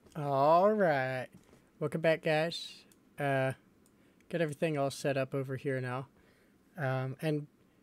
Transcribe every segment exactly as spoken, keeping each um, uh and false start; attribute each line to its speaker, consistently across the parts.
Speaker 1: All right. Welcome back, guys. Uh, got everything all set up over here now. Um, and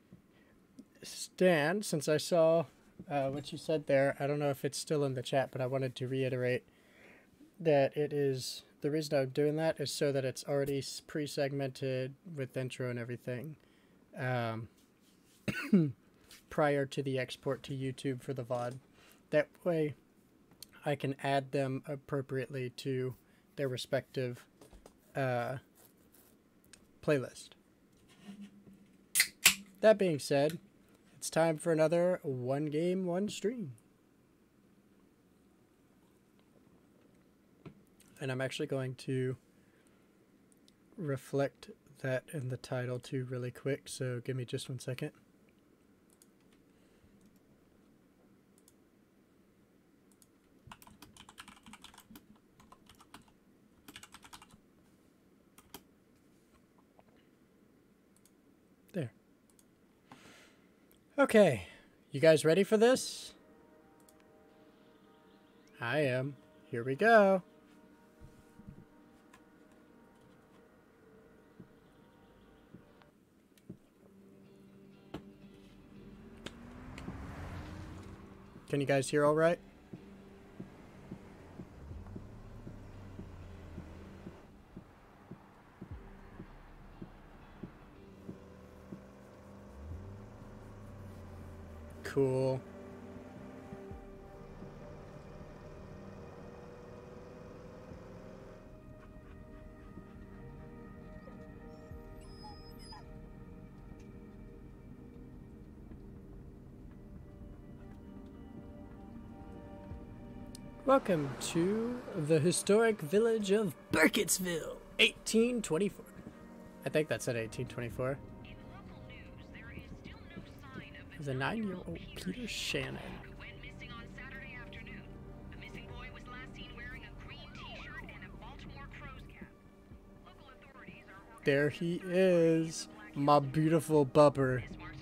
Speaker 1: Stan, since I saw uh, what you said there, I don't know if it's still in the chat, but I wanted to reiterate that it is, the reason I'm doing that is so that it's already pre-segmented with intro and everything um, prior to the export to YouTube for the V O D. That way I can add them appropriately to their respective uh, playlist. That being said, it's time for another one game, one stream. And I'm actually going to reflect that in the title too really quick, so give me just one second. There. Okay, you guys ready for this? I am. Here we go. Can you guys hear all right? Cool. Welcome to the historic village of Burkittsville, eighteen twenty-four. I think that's at eighteen twenty-four. The nine-year-old Peter Shannon. There he is, my beautiful bubber.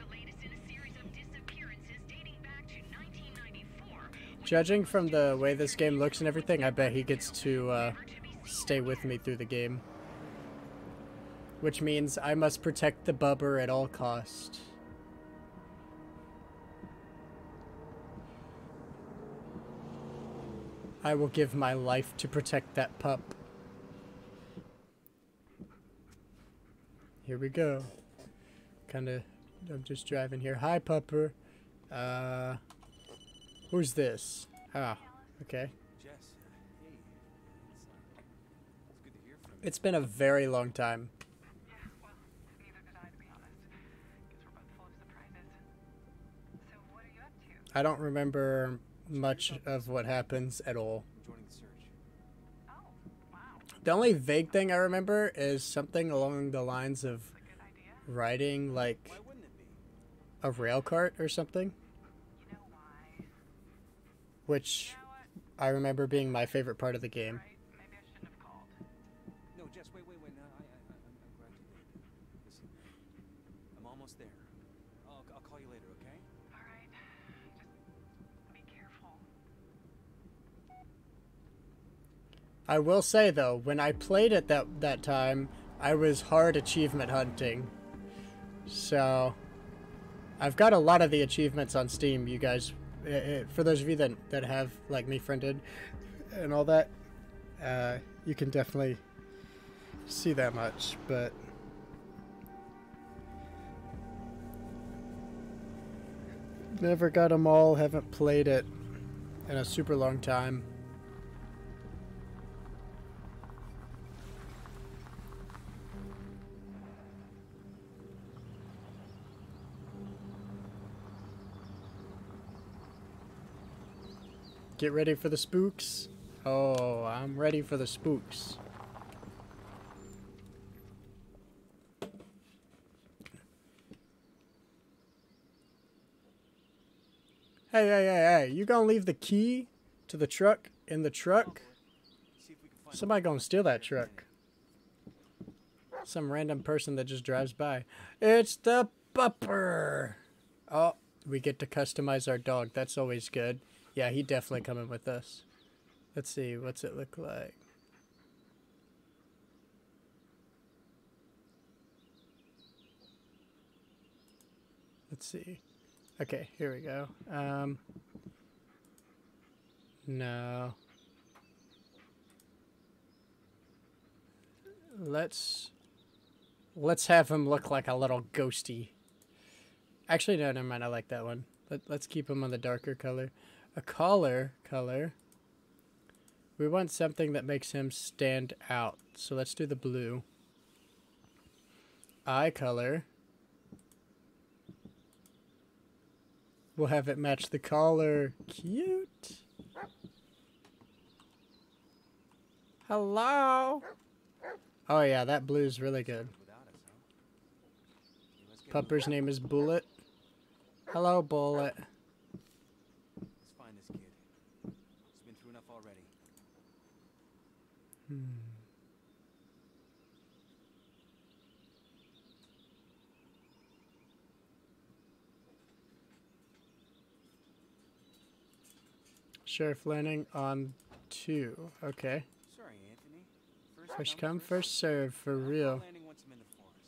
Speaker 1: Judging from the way this game looks and everything, I bet he gets to uh, stay with me through the game. Which means I must protect the bubber at all costs. I will give my life to protect that pup. Here we go. Kinda, I'm just driving here. Hi, pupper. Uh... Who's this? Ah, okay. It's been a very long time. I don't remember much of what happens at all. The only vague thing I remember is something along the lines of riding like a rail cart or something. Which I remember being my favorite part of the game.
Speaker 2: No, Jess, wait, wait, wait. No, I, I, I'm, I'm glad you did. Listen, I'm almost there. I'll, I'll call you later, okay?
Speaker 3: All right. Just be careful.
Speaker 1: I will say though, when I played it that that time, I was hard achievement hunting. So I've got a lot of the achievements on Steam, you guys. It, for those of you that, that have like me friended and all that, uh, you can definitely see that much, but never got them all, haven't played it in a super long time. Get ready for the spooks. Oh, I'm ready for the spooks. Hey, hey, hey, hey, you gonna leave the key to the truck in the truck? Somebody gonna steal that truck. Some random person that just drives by. It's the bupper. Oh, we get to customize our dog. That's always good. Yeah, he definitely coming with us. Let's see, what's it look like? Let's see. Okay, here we go. Um, no. Let's let's have him look like a little ghosty. Actually, no, never mind. I like that one. Let, let's keep him on the darker color. A collar color. We want something that makes him stand out. So let's do the blue. Eye color. We'll have it match the collar. Cute. Hello. Oh yeah, that blue's really good. Pupper's name is Bullet. Hello, Bullet.
Speaker 2: Let's find this kid. He's been through enough already.
Speaker 1: Hmm. Sheriff landing on two. Okay.
Speaker 2: Sorry, Anthony.
Speaker 1: First come, first serve, for real.
Speaker 2: Landing once I'm in the forest.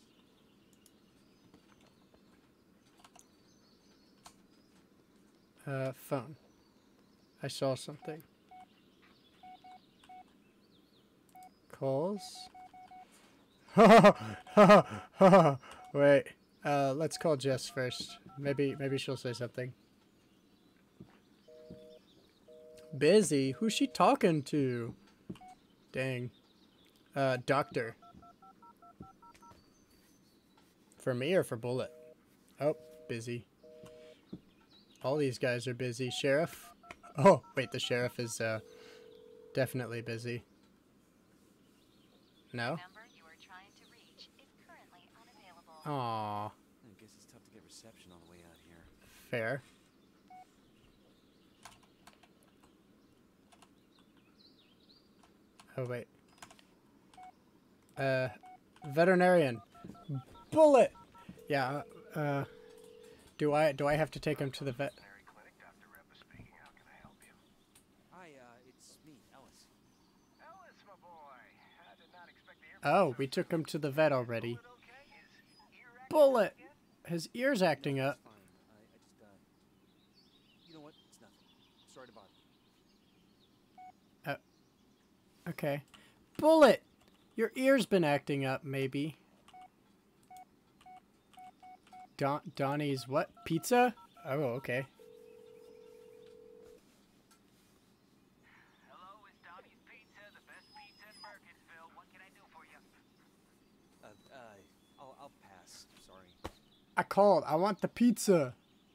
Speaker 1: Uh, phone. I saw something. Calls. Wait. Uh, let's call Jess first. Maybe, maybe she'll say something. Busy? Who's she talking to? Dang. Uh, doctor. For me or for Bullet? Oh, busy. All these guys are busy. Sheriff? Oh, wait, the sheriff is, uh, definitely busy. No?
Speaker 3: You are trying to reach is currently unavailable.
Speaker 1: Aww.
Speaker 2: I guess it's tough to get reception on the way out here.
Speaker 1: Fair. Oh, wait. Uh, veterinarian. Bullet! Yeah, uh, do I, do I have to take him to the vet?
Speaker 2: Hi, uh, it's me, Ellis.
Speaker 4: Ellis, my boy. I did not expect the
Speaker 1: Oh, we took him to the vet already. Bullet! His ear's acting up.
Speaker 2: It's fine. I, I just, uh... You know what? It's nothing. Sorry to bother you.
Speaker 1: Okay. Bullet! Your ear's been acting up, maybe. Don Donnie's what? Pizza? Oh, okay.
Speaker 4: Hello, it's Donnie's Pizza, the best pizza in Merkinsville. What can I do for you?
Speaker 2: Uh, uh, I'll, I'll pass. Sorry.
Speaker 1: I called. I want the pizza.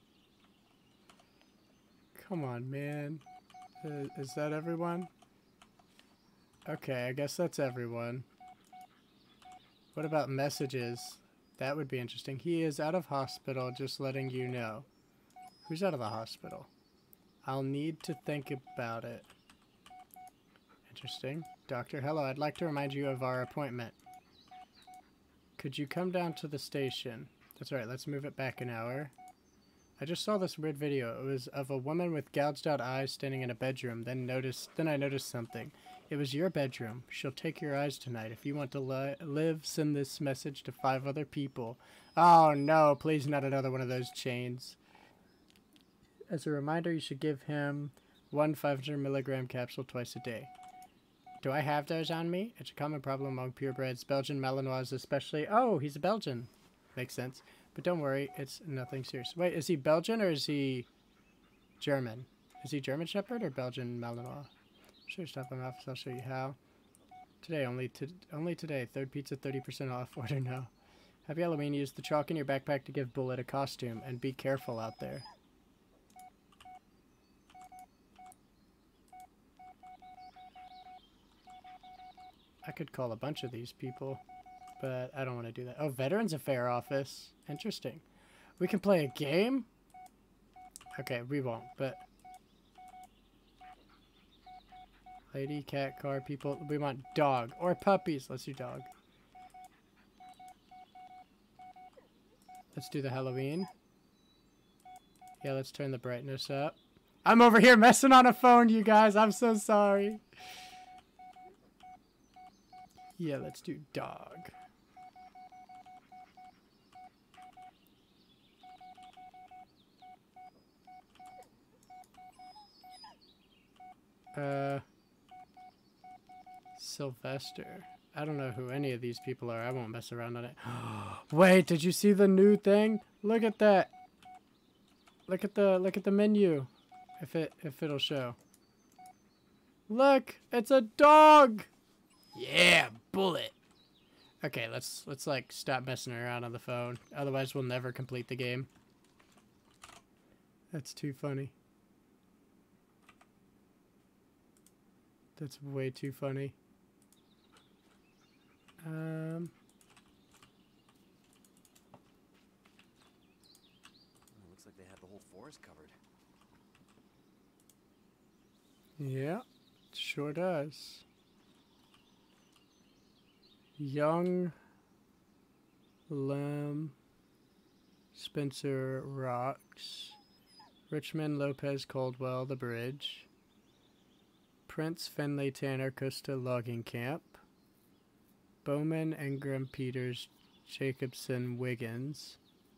Speaker 1: Come on, man. Uh, is that everyone? Okay, I guess that's everyone. What about messages? That would be interesting. He is out of hospital, just letting you know. Who's out of the hospital? I'll need to think about it. Interesting. Doctor, hello. I'd like to remind you of our appointment. Could you come down to the station? That's right. Let's move it back an hour. I just saw this weird video. It was of a woman with gouged out eyes standing in a bedroom. Then noticed. Then I noticed something. It was your bedroom. She'll take your eyes tonight. If you want to li live, send this message to five other people. Oh no, please not another one of those chains. As a reminder, you should give him one five hundred milligram capsule twice a day. Do I have those on me? It's a common problem among purebreds, Belgian Malinois especially. Oh, he's a Belgian. Makes sense. But don't worry, it's nothing serious. Wait, is he Belgian or is he German? Is he German Shepherd or Belgian Malinois? Sure, stop in my office. I'll show you how. Today, only to only today. Third pizza, thirty percent off. Order now. Happy Halloween. Use the chalk in your backpack to give Bullet a costume, and be careful out there. I could call a bunch of these people, but I don't want to do that. Oh, Veterans Affair Office. Interesting. We can play a game? Okay, we won't, but... Lady, cat, car, people. We want dog. Or puppies. Let's do dog. Let's do the Halloween. Yeah, let's turn the brightness up. I'm over here messing on a phone, you guys. I'm so sorry. Yeah, let's do dog. Uh, Sylvester. I don't know who any of these people are. I won't mess around on it. Wait, did you see the new thing? Look at that. Look at the look at the menu. If it if it'll show. Look, it's a dog. Yeah, bullet. Okay, let's let's like stop messing around on the phone. Otherwise, we'll never complete the game. That's too funny. That's way too funny. Um.
Speaker 2: Oh, looks like they have the whole forest covered.
Speaker 1: Yeah, it sure does. Young Lem Spencer Rocks, Richmond Lopez Caldwell The Bridge, Prince Finley Tanner Costa Logging Camp, Bowman Ingram Peters Jacobson Wiggins.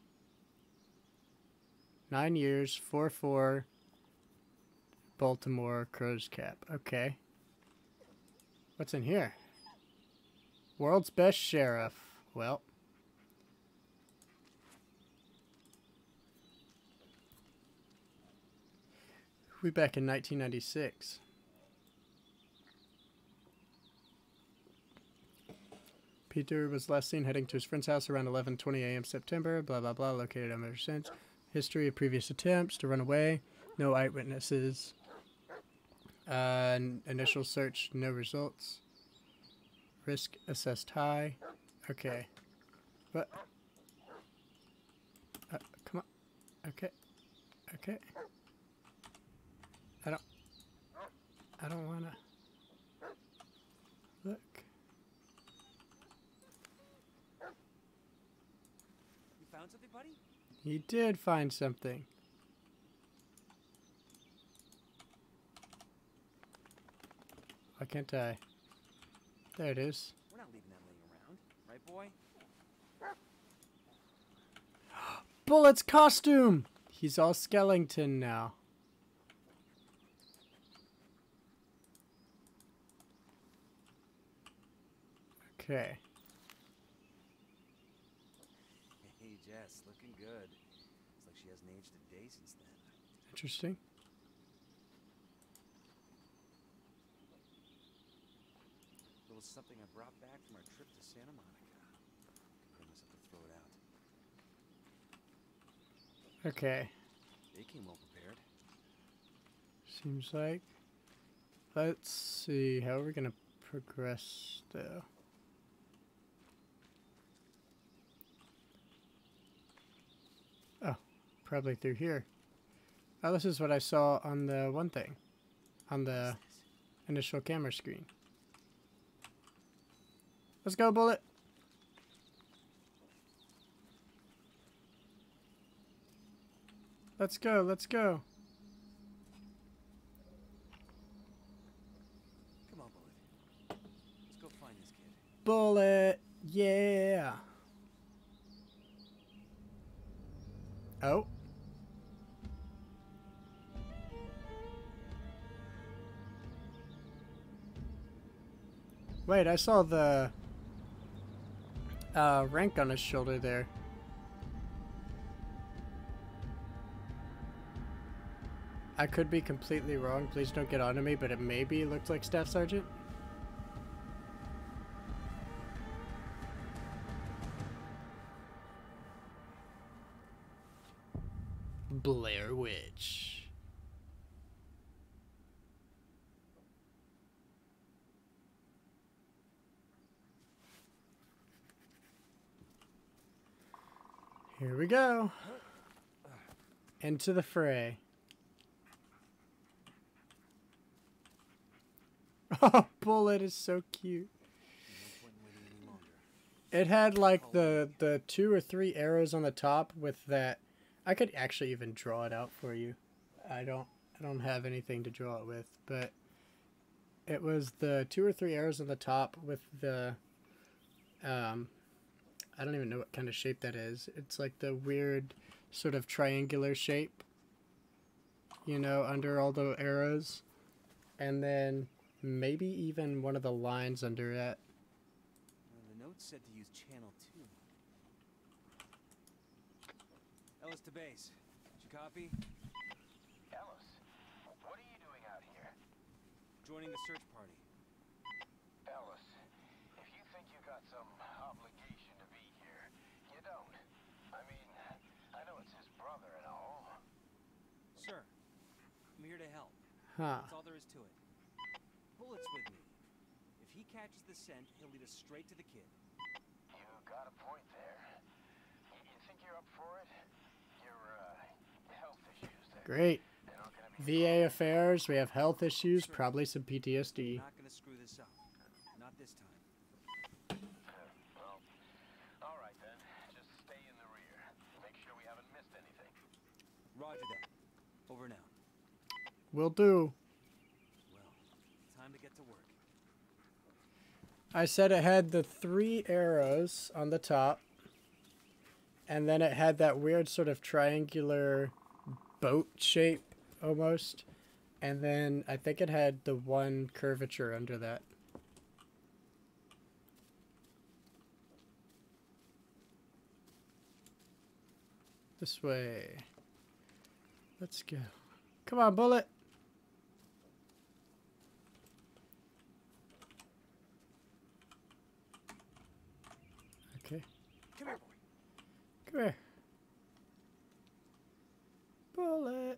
Speaker 1: Nine years, four four Baltimore Crow's Cap. Okay. What's in here? World's Best Sheriff. Well. We back in nineteen ninety-six. Peter was last seen heading to his friend's house around eleven twenty a m September. Blah, blah, blah. Located him ever since. History of previous attempts to run away. No eyewitnesses. Uh, initial search, no results. Risk assessed high. Okay. What? Uh, come on. Okay. Okay. I don't... I don't wanna... Look.
Speaker 2: You found something, buddy?
Speaker 1: He did find something. Why can't I? There it is.
Speaker 2: We're not leaving that laying around, right, boy?
Speaker 1: Bullet's costume! He's all skeleton now. Okay.
Speaker 2: Hey, Jess, looking good. Looks like she hasn't aged a day since then.
Speaker 1: Interesting.
Speaker 2: It was something I brought back from our trip to Santa Monica. I must have to throw it out.
Speaker 1: Okay.
Speaker 2: They came well prepared.
Speaker 1: Seems like. Let's see. How are we gonna progress though? Oh, probably through here. Oh, this is what I saw on the one thing. On the initial camera screen. Let's go, Bullet. Let's go, let's go.
Speaker 2: Come on, Bullet. Let's go find this kid.
Speaker 1: Bullet, yeah. Oh. Wait, I saw the uh, rank on his shoulder there. I could be completely wrong. Please don't get on to me, but it maybe looked like Staff Sergeant. Blair Witch. Here we go. Into the fray. Oh, Bullet is so cute. It had like the the two or three arrows on the top with that. I could actually even draw it out for you. I don't I I don't have anything to draw it with, but it was the two or three arrows on the top with the, um, I don't even know what kind of shape that is. It's like the weird sort of triangular shape, you know, under all the arrows. And then maybe even one of the lines under it.
Speaker 2: Uh, the note said to use channel two. Ellis to base. Did you copy?
Speaker 4: Ellis, what are you doing out here?
Speaker 2: Joining the search party.
Speaker 4: Ellis, if you think you got some obligation to be here, you don't. I mean, I know it's his brother and all.
Speaker 2: Sir, I'm here to help.
Speaker 1: Huh.
Speaker 2: That's all there is to it. Bullet's with me. If he catches the scent, he'll lead us straight to the kid.
Speaker 4: You got a point there. You, you think you're up for it? Your, uh, health issues there.
Speaker 1: Great.
Speaker 4: They're not gonna be
Speaker 1: V A affairs, we have health issues, probably some P T S D.
Speaker 2: Not gonna screw this up. Not this time.
Speaker 4: Well, all right then. Just stay in the rear. Make sure we haven't missed anything.
Speaker 2: Roger that. Over now.
Speaker 1: Will do.
Speaker 2: Well, time to get to work.
Speaker 1: I said it had the three arrows on the top, and then it had that weird sort of triangular boat shape almost, and then I think it had the one curvature under that. This way. Let's go. Come on, Bullet. Okay.
Speaker 2: Come here, boy.
Speaker 1: Come here. Bullet.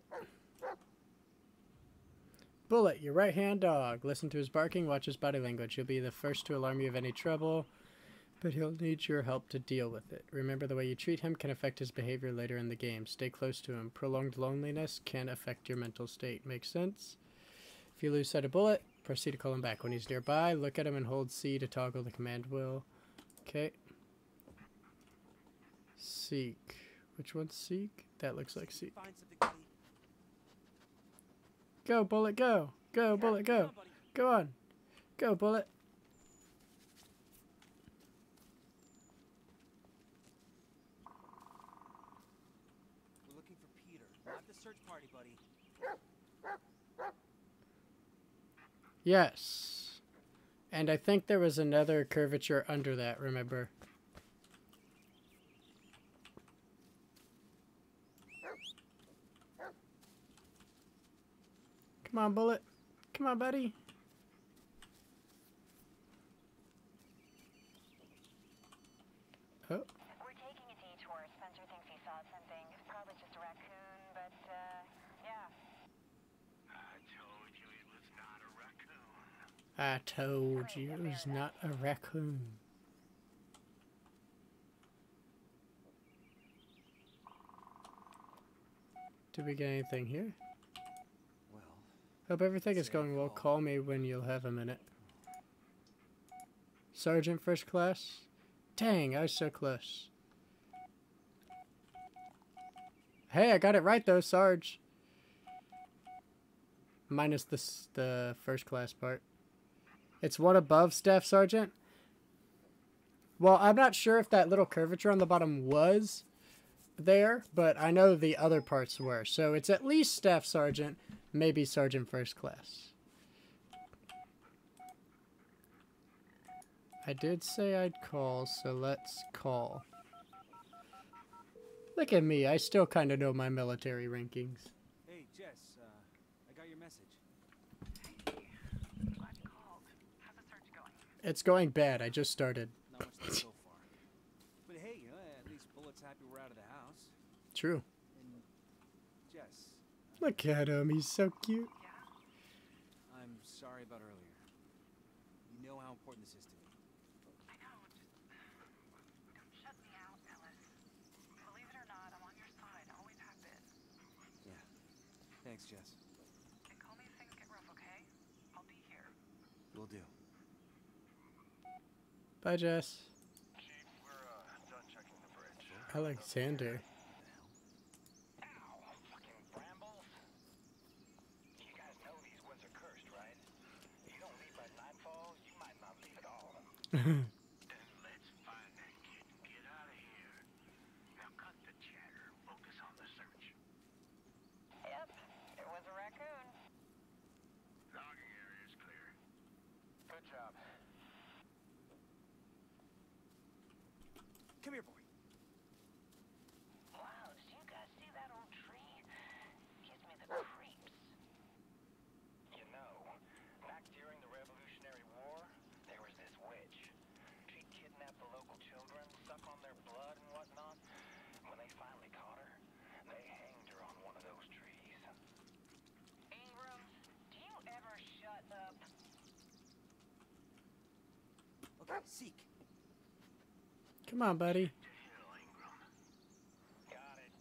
Speaker 1: Bullet, your right-hand dog. Listen to his barking, watch his body language. He'll be the first to alarm you of any trouble, but he'll need your help to deal with it. Remember, the way you treat him can affect his behavior later in the game. Stay close to him. Prolonged loneliness can affect your mental state. Makes sense? If you lose sight of Bullet, proceed to call him back. When he's nearby, look at him and hold C to toggle the command wheel. Okay. Seek. Which one's Seek? That looks like Seek.
Speaker 2: Find something, buddy.
Speaker 1: Go, Bullet, go. Go, Bullet,
Speaker 2: Come
Speaker 1: go.
Speaker 2: on, buddy.
Speaker 1: Go on. Go, Bullet.
Speaker 2: We're looking for Peter, not the search party, buddy.
Speaker 1: Yes. And I think there was another curvature under that, remember? Come on, Bullet. Come on, buddy. Oh.
Speaker 3: We're taking a detour. Spencer thinks he saw something. It's probably just a raccoon, but, uh, yeah.
Speaker 4: I told you it was not a raccoon.
Speaker 1: I told you it was not a raccoon. Did we get anything here?
Speaker 2: Well,
Speaker 1: Hope everything is
Speaker 2: Say
Speaker 1: going well.
Speaker 2: call.
Speaker 1: Call me when you'll have a minute. Sergeant first class? Dang, I was so close. Hey, I got it right though, Sarge. Minus the, s- the first class part. It's one above Staff Sergeant. Well, I'm not sure if that little curvature on the bottom was there, but I know the other parts were. So it's at least Staff Sergeant, maybe Sergeant First Class. I did say I'd call, so let's call. Look at me, I still kind of know my military rankings.
Speaker 2: hey, Jess, uh, I got your message.
Speaker 3: Glad you called. How's the search going?
Speaker 1: It's going bad, I just started.
Speaker 2: Not much left so far. But hey, you know, at least Bullet's happy we're out of the house.
Speaker 1: True.
Speaker 2: And Jess,
Speaker 1: Look at him, he's so cute.
Speaker 3: Yeah?
Speaker 2: I'm sorry about earlier. You know how important this is to me.
Speaker 3: I know. Just don't shut me out, Ellis. Believe it or not, I'm on your side. Always have been.
Speaker 2: Yeah. Thanks, Jess.
Speaker 3: And call me if things get rough, okay? I'll be here.
Speaker 2: Will do.
Speaker 1: Bye, Jess.
Speaker 4: Chief, we're uh, done checking the bridge.
Speaker 1: Alexander.
Speaker 2: What the hell?
Speaker 4: Ow, fucking brambles. Then let's find that kid and get out of here. Now cut the chatter. Focus on the search.
Speaker 3: Yep, it was a raccoon.
Speaker 4: Logging area is clear. Good job.
Speaker 2: Come here, boy.
Speaker 3: Wow, did you guys see that old tree? Gives me the creeps.
Speaker 4: You know, back during the Revolutionary War, there was this witch. She kidnapped the local children, suck on their blood and whatnot. When they finally caught her, they hanged her on one of those trees.
Speaker 3: Ingram, do you ever shut up?
Speaker 2: Okay, seek.
Speaker 1: Come on, buddy.
Speaker 4: Got it.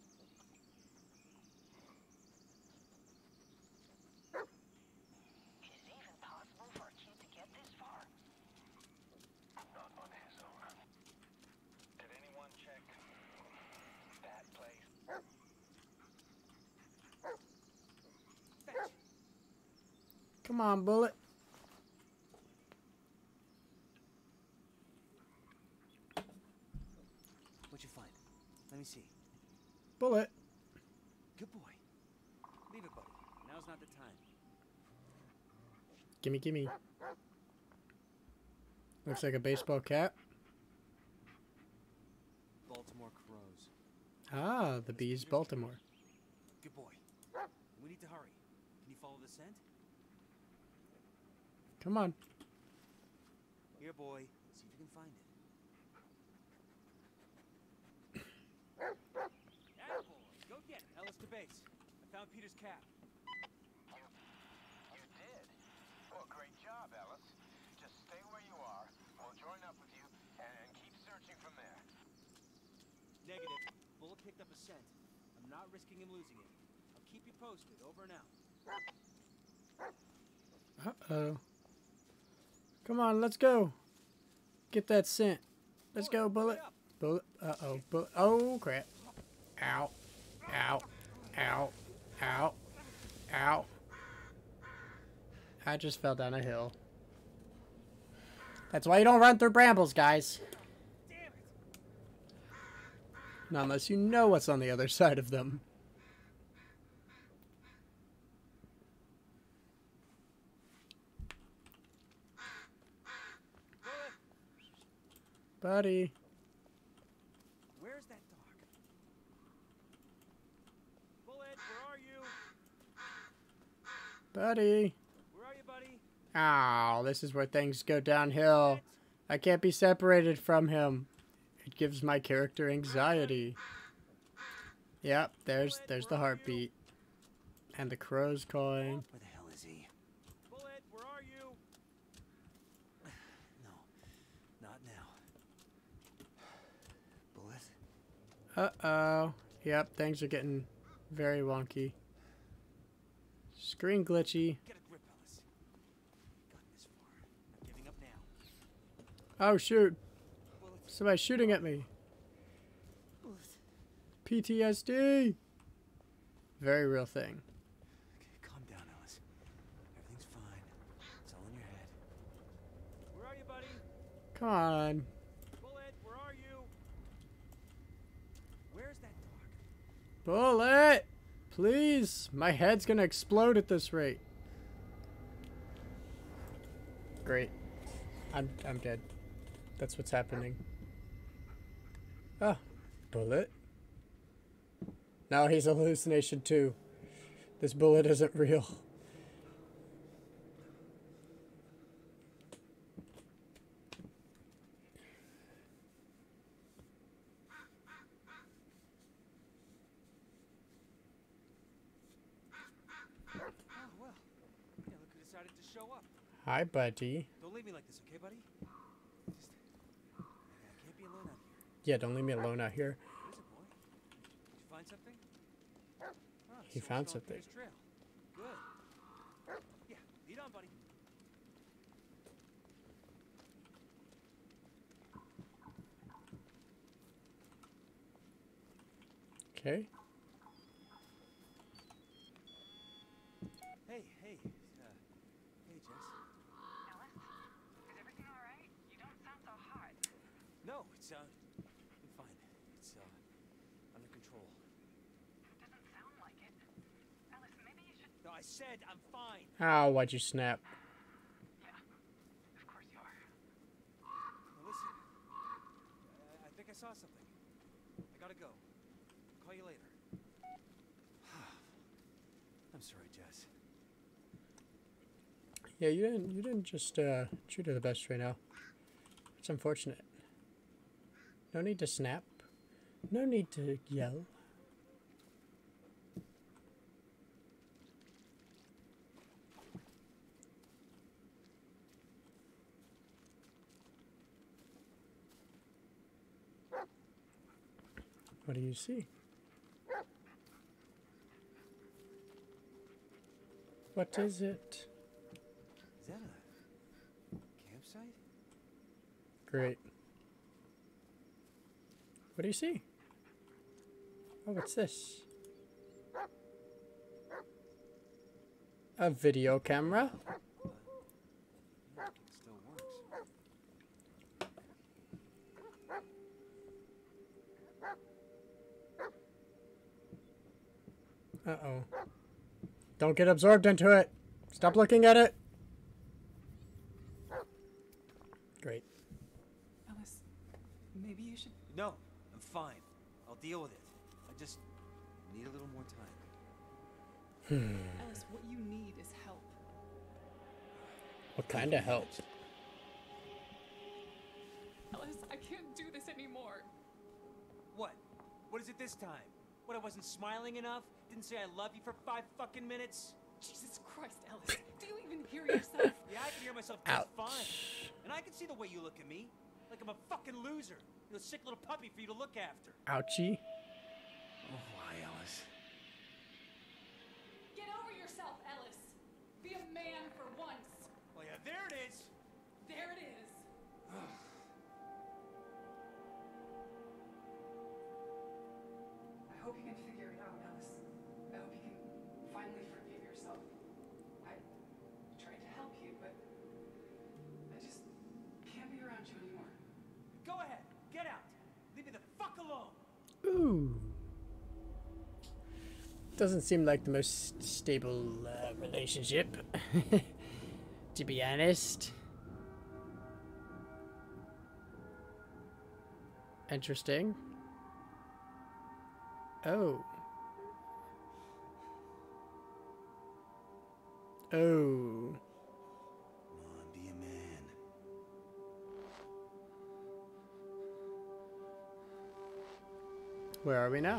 Speaker 3: Is it even possible for a kid to get this far?
Speaker 4: Not on his own. Did anyone check that place?
Speaker 2: Fetch.
Speaker 1: Come on, Bullet.
Speaker 2: What'd you find? Let me see.
Speaker 1: Bullet.
Speaker 2: Good boy. Leave it, buddy. Now's not the time.
Speaker 1: Gimme, gimme. Looks like a baseball cap.
Speaker 2: Baltimore crows.
Speaker 1: Ah, the bees, Baltimore.
Speaker 2: Good boy. We need to hurry. Can you follow the scent?
Speaker 1: Come on.
Speaker 2: Here, boy. See if you can find it. Attaboy. Go get it. Ellis to base. I found Peter's cap.
Speaker 4: You, you did? Well, great job, Ellis. Just stay where you are. We'll join up with you and keep searching from there.
Speaker 2: Negative. Bullet picked up a scent. I'm not risking him losing it. I'll keep you posted. Over and out.
Speaker 1: Uh-oh. Come on, let's go. Get that scent. Let's go, Bullet. Bullet. Uh-oh. Bullet. Oh, crap. Ow. Ow. Ow. Ow. Ow. I just fell down a hill. That's why you don't run through brambles, guys.
Speaker 2: Damn it!
Speaker 1: Not unless you know what's on the other side of them. Buddy.
Speaker 2: Where's that dog? Bullet, where are you?
Speaker 1: Buddy.
Speaker 2: Where are you, buddy?
Speaker 1: Ow, this is where things go downhill. I can't be separated from him. It gives my character anxiety. Yep, there's there's the heartbeat. And the crow's cawing.
Speaker 2: Where the hell is he? Bullet, where are you? No, not now. Bullet?
Speaker 1: Uh-oh. Yep, things are getting very wonky. Screen glitchy.
Speaker 2: Get a grip, Ellis. Gotten this far. I'm giving up now.
Speaker 1: Oh, shoot.
Speaker 2: Bullet.
Speaker 1: Somebody's shooting at me.
Speaker 2: Bullet.
Speaker 1: P T S D. Very real thing.
Speaker 2: Okay, calm down, Ellis. Everything's fine. It's all in your head. Where are you, buddy?
Speaker 1: Come on.
Speaker 2: Bullet, where are you? Where's that dog?
Speaker 1: Bullet! Please! My head's gonna explode at this rate. Great. I'm I'm dead. That's what's happening. Ah, Bullet. No, he's a hallucination too. This bullet isn't real.
Speaker 2: Oh, well. Yeah, look who decided to show up.
Speaker 1: Hi, buddy.
Speaker 2: Don't leave me like this, okay, buddy? Just... I can't be alone out here.
Speaker 1: Yeah, don't leave me alone out here.
Speaker 2: What is it, boy? Did you find something? Oh,
Speaker 1: He
Speaker 2: so
Speaker 1: found
Speaker 2: it's on
Speaker 1: something.
Speaker 2: Peter's trail. Good. Yeah, lead on, buddy.
Speaker 1: Okay.
Speaker 2: Hey, hey, uh, hey, Jess.
Speaker 3: Ellis, is everything all right? You don't sound
Speaker 2: It's, uh, I'm fine. It's, uh, under control.
Speaker 3: Doesn't sound like it. Ellis, maybe you should...
Speaker 2: No, I said I'm fine.
Speaker 1: Oh, why'd you snap?
Speaker 3: Yeah, of course you are.
Speaker 2: Now listen, I, I think I saw something. I gotta go. I'll call you later. I'm sorry, Jess.
Speaker 1: Yeah, you didn't. You didn't just uh, shoot her the best right now. It's unfortunate. No need to snap. No need to yell. What do you see? What is it?
Speaker 2: Is that a campsite?
Speaker 1: Great. What do you see? Oh, what's this? A video camera?
Speaker 2: Yeah, it still works.
Speaker 1: Uh-oh. Don't get absorbed into it. Stop looking at it. Great.
Speaker 5: Ellis, maybe you should...
Speaker 2: No, I'm fine. I'll deal with it. I just need a little more time.
Speaker 5: Ellis, what you need is help.
Speaker 1: What kind of help?
Speaker 5: Ellis, I can't do this anymore.
Speaker 2: What? What is it this time? What, I wasn't smiling enough? Didn't say I love you for five fucking minutes?
Speaker 5: Jesus Christ, Ellis. Do you even hear yourself?
Speaker 2: Yeah, I can hear myself just
Speaker 1: Ouch.
Speaker 2: fine. And I can see the way you look at me. Like I'm a fucking loser. You're a sick little puppy for you to look after.
Speaker 1: Ouchie.
Speaker 2: Oh, why, Alice?
Speaker 5: Get over yourself, Ellis. Be a man for once.
Speaker 2: Well, yeah, there it is.
Speaker 5: There it is. I hope you can figure it out, Ellis. I hope you can finally forgive yourself. I tried to help you, but I just can't be around you anymore.
Speaker 2: Go ahead. Get out. Leave me the fuck alone.
Speaker 1: Ooh. Doesn't seem like the most stable uh, relationship, to be honest. Interesting. Oh. Oh.
Speaker 2: Come on, be a man.
Speaker 1: Where are we now?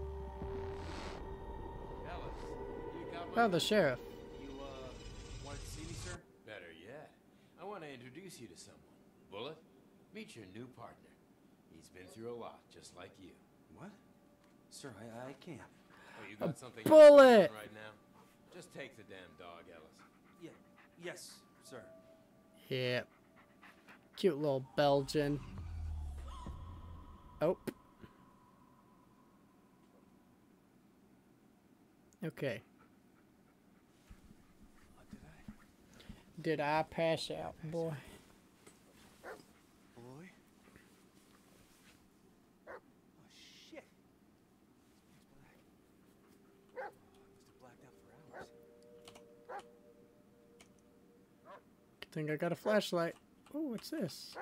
Speaker 6: Alice, you got my
Speaker 1: Oh, the sheriff.
Speaker 6: You, uh, wanted to see me, sir? Better yet. I want to introduce you to someone. Bullet, meet your new partner. He's been through a lot, just like you.
Speaker 2: What? Sir, I, I can't.
Speaker 6: Oh, you got something
Speaker 1: bullet!
Speaker 6: else going on right now? Just take the damn dog, Alice.
Speaker 2: Yeah. Yes, sir.
Speaker 1: Yeah. Cute little Belgian. Oh. Okay.
Speaker 2: What did I?
Speaker 1: Did I pass out, boy?
Speaker 2: Boy? Oh, shit. It's black. Oh, I must have blacked out for hours.
Speaker 1: Good thing I got a flashlight. Oh, what's this?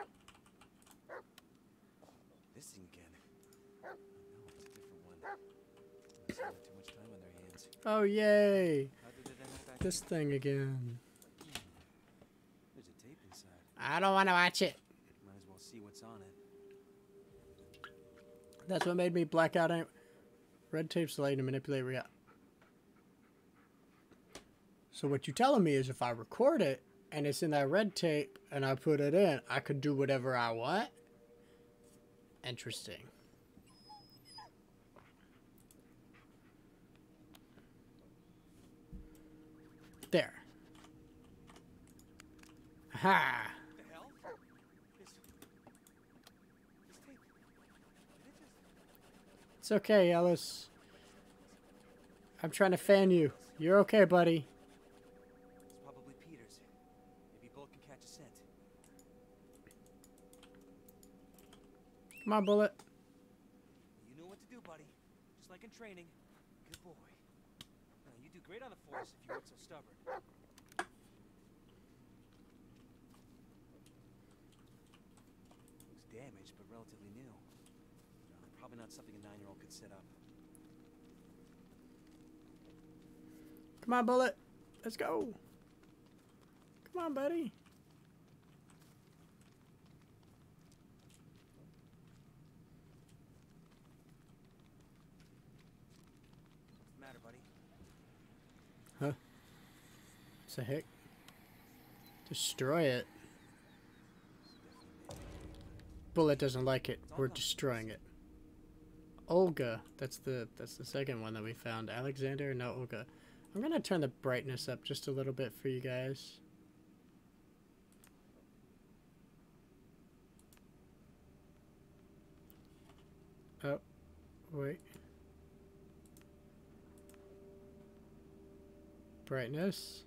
Speaker 2: This thing again. Oh, no, it's a different one. They spend too much time on their hands.
Speaker 1: Oh, yay!
Speaker 2: How did it end up back
Speaker 1: This thing again.
Speaker 2: There's a tape inside.
Speaker 1: I don't want to watch it.
Speaker 2: Might as well see what's on it.
Speaker 1: That's what made me black out. Any- Red tape's the way to manipulate reality. So what you're telling me is if I record it and it's in that red tape and I put it in, I could do whatever I want? Interesting. There. Ha!
Speaker 2: What the hell? This, this tape. Did it just...
Speaker 1: It's okay, Ellis. I'm trying to fan you. You're okay, buddy.
Speaker 2: It's probably Peter's. Maybe Bullet can catch a scent.
Speaker 1: Come on, Bullet.
Speaker 2: You know what to do, buddy. Just like in training. Good boy. Now, you do great on the force if you weren't so stubborn. Looks damaged, but relatively new. Uh, probably not something a nine-year-old could set up.
Speaker 1: Come on, Bullet. Let's go. Come on, buddy.
Speaker 2: What's the matter, buddy?
Speaker 1: Huh? What's the heck? Destroy it. Bullet doesn't like it. We're destroying it. Olga. That's the that's the second one that we found. Alexander? No, Olga. I'm gonna turn the brightness up just a little bit for you guys. Oh, wait. Brightness.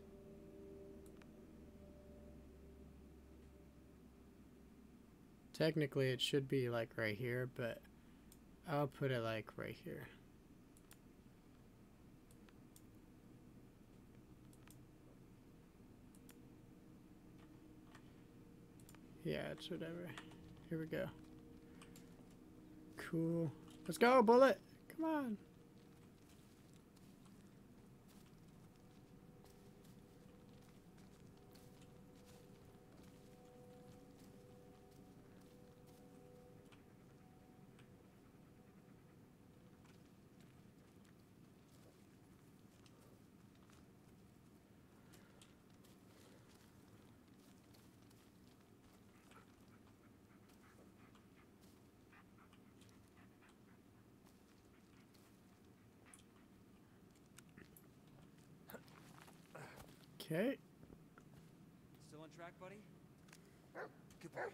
Speaker 1: Technically, it should be like right here, but I'll put it like right here. Yeah, it's whatever. Here we go. Cool. Let's go, Bullet. Come on. Okay.
Speaker 2: Still on track, buddy? Good boy.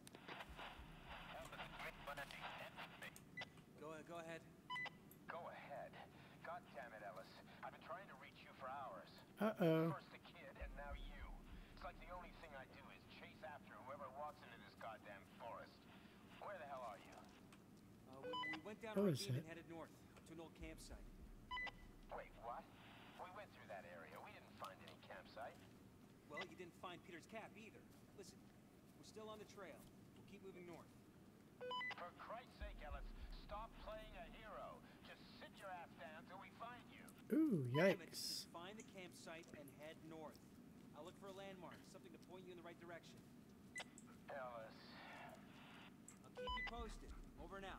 Speaker 2: Go ahead, go ahead.
Speaker 4: Go ahead. God damn it, Ellis. I've been trying to reach you for hours.
Speaker 1: Uh-oh.
Speaker 4: First the kid, and now you. It's like the only thing I do is chase after whoever walks into this goddamn forest. Where the hell are you?
Speaker 2: Uh, we, we went down
Speaker 1: What
Speaker 2: a
Speaker 1: was
Speaker 2: ravine
Speaker 1: that?
Speaker 2: and headed north to an old campsite.
Speaker 4: Wait, what? We went through that area. We didn't find any campsite.
Speaker 2: Well, you didn't find Peter's cap either. Listen, we're still on the trail. We'll keep moving north.
Speaker 4: For Christ's sake, Ellis, stop playing a hero. Just sit your ass down till we find you.
Speaker 1: Ooh,
Speaker 2: Damn it,
Speaker 1: yikes.
Speaker 2: just find the campsite and head north. I'll look for a landmark, something to point you in the right direction.
Speaker 4: Ellis.
Speaker 2: I'll keep you posted. Over and out.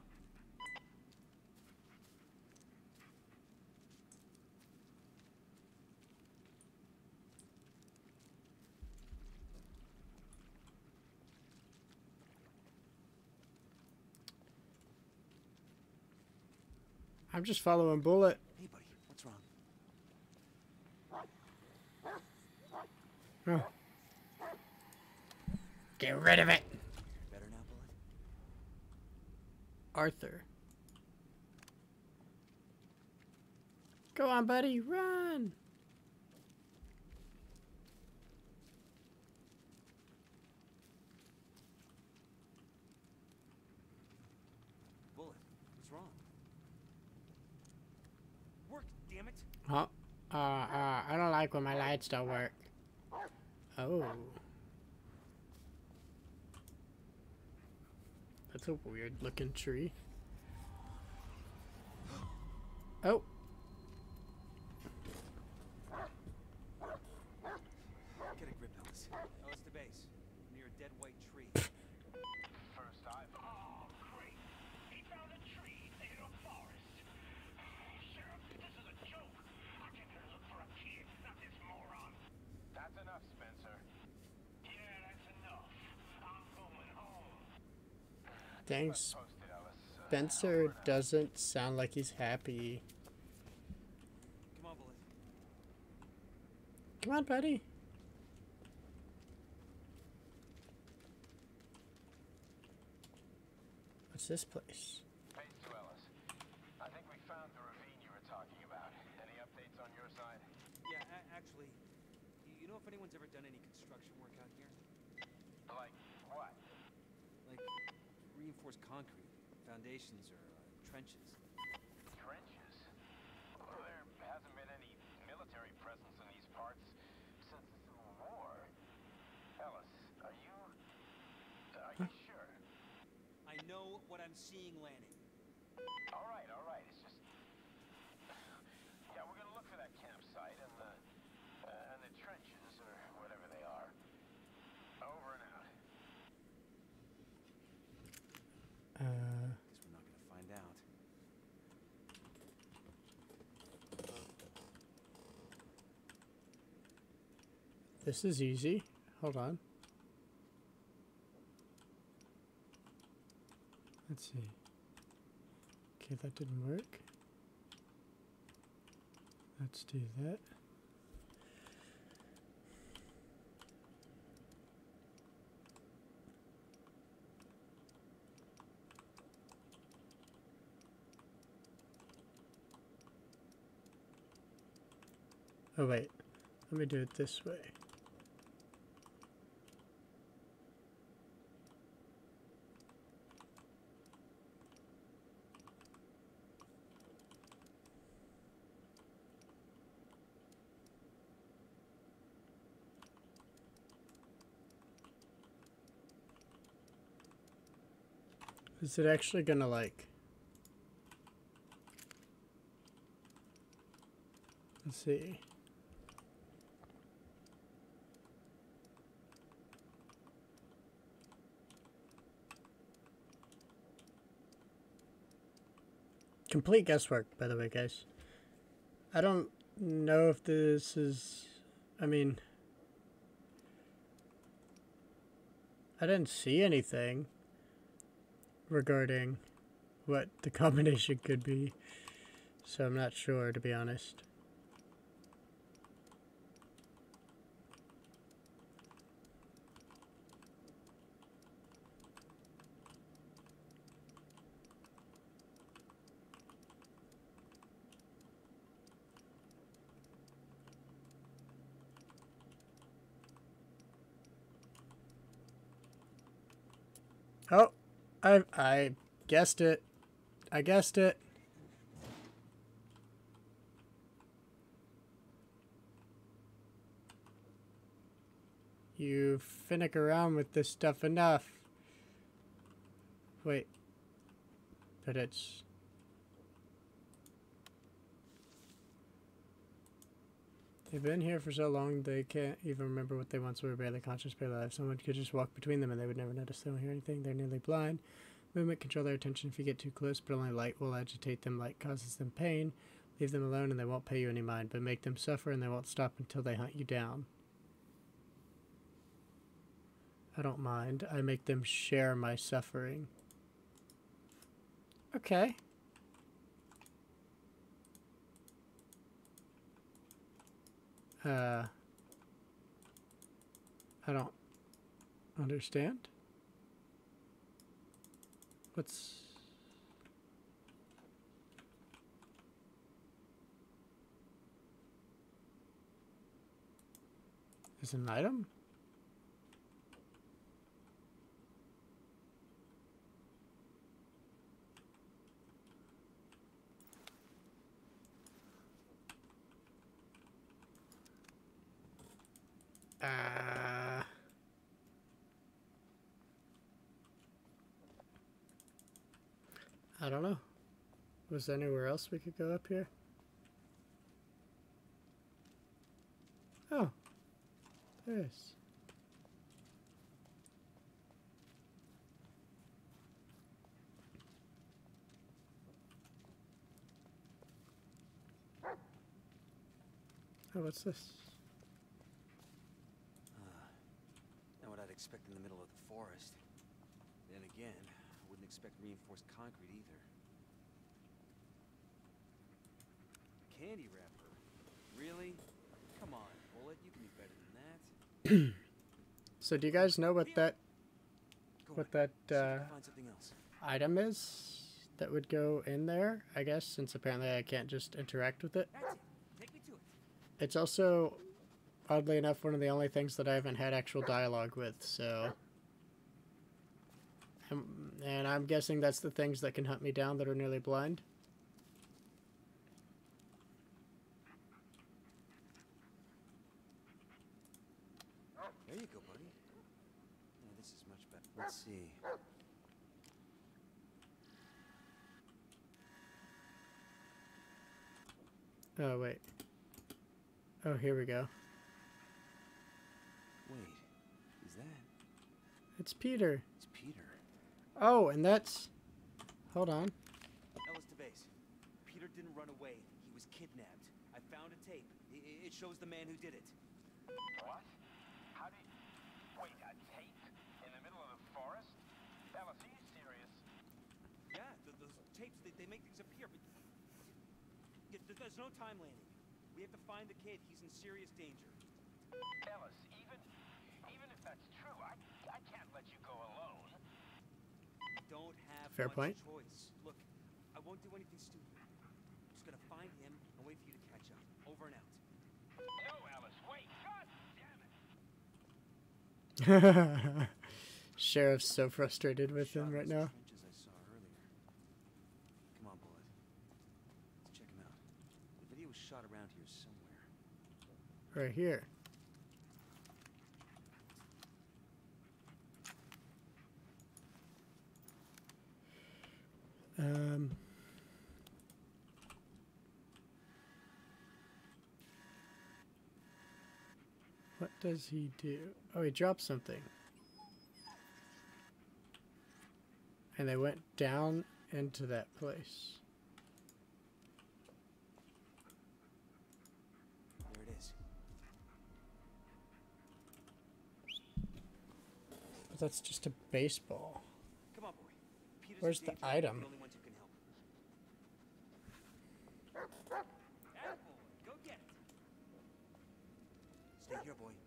Speaker 1: I'm just following Bullet.
Speaker 2: Hey, buddy, what's wrong?
Speaker 1: Oh. Get rid of it.
Speaker 2: Better now, Bullet?
Speaker 1: Arthur. Go on, buddy. Run.
Speaker 2: Bullet, what's wrong? Work, damn it!
Speaker 1: Huh? Uh, uh, I don't like when my lights don't work. Oh. That's a weird looking tree. Oh.
Speaker 2: Get a grip, Ellis. Ellis to base. Near a dead white tree.
Speaker 4: First I've...
Speaker 3: Oh, great. He found a tree in a forest. Sheriff, this is a joke. I came here to look for a kid, not this moron.
Speaker 4: That's enough, Spencer.
Speaker 3: Yeah, that's enough. I'm going home.
Speaker 1: Dang,
Speaker 4: Posted, Ellis. Uh,
Speaker 1: Spencer doesn't sound like he's happy.
Speaker 2: Come on, Bullet.
Speaker 1: Come on, buddy. What's this place?
Speaker 4: Base to Ellis. I think we found the ravine you were talking about. Any updates on your side?
Speaker 2: Yeah, a- actually, you, you know if anyone's ever done any construction work out here?
Speaker 4: Like what?
Speaker 2: Like reinforced concrete. foundations or uh, trenches.
Speaker 4: Trenches? Well, there hasn't been any military presence in these parts since the Civil War. Ellis, are you... are you sure?
Speaker 2: I know what I'm seeing, Lanning.
Speaker 4: All right, all right. It's just... yeah, we're gonna look for that campsite and the... Uh, and the trenches, or whatever they are. Over and out.
Speaker 1: Uh,
Speaker 2: Guess we're not gonna find out.
Speaker 1: this is easy. Hold on. Let's see. Okay, that didn't work. Let's do that. Oh wait, let me do it this way. Is it actually gonna like... Let's see. Complete guesswork, by the way, guys. I don't know if this is... I mean... I didn't see anything regarding what the combination could be, so I'm not sure, to be honest. Oh, I I guessed it. I guessed it. You finnick around with this stuff enough. Wait. But it's... They've been here for so long they can't even remember what they once were, barely conscious, barely alive. Someone could just walk between them and they would never notice. They don't hear anything. They're nearly blind. Movement control their attention if you get too close, but only light will agitate them. Light causes them pain. Leave them alone and they won't pay you any mind, but make them suffer and they won't stop until they hunt you down. I don't mind. I make them share my suffering. Okay. Uh, I don't understand. What's... Is it an item? Uh, I don't know. Was there anywhere else we could go up here? Oh, there is. Oh, what's this?
Speaker 2: Not what I'd expect in the middle of the forest. Then again, I wouldn't expect reinforced concrete either. Candy wrapper? Really? Come on, Bullet, you can do better than that.
Speaker 1: So do you guys know what that
Speaker 2: Go
Speaker 1: what
Speaker 2: on,
Speaker 1: that
Speaker 2: see if you
Speaker 1: uh,
Speaker 2: can find something else.
Speaker 1: item is that would go in there? I guess, since apparently I can't just interact with it.
Speaker 2: That's it. Take me to it.
Speaker 1: It's also, oddly enough, one of the only things that I haven't had actual dialogue with, so... I'm And I'm guessing that's the things that can hunt me down that are nearly blind.
Speaker 2: There you go, buddy. Yeah, this is much better. Let's see.
Speaker 1: Oh, wait. Oh, here we go.
Speaker 2: Wait, who's that?
Speaker 1: It's Peter.
Speaker 2: It's Peter.
Speaker 1: Oh, and that's... Hold on.
Speaker 2: Ellis to base. Peter didn't run away. He was kidnapped. I found a tape. I it shows the man who did it.
Speaker 4: What? How do you... Wait, a tape? In the middle of the forest? Ellis, are you serious?
Speaker 2: Yeah, th those tapes, they, they make things appear, but... Yeah, th there's no time landing. We have to find the kid. He's in serious danger.
Speaker 4: Ellis, even... even if that's true, I, I can't let you go alone.
Speaker 2: Don't have
Speaker 1: Fair
Speaker 2: much
Speaker 1: point.
Speaker 2: choice. Look, I won't do anything stupid. I'm just gonna find him and wait for you to catch up. Over and out.
Speaker 4: No, Ellis, wait! God damn it!
Speaker 1: Sheriff's so frustrated with him
Speaker 2: Shot
Speaker 1: right
Speaker 2: those
Speaker 1: now.
Speaker 2: trenches I saw earlier. Come on, Bullet. Let's check him out. The video was shot around here somewhere.
Speaker 1: Right here. Um... What does he do? Oh, he dropped something. And they went down into that place.
Speaker 2: There it is.
Speaker 1: But that's just a baseball.
Speaker 2: Come on, boy. Peter's
Speaker 1: Where's
Speaker 2: in
Speaker 1: the
Speaker 2: danger.
Speaker 1: item?
Speaker 2: We're the only ones who can help. Attaboy, go get it. Stay here, boy.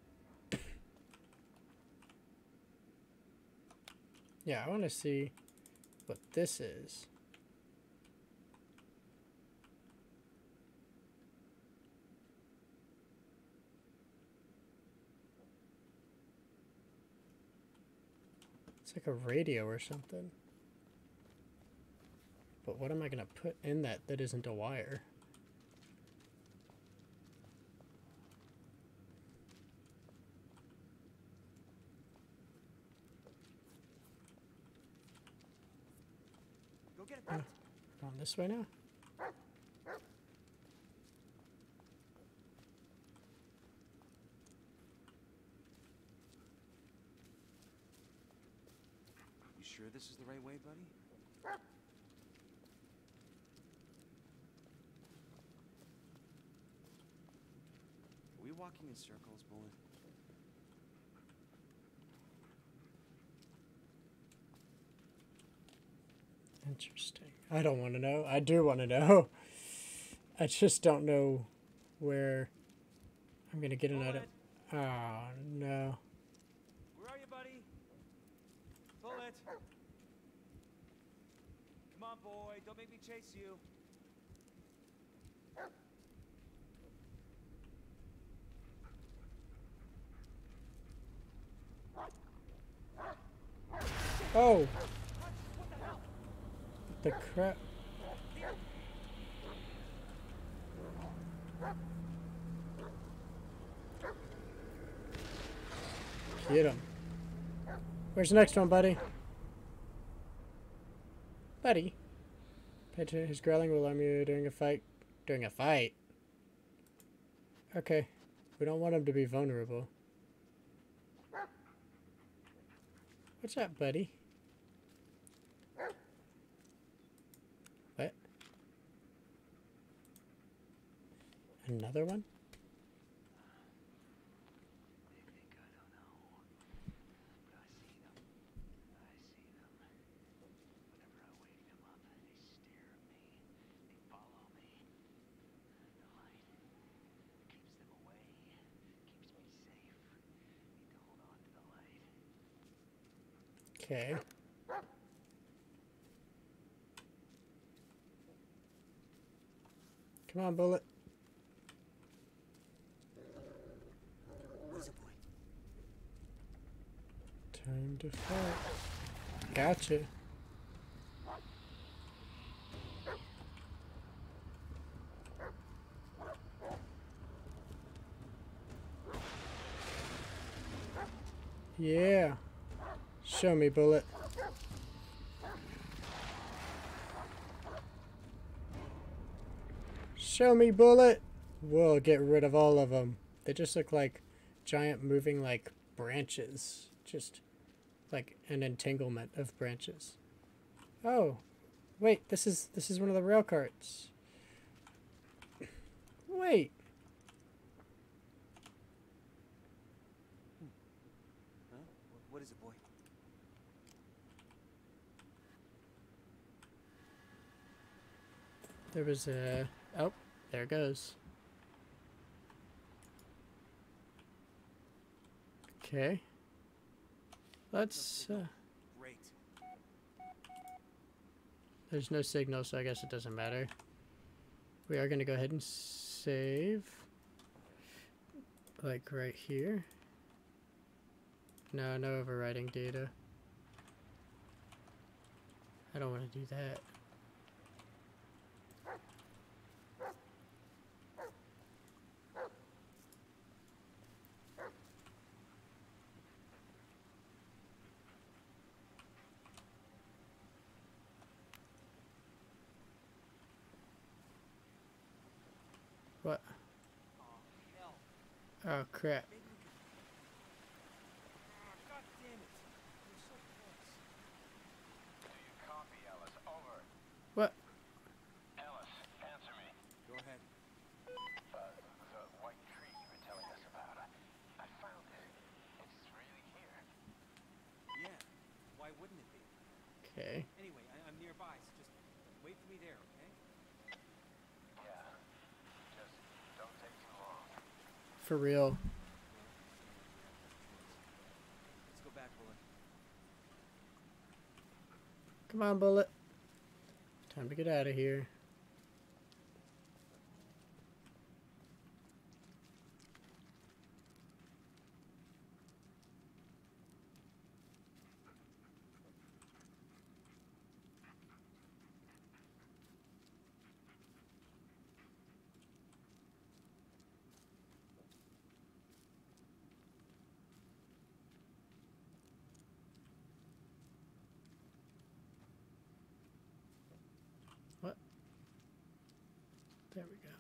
Speaker 1: Yeah, I want to see what this is. It's like a radio or something. But what am I going to put in that that isn't a wire?
Speaker 2: Go get it, Pete.
Speaker 1: On this way now?
Speaker 2: You sure this is the right way, buddy? Are we walking in circles, Bullet?
Speaker 1: Interesting. I don't want to know. I do want to know. I just don't know where I'm going to get an item. Oh, no.
Speaker 2: Where are you, buddy? Bullet. Come on, boy. Don't make me chase you.
Speaker 1: Oh! The crap. Get him. Where's the next one, buddy? Buddy. Pet his growling will alarm you during a fight. During a fight? Okay. We don't want him to be vulnerable. What's up, buddy? What? Another one?
Speaker 7: They think I don't know, but I see them. I see them. Whenever I wake them up, they stare at me. They follow me. The light keeps them away, keeps me safe. Need to hold on to the light.
Speaker 1: Okay. Come on, Bullet.
Speaker 2: Where's it, boy?
Speaker 1: Time to fight. Gotcha. Yeah. Show me, Bullet. Show me, Bullet. We'll get rid of all of them. They just look like giant moving like branches. Just like an entanglement of branches. Oh, wait, this is this is one of the rail carts. Wait.
Speaker 2: Huh? Wh- What is it, boy?
Speaker 1: There was a... Oh, there it goes. Okay. Let's... Uh,
Speaker 2: Great.
Speaker 1: there's no signal, so I guess it doesn't matter. We are going to go ahead and save. Like right here. No, no overwriting data. I don't want to do that. What?
Speaker 2: Oh, hell.
Speaker 1: Oh, crap.
Speaker 2: Maybe we could... Ah, God damn it. We're so close.
Speaker 4: Do you copy, Ellis? Over.
Speaker 1: What?
Speaker 4: Ellis, answer me.
Speaker 2: Go ahead.
Speaker 4: Uh, the white tree you were telling us about. I, I found it. It's really here.
Speaker 2: Yeah. Why wouldn't it be?
Speaker 1: Okay.
Speaker 2: Anyway, I, I'm nearby, so just wait for me there, okay?
Speaker 4: Yeah. Just don't take too long.
Speaker 1: For real.
Speaker 2: Let's go back, Bullet.
Speaker 1: Come on, Bullet. Time to get out of here. What? There we go.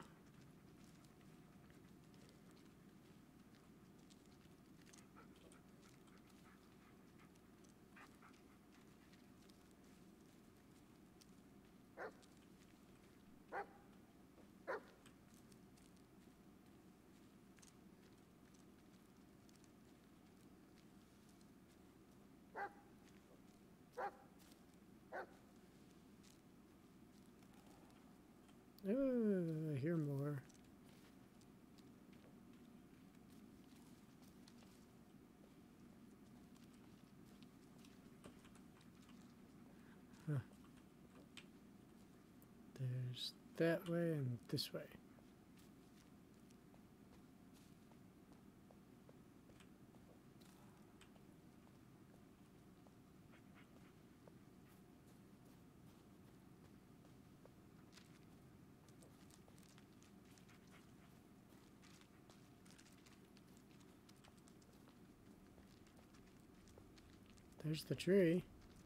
Speaker 1: Ooh, I hear more. Huh. There's that way and this way. There's the tree.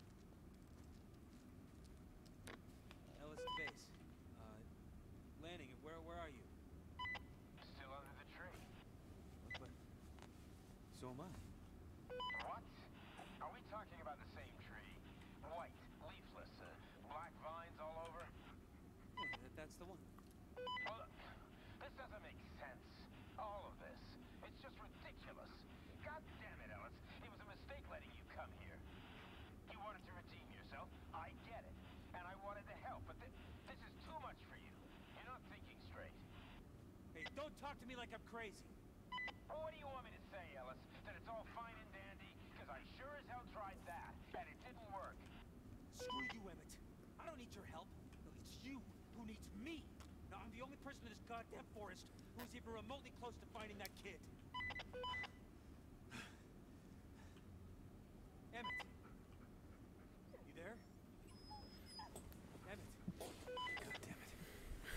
Speaker 2: Ellis to base. Uh, landing. Where, where are you?
Speaker 4: Still under the tree.
Speaker 2: But so am I.
Speaker 4: What? Are we talking about the same tree? White, leafless, uh, black vines all over?
Speaker 2: Yeah, that, that's the one.
Speaker 4: Well, look, this doesn't make sense. All of this. It's just ridiculous. God damn it, Ellis. It was a mistake letting you come here. You wanted to redeem yourself. I get it. And I wanted to help, but th this is too much for you. You're not thinking straight.
Speaker 2: Hey, don't talk to me like I'm crazy.
Speaker 4: Well, what do you want me to say, Ellis? That it's all fine and dandy? Because I sure as hell tried that, and it didn't work.
Speaker 2: Screw you, Emmett. I don't need your help. No, it's you who needs me. Now, I'm the only person in this goddamn forest who's even remotely close to finding that kid. Emmett.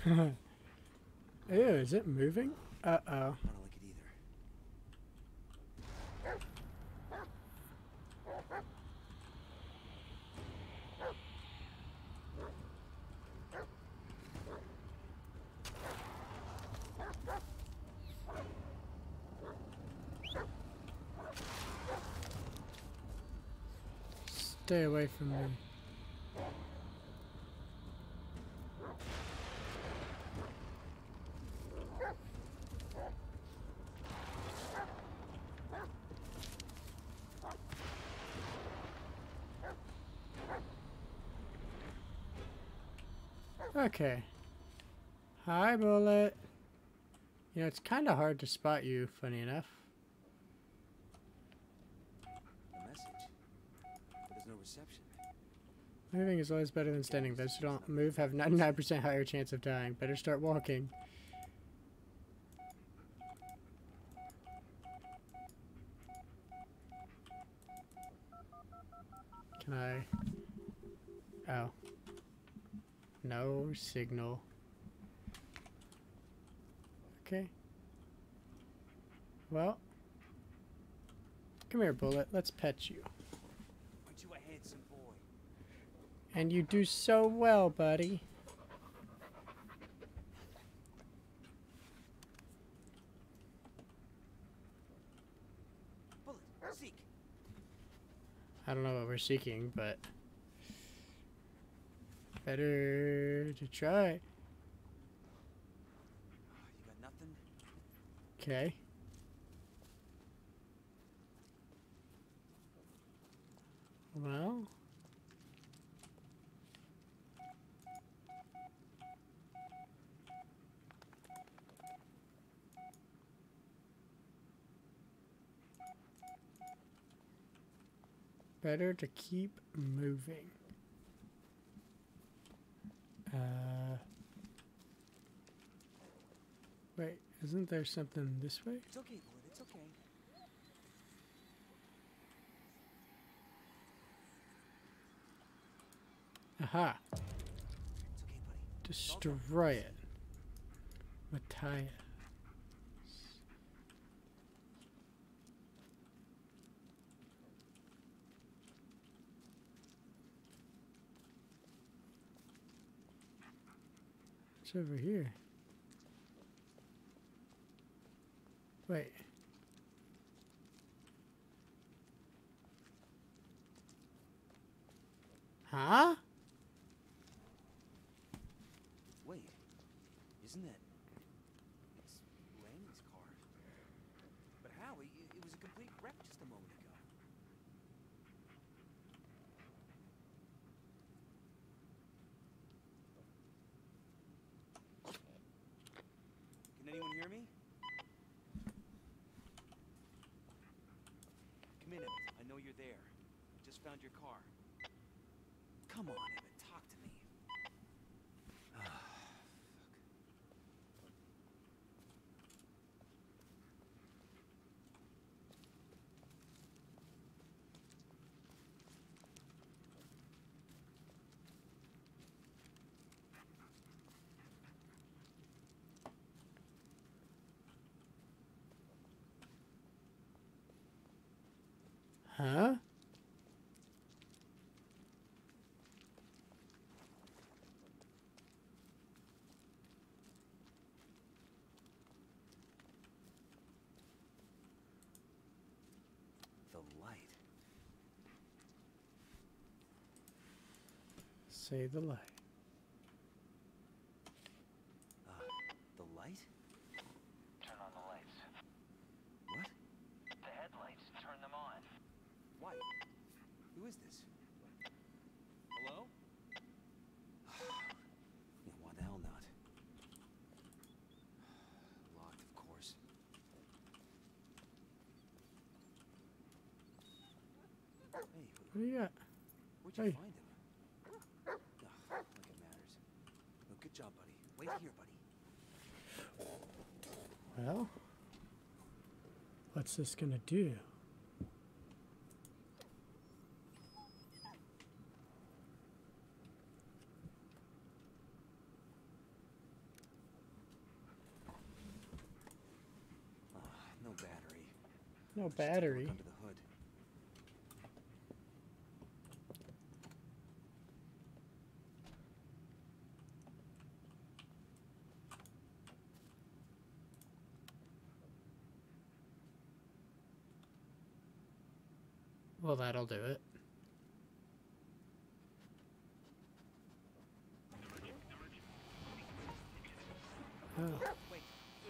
Speaker 1: Ew, is it moving? Uh-oh.
Speaker 2: I don't like it either.
Speaker 1: Stay away from me. Okay. Hi, Bullet. You know, it's kind of hard to spot you, funny enough.
Speaker 2: A message. But there's no reception.
Speaker 1: Moving is always better than standing. Those who don't move have ninety-nine percent higher chance of dying. Better start walking. Can I... Oh. No signal. Okay. Well. Come here, Bullet. Let's pet you.
Speaker 2: Aren't you a handsome boy?
Speaker 1: And you do so well, buddy.
Speaker 2: Bullet, seek.
Speaker 1: I don't know what we're seeking, but better to try.
Speaker 2: You got nothing?
Speaker 1: Okay. Well. Better to keep moving. Uh, wait, isn't there something this way?
Speaker 2: It's okay, Bullet, it's okay.
Speaker 1: Aha!
Speaker 2: It's okay, buddy.
Speaker 1: Destroy it. Matthias. What's over here? Wait. Huh?
Speaker 2: Wait, isn't that... It's Laney's car. But how? It, it was a complete wreck just a moment ago. Can anyone hear me? Come in, Emmett. I know you're there. I just found your car. Come on, Emmett. Talk to me. Ah, fuck.
Speaker 1: Huh?
Speaker 2: The light.
Speaker 1: Say the light.
Speaker 2: Uh, the light?
Speaker 4: Turn on the lights.
Speaker 2: What?
Speaker 4: The headlights. Turn them on.
Speaker 2: Why? Who is this? Hello? Yeah, why the hell not? Locked, of course. Hey, wh-
Speaker 1: What do you got?
Speaker 2: where'd you
Speaker 1: Hey.
Speaker 2: find him? Ugh, like it matters. Oh, good job, buddy. Wait here, buddy.
Speaker 1: Well, what's this gonna do? No
Speaker 2: Let's take a look
Speaker 1: battery.
Speaker 2: under the hood.
Speaker 1: Well, that'll do it. Oh.
Speaker 2: Wait.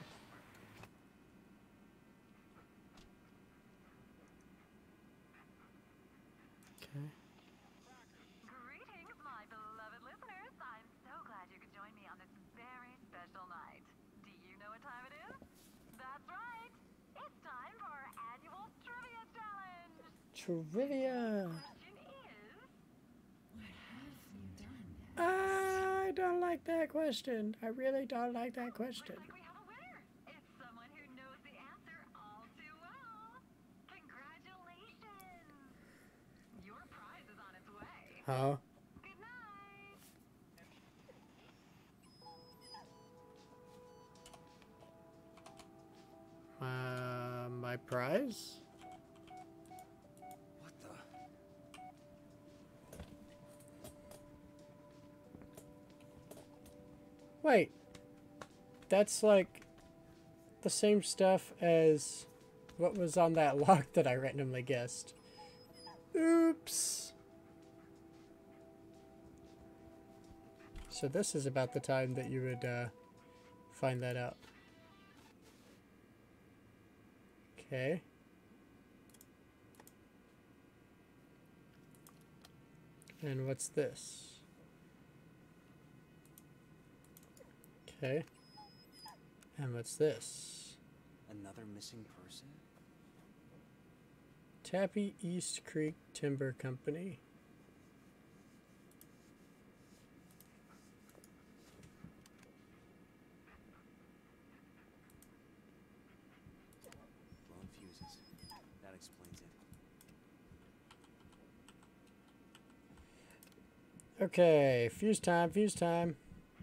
Speaker 1: Okay.
Speaker 8: Greetings, my beloved listeners. I'm so glad you could join me on this very special night. Do you know what time it is? That's right. It's time for our annual trivia challenge.
Speaker 1: Trivia.
Speaker 8: Question is,
Speaker 5: What have you done?
Speaker 1: I don't like that question. I really don't like that question.
Speaker 8: looks like we have a winner. It's someone who knows the answer all too well. Congratulations. Your prize is on its way.
Speaker 1: Huh?
Speaker 8: Good night.
Speaker 1: Uh, my prize?
Speaker 2: What the?
Speaker 1: Wait. That's like the same stuff as what was on that lock that I randomly guessed. Oops. So this is about the time that you would uh, find that out. Okay. And what's this? Okay. And what's this?
Speaker 2: Another missing person?
Speaker 1: Tappy East Creek Timber Company.
Speaker 2: Blown fuses. That explains it.
Speaker 1: Okay, fuse time, fuse time.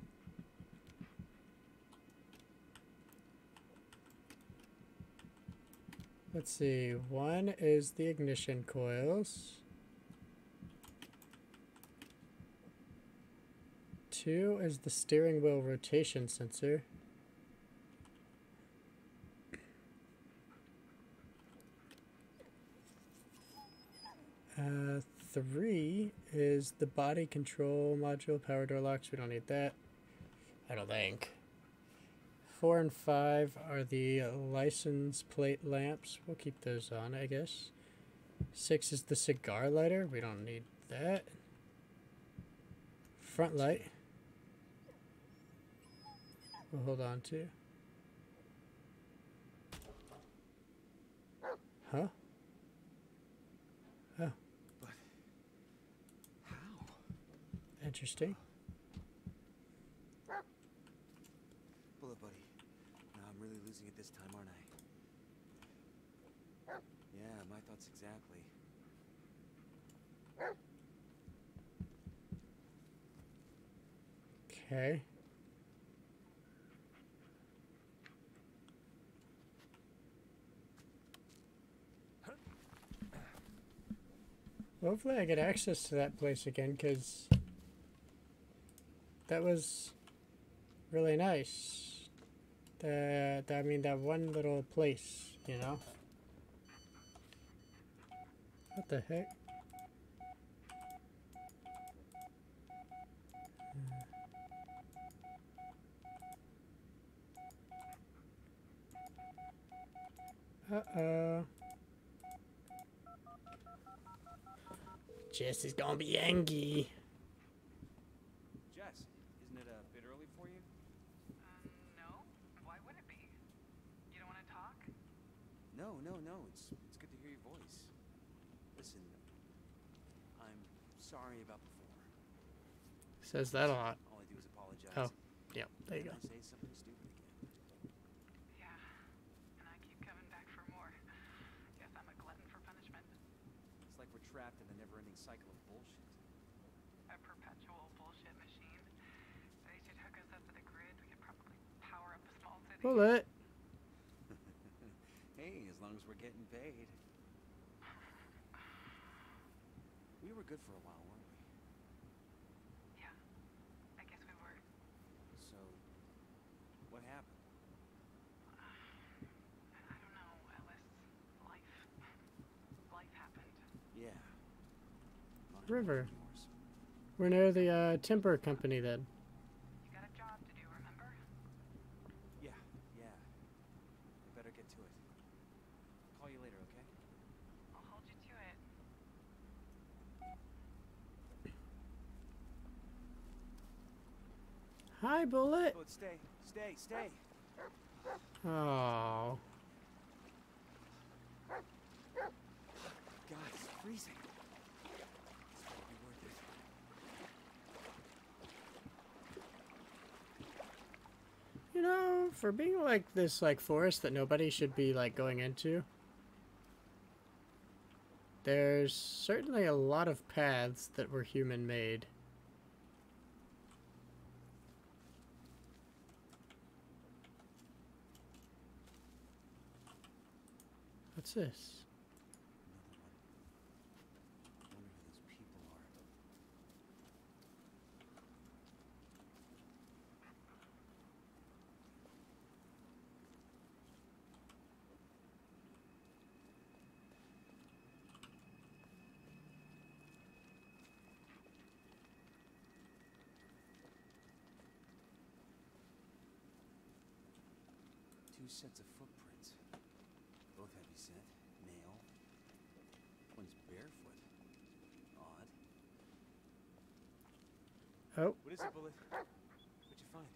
Speaker 1: Let's see, one is the ignition coils. Two is the steering wheel rotation sensor. Uh, three is the body control module, power door locks. We don't need that. I don't think. Four and five are the license plate lamps. We'll keep those on, I guess. Six is the cigar lighter. We don't need that. Front light. We'll hold on to. Huh? Oh.
Speaker 2: But how?
Speaker 1: Interesting.
Speaker 2: Bullet buddy. No, I'm really losing it this time, aren't I? Yeah, my thoughts exactly.
Speaker 1: Okay. Hopefully I get access to that place again, because that was really nice. The, the, I mean, that one little place, you know? What the heck? Uh-oh. Jesse's gonna be angry.
Speaker 2: Jess, isn't it a bit early for you?
Speaker 5: Um, no. Why would it be? You don't want to talk?
Speaker 2: No, no, no. It's it's good to hear your voice. Listen, I'm sorry about before.
Speaker 1: Says that a lot.
Speaker 2: All I do is apologize.
Speaker 1: Oh, yeah, there you go.
Speaker 2: And I say something stupid again.
Speaker 5: Yeah. And I keep coming back for more. Guess I'm a glutton for punishment.
Speaker 2: It's like we're trapped in a never-ending cycle of bullshit.
Speaker 5: A perpetual bullshit machine. They should hook us up with a grid. We could probably power up a small city.
Speaker 1: Bullet.
Speaker 2: Hey, as long as we're getting invade. We were good for a while, weren't we?
Speaker 5: Yeah, I guess we were.
Speaker 2: So, what happened?
Speaker 5: I don't know, Ellis. Life. Life happened.
Speaker 2: Yeah. Not
Speaker 1: River.
Speaker 2: yours.
Speaker 1: We're near the uh, timber company then.
Speaker 5: You got a job to do, remember?
Speaker 2: Yeah, yeah. I better get to it. Call you later, okay?
Speaker 5: I'll hold you to it.
Speaker 1: Hi, Bullet.
Speaker 2: Oh, stay, stay, stay.
Speaker 1: Oh.
Speaker 2: God, it's freezing. It's gonna be worth it.
Speaker 1: You know, for being like this, like forest that nobody should be like going into, there's certainly a lot of paths that were human made. What's this?
Speaker 2: Another one. Wonder who those people are. Two sets of footprints. Both heavy set, male. One's barefoot. Odd.
Speaker 1: Oh,
Speaker 2: What is it, Bullet? What'd you find?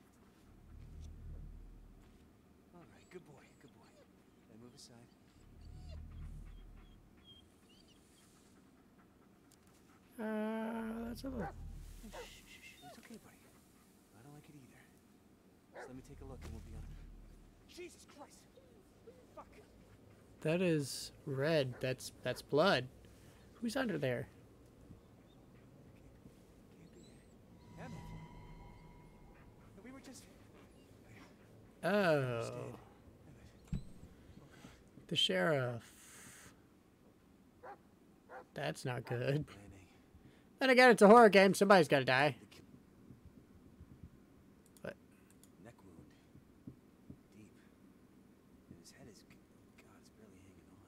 Speaker 2: All right, good boy, good boy. Now move aside.
Speaker 1: uh, that's a little.
Speaker 2: Shh, shh, shh. It's okay, buddy. I don't like it either. Just let me take a look and we'll be on it. Jesus Christ! Fuck!
Speaker 1: That is red. That's that's blood. Who's under there?
Speaker 2: Can't be it. Emmett. We were just...
Speaker 1: Oh,
Speaker 2: Emmett.
Speaker 1: the sheriff. That's not good.
Speaker 2: Landing.
Speaker 1: Then again, it's a horror game. Somebody's got to die.
Speaker 2: The ki-
Speaker 1: What?
Speaker 2: Neck wound. Deep. And his head is... God, it's barely hanging on.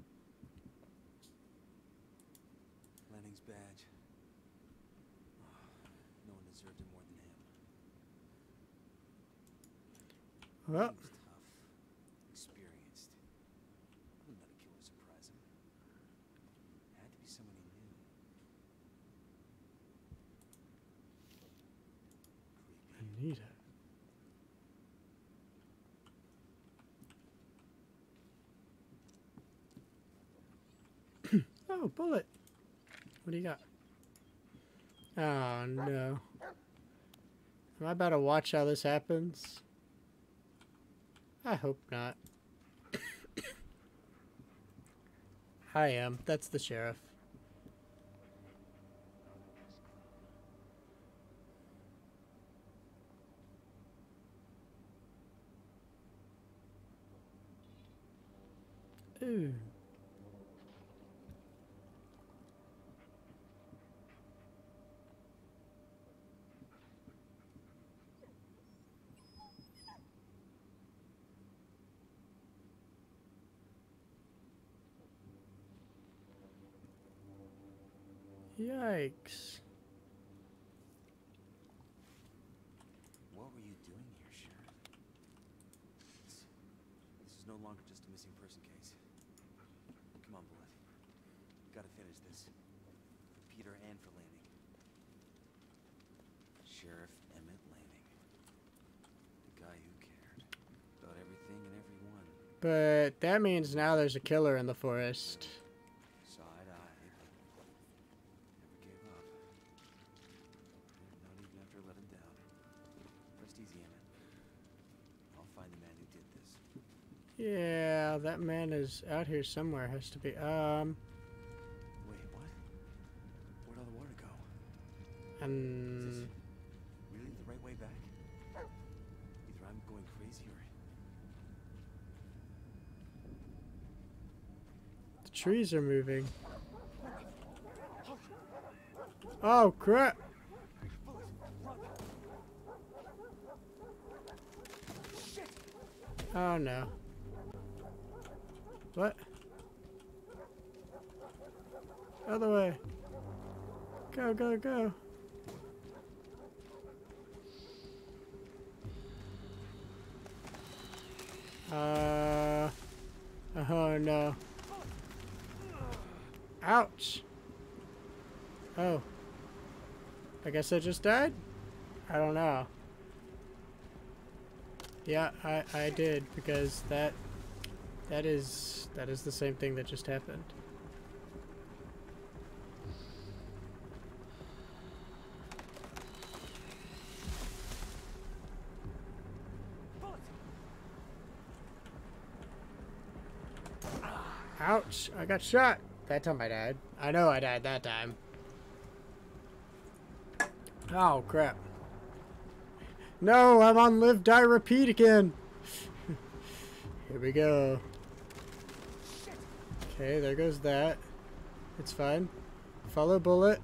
Speaker 2: Lanning's badge. Oh, no one deserved it more than him.
Speaker 1: Well,
Speaker 2: He was tough. Experienced. Wouldn't let a killer surprise him. Had to be someone he knew. Creepy.
Speaker 1: Anita. Oh, bullet. What do you got? Oh, no. Am I about to watch how this happens? I hope not. I am. That's the sheriff. Ooh. Yikes.
Speaker 2: What were you doing here, Sheriff? This, this is no longer just a missing person case. Come on, Bullet. Gotta finish this. For Peter and for Lanning. Sheriff Emmett Lanning. The guy who cared. About everything and everyone.
Speaker 1: But that means now there's a killer in the forest.
Speaker 2: Saw eye to eye, but never gave up. Not even after I let him down. Rest easy, Emmett. I'll find the man who did this.
Speaker 1: Yeah, that man is out here somewhere. Has to be. Um,
Speaker 2: Wait, what? Where'd all the water go? Is
Speaker 1: um,
Speaker 2: this really the right way back? Either I'm going crazy or...
Speaker 1: The trees are moving. Oh crap! Oh no. What? Other way. Go, go, go. Uh. Oh no. Ouch. Oh. I guess I just died? I don't know. Yeah, I, I did, because that that is that is the same thing that just happened. Ouch, I got shot. That time I died. I know I died that time. Oh crap. No, I'm on live, die, repeat again. Here we go. Okay, there goes that. It's fine. Follow bullet.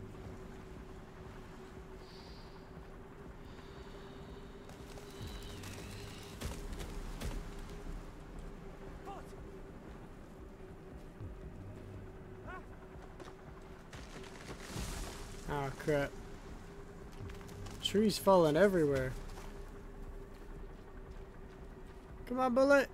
Speaker 1: Oh crap. Trees falling everywhere. Come on, bullet.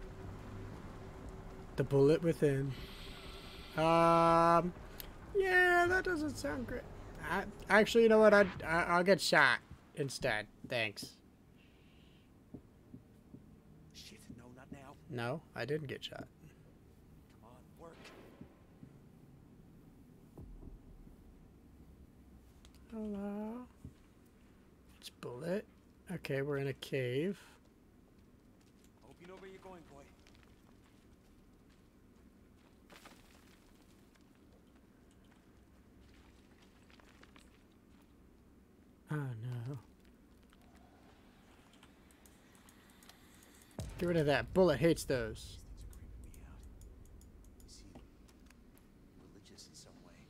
Speaker 1: The bullet within. Um, yeah, that doesn't sound great. I, actually, you know what? I, I, I'll get shot instead. Thanks.
Speaker 2: Shit, no, not now.
Speaker 1: No, I didn't get shot.
Speaker 2: Come on, work.
Speaker 1: Hello. It's bullet. Okay, we're in a cave.
Speaker 2: Hope you know where you're going, boy.
Speaker 1: Oh no. Get rid of that. Bullet hates those.
Speaker 2: These things are creeping me out. Is he religious in some way?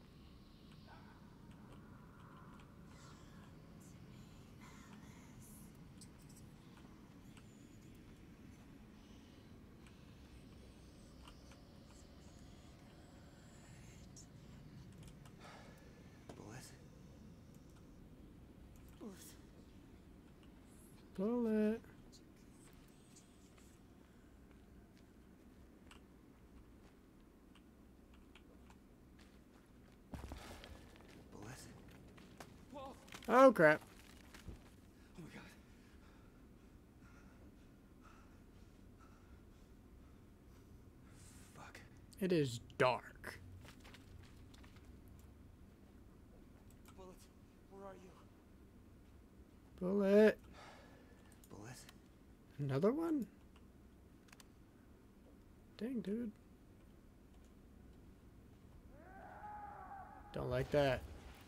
Speaker 2: Bullet?
Speaker 1: Bullet.
Speaker 2: Bullet? Whoa!
Speaker 1: Oh crap.
Speaker 2: Oh my god. Fuck.
Speaker 1: It is dark.
Speaker 2: Bullet, where are you?
Speaker 1: Bullet.
Speaker 2: Bullet?
Speaker 1: Another one? Dang, dude. Don't like that.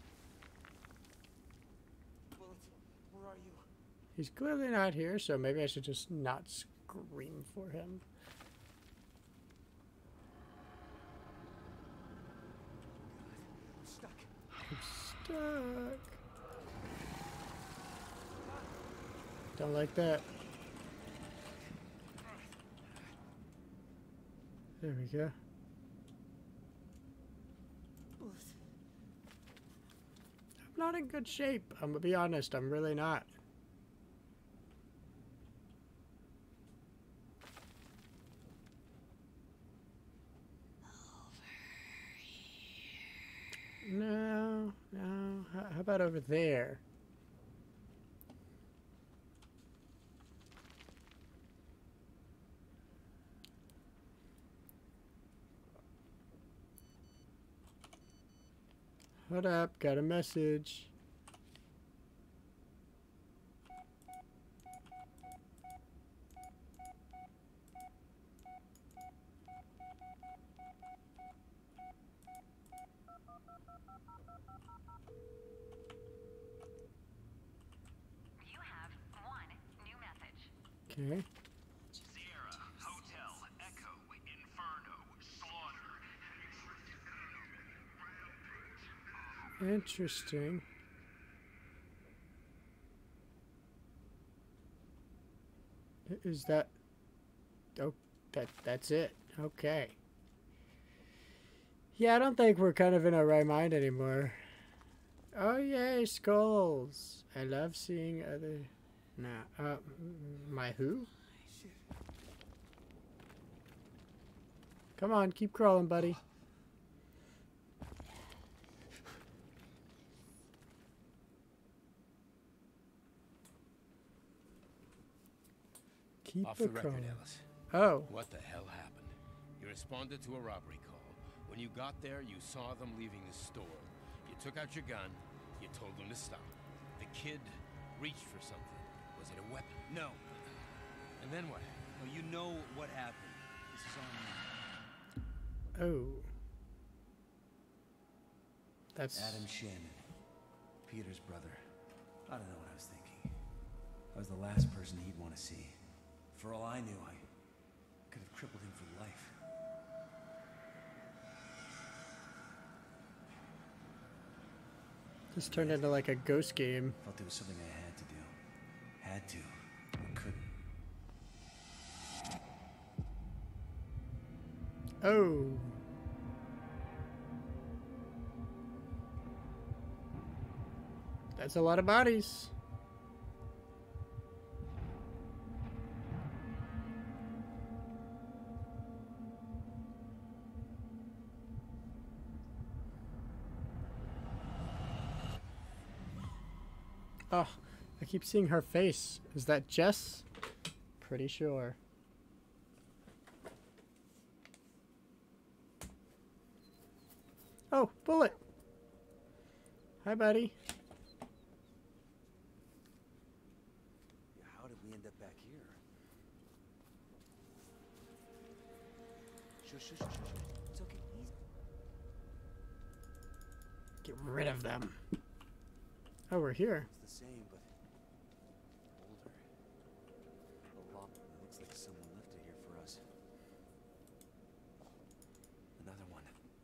Speaker 2: Bullet, where are you?
Speaker 1: He's clearly not here, so maybe I should just not scream for him.
Speaker 2: I'm stuck.
Speaker 1: I'm stuck. Don't like that. There we go.
Speaker 2: Bullet.
Speaker 1: I'm not in good shape. I'm gonna be honest, I'm really not. No, no. How, how about over there? Hold up, got a message.
Speaker 8: You have one new message.
Speaker 1: Okay.
Speaker 3: Sierra, Hotel, Echo, Inferno, Slaughter.
Speaker 1: Interesting. Is that... Oh, that, that's it. Okay. Yeah, I don't think we're kind of in our right mind anymore. Oh, yay, skulls. I love seeing other... Nah, uh, my who? Come on, keep crawling, buddy. Keep
Speaker 6: Off the
Speaker 1: it
Speaker 6: record,
Speaker 1: crawling.
Speaker 6: Ellis.
Speaker 1: Oh.
Speaker 6: What the hell happened? You responded to a robbery call. When you got there, you saw them leaving the store. You took out your gun. You told them to stop. The kid reached for something. Was it a weapon?
Speaker 2: No.
Speaker 6: And then what?
Speaker 2: No, you know what happened. This is on me.
Speaker 1: Oh. That's...
Speaker 2: Adam Shannon. Peter's brother. I don't know what I was thinking. I was the last person he'd want to see. For all I knew, I could have crippled him for life.
Speaker 1: This turned into like a ghost game.
Speaker 2: Felt it was something I had to do. Had to. But couldn't.
Speaker 1: Oh. That's a lot of bodies. Oh, I keep seeing her face. Is that Jess? Pretty sure. Oh, bullet. Hi, buddy.
Speaker 2: Yeah, how did we end up back here? Shush, shush, shush, shush. It's okay. Easy.
Speaker 1: Get rid of them. Oh, we're here.
Speaker 2: It's the same, but older. A lot. It looks like someone left it here for us. Another one.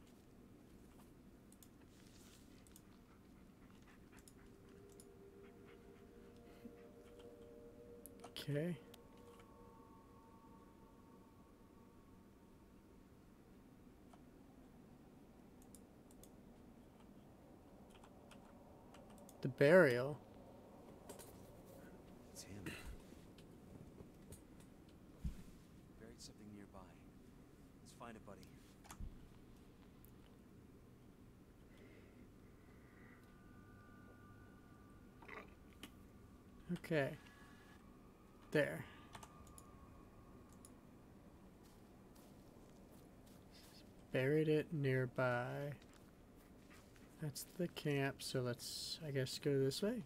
Speaker 1: Okay. The burial.
Speaker 2: It's him. Buried something nearby. Let's find it, buddy.
Speaker 1: Okay. There. Buried it nearby. That's the camp, so let's, I guess, go this way.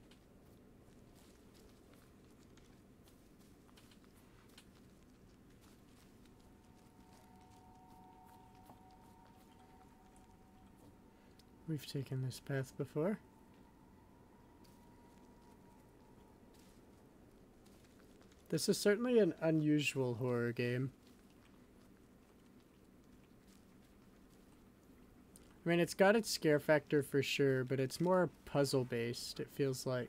Speaker 1: We've taken this path before. This is certainly an unusual horror game. I mean, it's got its scare factor for sure, but it's more puzzle-based, it feels like.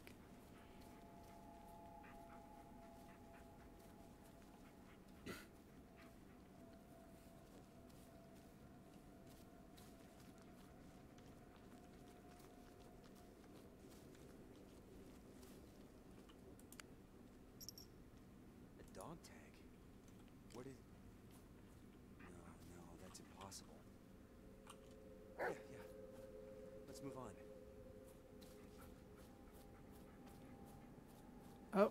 Speaker 2: A dog tag? What is... No, no, that's impossible. Yeah, yeah. Let's move on.
Speaker 1: Oh,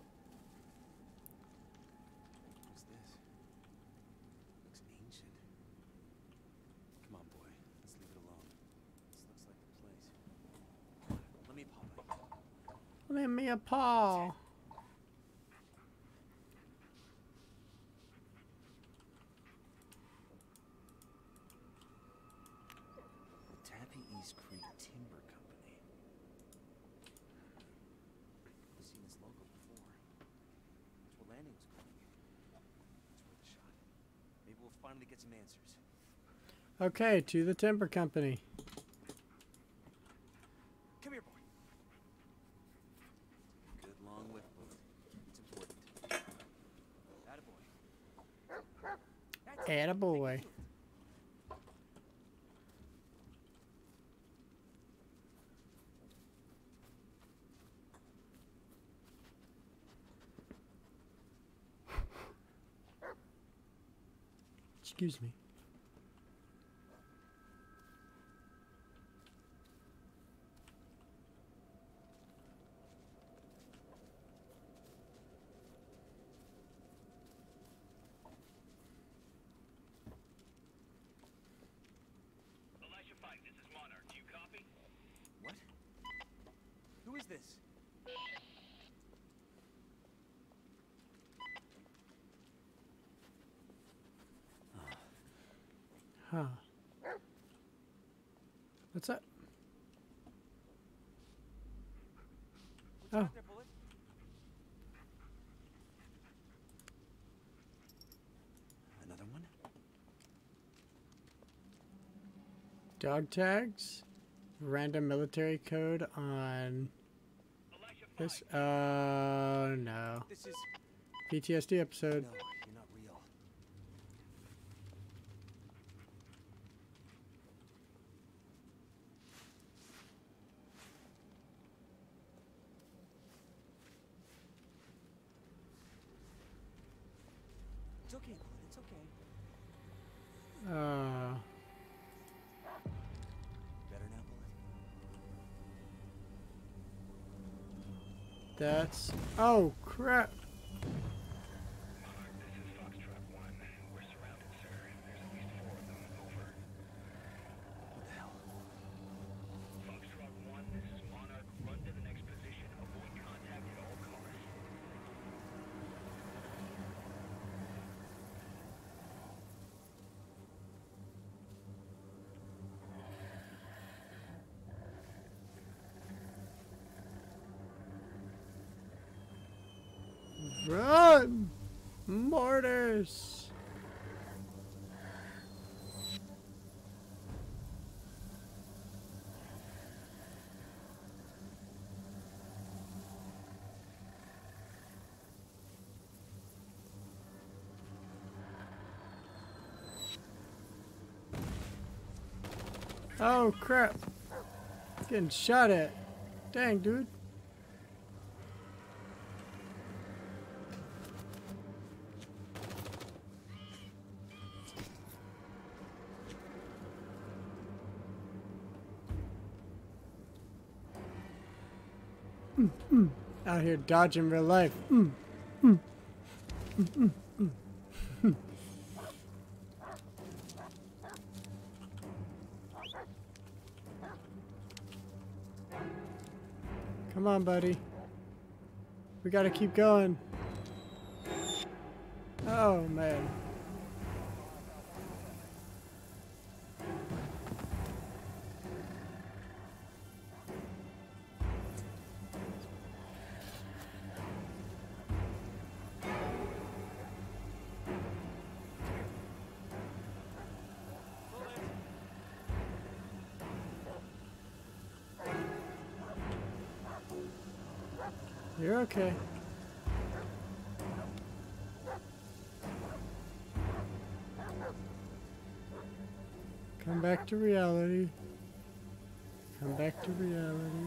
Speaker 2: What's this? Looks ancient. Come on, boy. Let's leave it alone. This looks like the place. Let me pop it.
Speaker 1: let me a paw.
Speaker 2: The Tappy East Creek Timber Company. I've seen this logo before. That's where landing was going. It's worth a shot. Maybe we'll finally get some answers.
Speaker 1: Okay, to the timber company. Attaboy. Excuse me.
Speaker 3: Elijah five, this is Monarch. Do you copy?
Speaker 2: What? Who is this?
Speaker 1: Huh. What's that?
Speaker 2: What you
Speaker 1: Oh.
Speaker 2: got there, Bullet? Another one?
Speaker 1: Dog tags. Random military code on
Speaker 3: Elijah five.
Speaker 1: this. Oh no.
Speaker 2: This is...
Speaker 1: P T S D episode.
Speaker 2: No, you're not real. It's okay, Bullet. It's okay.
Speaker 1: Uh,
Speaker 2: Better now, Bullet?
Speaker 1: that's. Oh crap.
Speaker 3: Monarch, this is Foxtrot one. We're surrounded, sir. There's at least four of them. Over.
Speaker 2: What the hell?
Speaker 3: Foxtrot one, this is Monarch. Run to the next position. Avoid contact at all costs.
Speaker 1: Run! Mortars! Oh crap! Getting shot at. Dang, dude. Mm, mm. Out here dodging real life. Mm, mm. Mm, mm, mm. Mm. Come on, buddy. We gotta keep going. Oh, man. You're okay. Come back to reality. Come back to reality.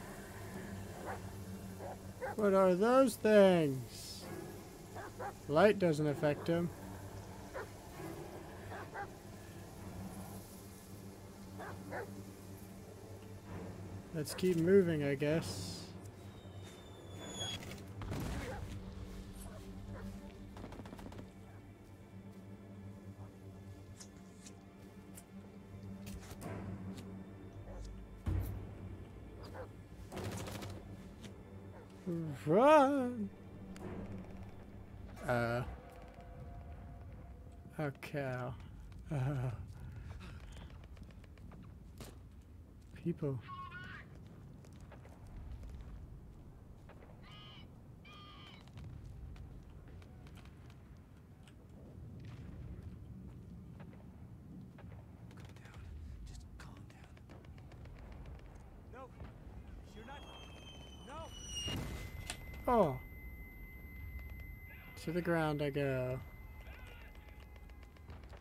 Speaker 1: What are those things? Light doesn't affect him. Let's keep moving, I guess. Run! Uh. Oh, cow. Uh. People.
Speaker 2: Calm down. Just calm down. No! You're not... No!
Speaker 1: Oh. To the ground I go.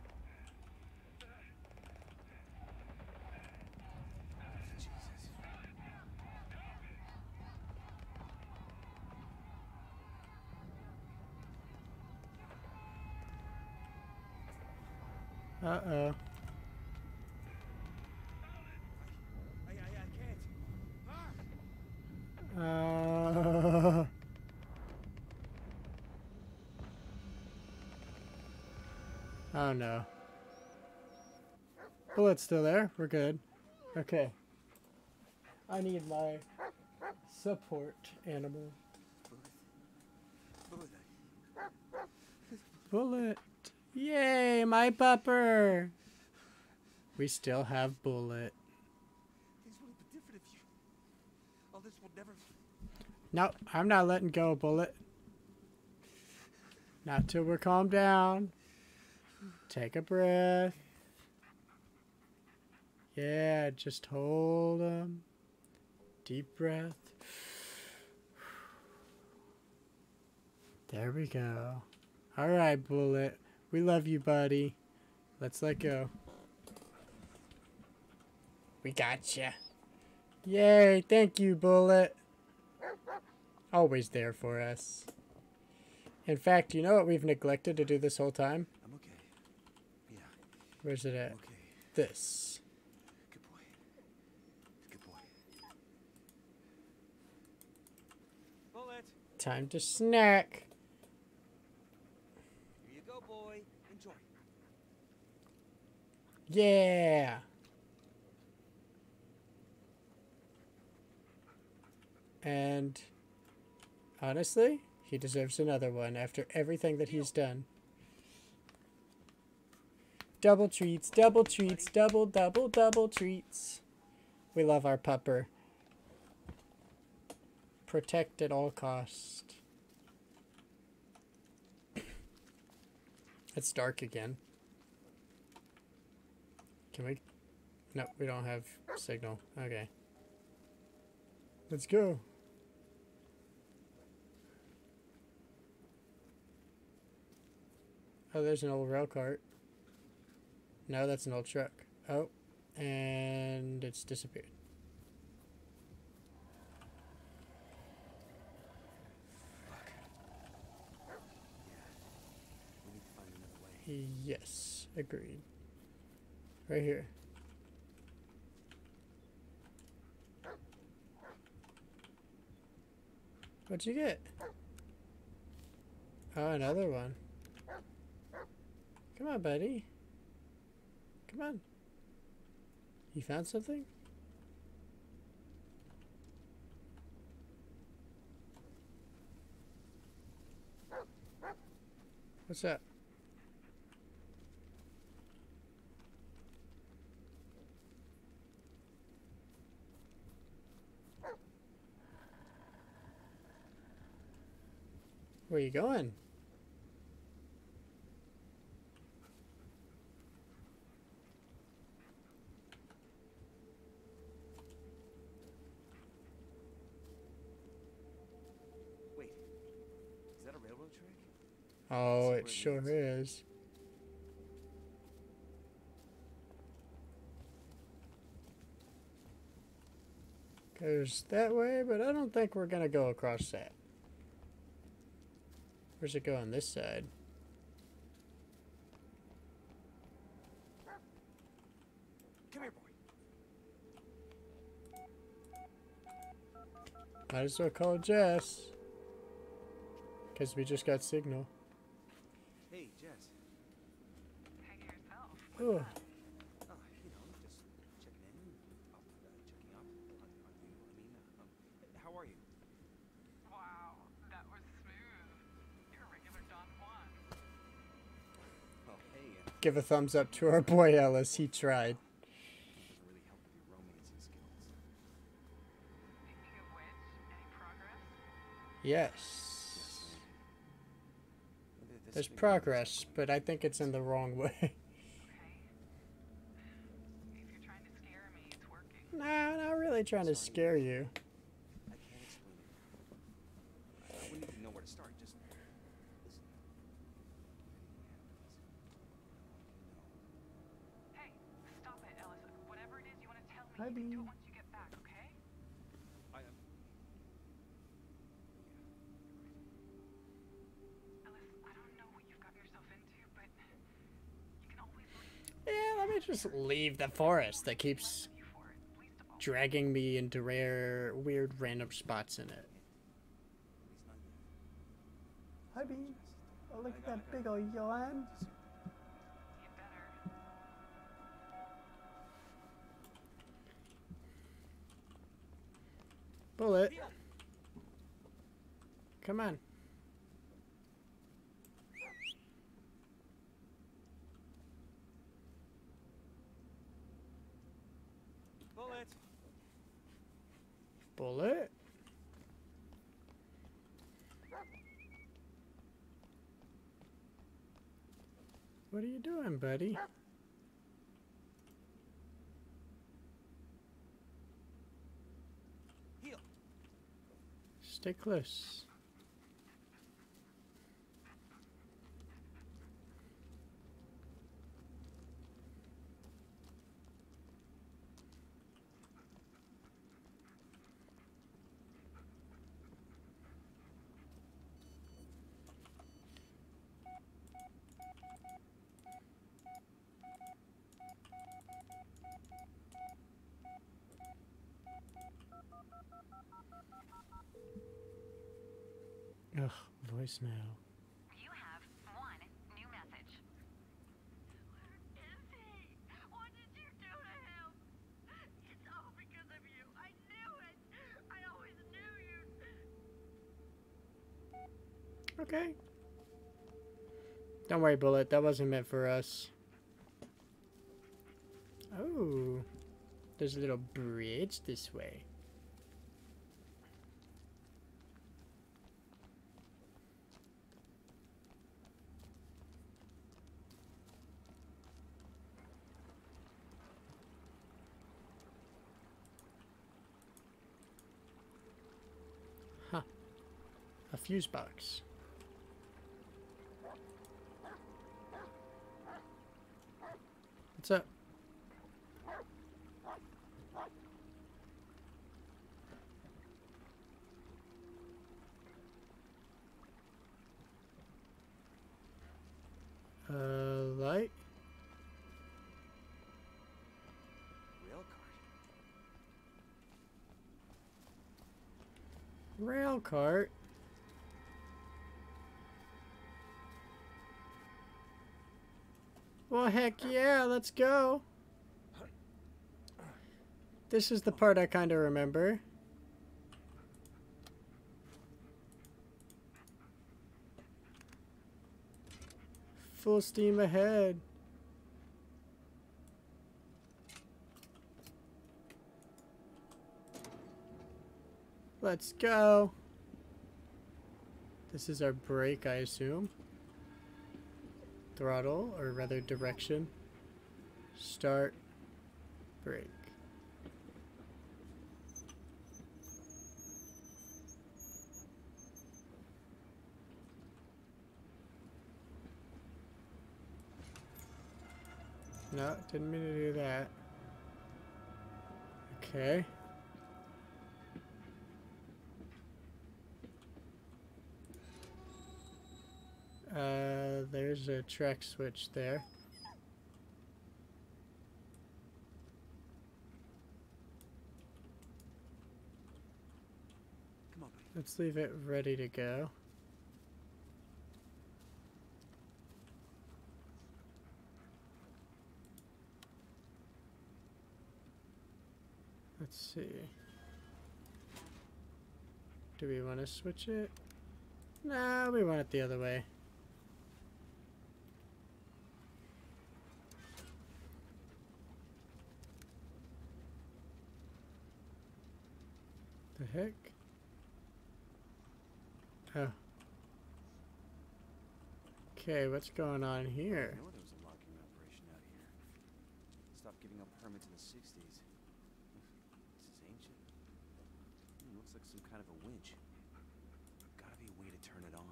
Speaker 1: Uh-oh.
Speaker 2: I, I, I can't. Ah!
Speaker 1: Uh... Oh no. Bullet's still there. We're good. Okay. I need my support animal.
Speaker 2: Bullet. Bullet.
Speaker 1: Bullet. Yay, my pupper. We still have Bullet.
Speaker 2: Things would have been different if you... All this will never...
Speaker 1: Nope, I'm not letting go, Bullet. Not till we're calmed down. Take a breath. Yeah, just hold them. Deep breath. There we go. All right, Bullet. We love you, buddy. Let's let go. We gotcha. Yay, thank you, Bullet. Always there for us. In fact, you know what we've neglected to do this whole time?
Speaker 2: I'm okay. Yeah.
Speaker 1: Where's it at?
Speaker 2: I'm okay.
Speaker 1: This.
Speaker 2: Good boy. Good boy. Bullet.
Speaker 1: Time to snack.
Speaker 2: Here you go, boy. Enjoy.
Speaker 1: Yeah. And honestly, he deserves another one after everything that he's done. Double treats, double treats, double, double, double treats. We love our pupper. Protect at all costs. It's dark again. Can we? No, we don't have signal. Okay. Let's go. Oh, there's an old rail cart. No, that's an old truck. Oh, and it's disappeared.
Speaker 2: We need to find another way.
Speaker 1: Yes, agreed. Right here. What'd you get? Oh, another one. Come on, buddy. Come on. You found something? What's that? Where are you going?
Speaker 2: Wait. Is that a railroad track?
Speaker 1: Oh,
Speaker 2: That's
Speaker 1: it
Speaker 2: where it
Speaker 1: sure
Speaker 2: leads.
Speaker 1: is. Goes that way, but I don't think we're gonna go across that. Where's it go on this side?
Speaker 2: Come here, boy.
Speaker 1: Might as well call Jess. Because we just got signal.
Speaker 2: Hey, Jess.
Speaker 5: Hey yourself.
Speaker 1: Ooh.
Speaker 2: Oh, you know, just checking in. Oh, uh, checking up on, on you. I mean, uh, um, how are you?
Speaker 5: Wow, that was smooth. You're a regular Don Juan.
Speaker 2: Oh, hey. Uh,
Speaker 1: Give a thumbs up to our boy Ellis. He tried.
Speaker 2: doesn't really help with your romancing skills.
Speaker 5: Speaking of which, any progress?
Speaker 1: Yes.
Speaker 2: This
Speaker 1: There's
Speaker 2: big
Speaker 1: progress, but I think it's in the wrong way.
Speaker 5: Okay. If you're trying to scare me, it's working.
Speaker 1: Nah, not really trying to scare you.
Speaker 2: I can't explain it. I wouldn't even know where to start. Just listen.
Speaker 5: Hey, stop it, Ellis. Whatever it is you want to tell me,
Speaker 1: Hi,
Speaker 5: you can do
Speaker 1: Bee.
Speaker 5: it once you get back, okay?
Speaker 2: I am.
Speaker 5: Ellis, I don't know what you've gotten yourself into, but you can always leave.
Speaker 1: I just leave the forest that keeps dragging me into rare, weird, random spots in it? Hi, Bee. Oh, look at that big old yawn. Bullet. Come on.
Speaker 2: Bullet.
Speaker 1: Bullet. What are you doing, buddy?
Speaker 2: Heal.
Speaker 1: Stay close. Ugh, voicemail.
Speaker 8: You have one new message. Where is he? What did you do to him? It's all because of you. I knew it. I always knew you.
Speaker 1: Okay. Don't worry, Bullet. That wasn't meant for us. Oh. There's a little bridge this way. Huh. A fuse box. What's up? Uh, light?
Speaker 2: Rail cart.
Speaker 1: Rail cart? Well, heck yeah, let's go. This is the part I kind of remember. Full steam ahead. Let's go. This is our brake, I assume. Throttle, or rather direction. Start. Brake. No, didn't mean to do that. Okay. Uh, there's a track switch there.
Speaker 2: Come on, buddy.
Speaker 1: Let's leave it ready to go. Let's see. Do we want to switch it? Nah, we want it the other way. The heck? Oh. Okay, what's going on
Speaker 2: I
Speaker 1: here?
Speaker 2: know there was a logging operation out here. Stopped giving up permits in the sixties. This is ancient. Hmm, looks like some kind of a winch. Gotta be a way to turn it on.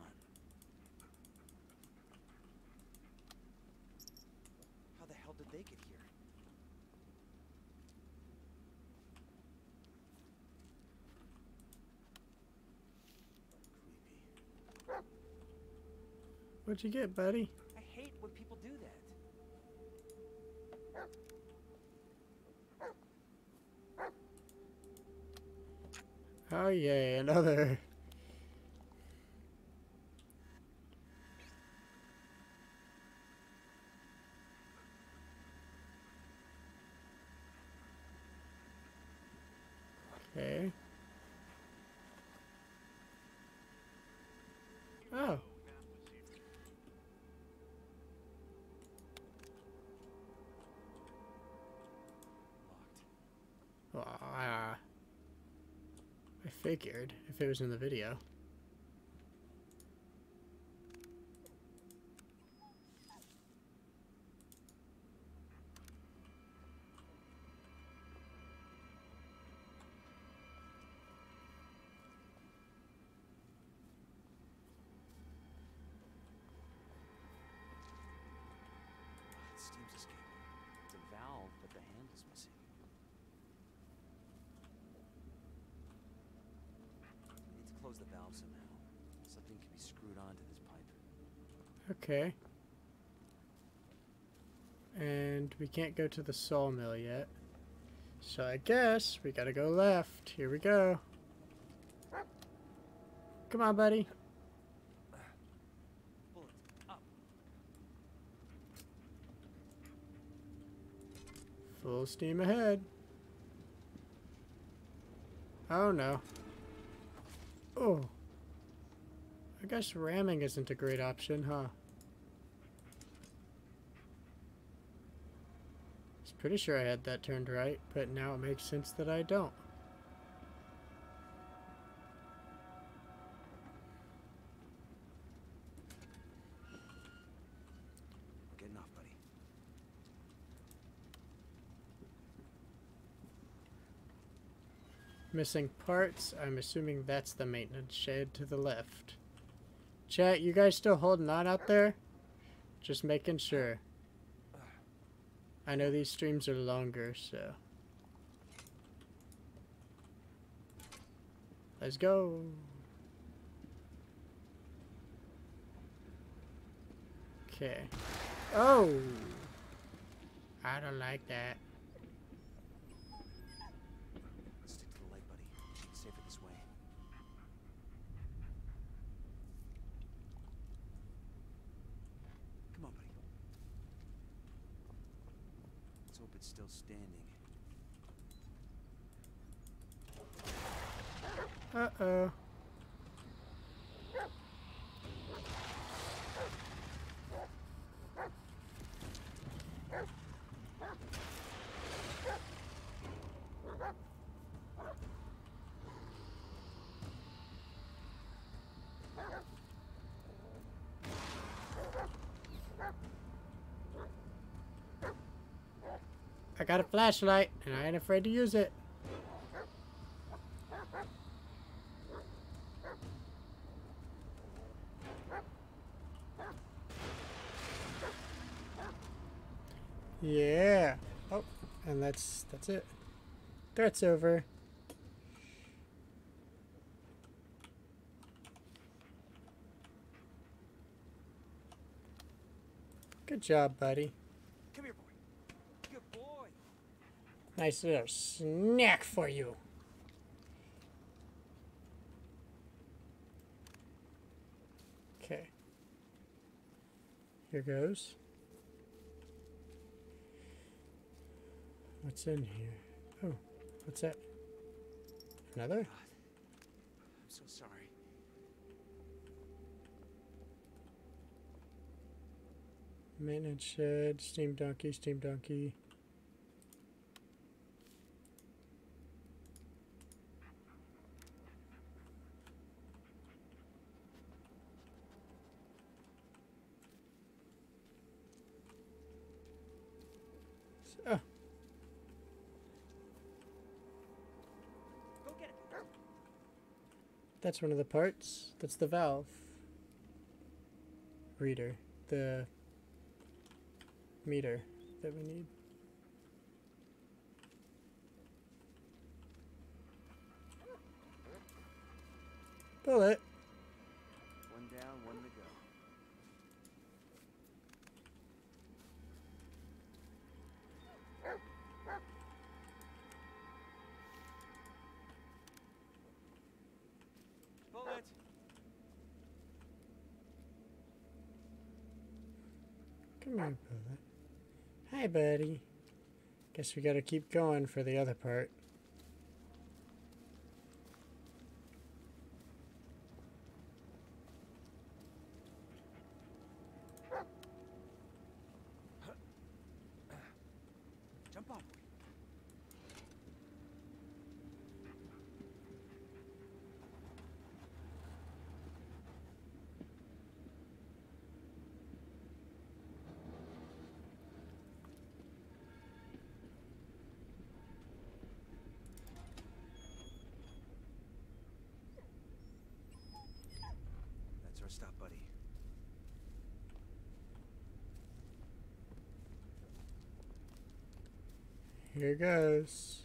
Speaker 2: How the hell did they get here? Creepy.
Speaker 1: What'd you get, buddy?
Speaker 2: I hate when people do that.
Speaker 1: Oh yay, another. Okay. Oh. Well, uh, I figured if it was in the video.
Speaker 2: Steam's escaping. It's a valve, but the handle's missing. We need to close the valve somehow. Something can be screwed onto this pipe.
Speaker 1: Okay. And we can't go to the sawmill yet. So I guess we gotta go left. Here we go. Come on, buddy.
Speaker 2: Bullets, up.
Speaker 1: Full steam ahead. Oh no. Oh. I guess ramming isn't a great option, huh? I was pretty sure I had that turned right, but now it makes sense that I don't.
Speaker 2: We're getting off, buddy.
Speaker 1: Missing parts. I'm assuming that's the maintenance shed to the left. Chat, you guys still holding on out there? Just making sure. I know these streams are longer, so. Let's go. Okay. Oh! I don't like that.
Speaker 2: Stick to the light, buddy. It's safer this way. Come on, buddy. Let's hope it's still standing.
Speaker 1: Uh-oh. I got a flashlight, and I ain't afraid to use it. Yeah. Oh, and that's that's it. Threat's over. Good job, buddy.
Speaker 2: Come here, boy. Good boy.
Speaker 1: Nice little snack for you. Okay. Here goes. What's in here? Oh, what's that? Another?
Speaker 2: God. I'm so sorry.
Speaker 1: Maintenance shed, steam donkey, steam donkey. Oh.
Speaker 2: Go get it.
Speaker 1: That's one of the parts. That's the valve reader, the meter that we need. Bullet.
Speaker 2: One down, one to go.
Speaker 1: Come here, Bullet. Hi, buddy. Guess we gotta keep going for the other part.
Speaker 2: Jump off. That's our stop, buddy.
Speaker 1: Here goes.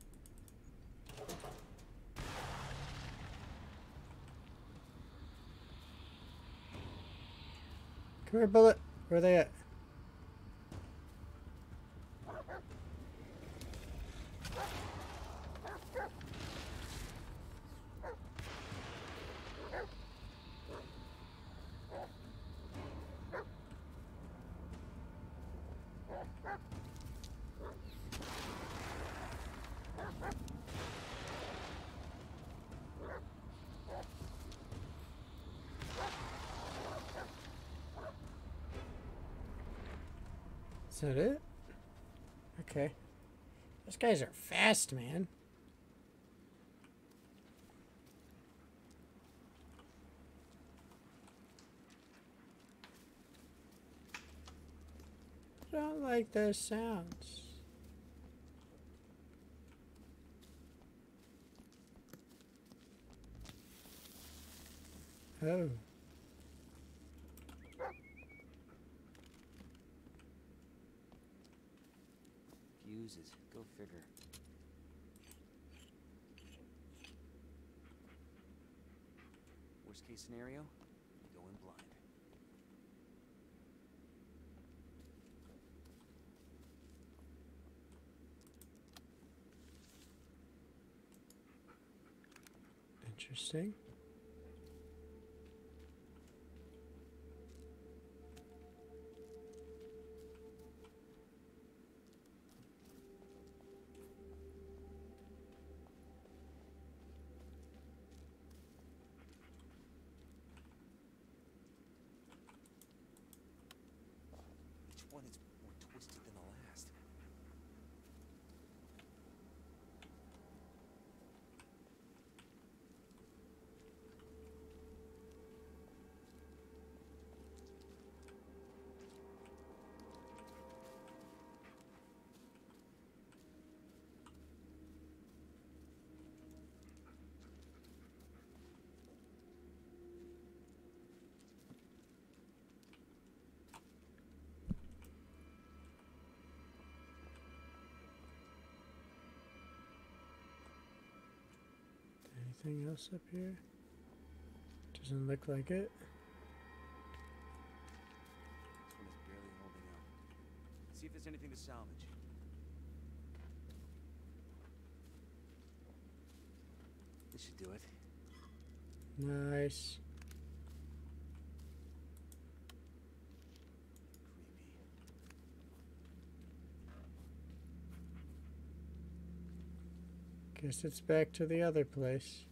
Speaker 1: Come here, Bullet. Where are they at? Is that it? Okay. Those guys are fast, man. I don't like those sounds. Oh.
Speaker 2: Fuses. Go figure. Worst case scenario, go in blind.
Speaker 1: Interesting.
Speaker 2: Each one is more twisted than the last.
Speaker 1: Anything else up here? Doesn't look like it.
Speaker 2: This one is barely holding out. Let's see if there's anything to salvage. This should do it.
Speaker 1: Nice.
Speaker 2: Creepy.
Speaker 1: Guess it's back to the other place.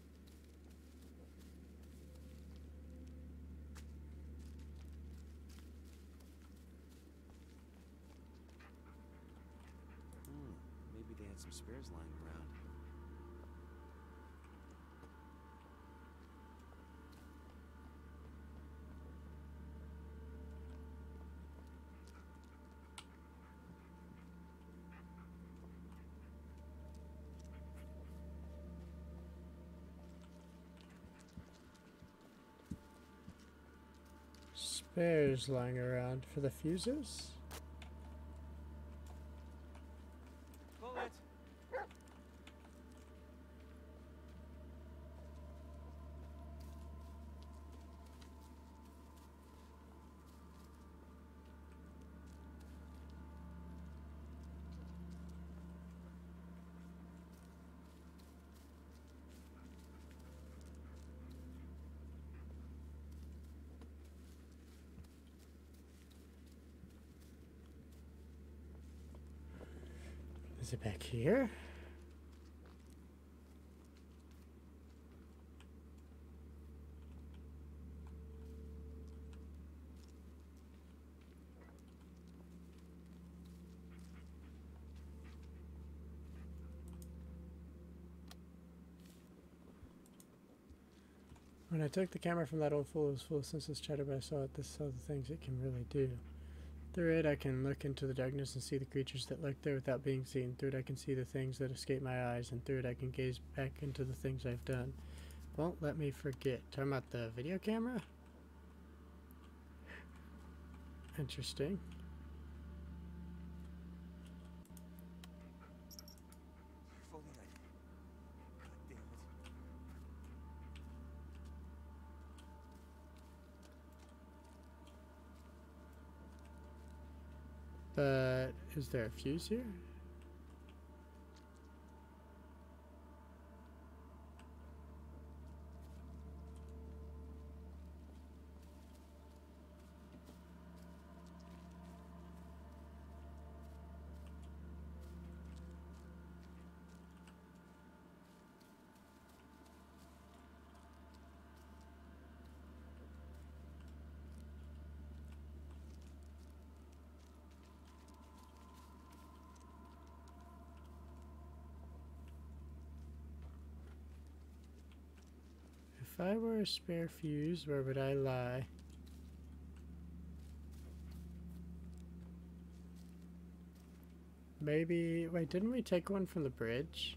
Speaker 2: Hmm. Maybe they had some spares lying around.
Speaker 1: Spares lying around for the fuses?
Speaker 2: Bullet!
Speaker 1: Is it back here? When I took the camera from that old fool, it was full of senseless chatter, but I saw it. This saw the things it can really do. Through it, I can look into the darkness and see the creatures that lurk there without being seen. Through it, I can see the things that escape my eyes, and through it, I can gaze back into the things I've done. Won't let me forget. Talking about the video camera? Interesting.
Speaker 2: If only I... God damn it.
Speaker 1: But is there a fuse here? If I were a spare fuse, where would I lie? Maybe... Wait, didn't we take one from the bridge?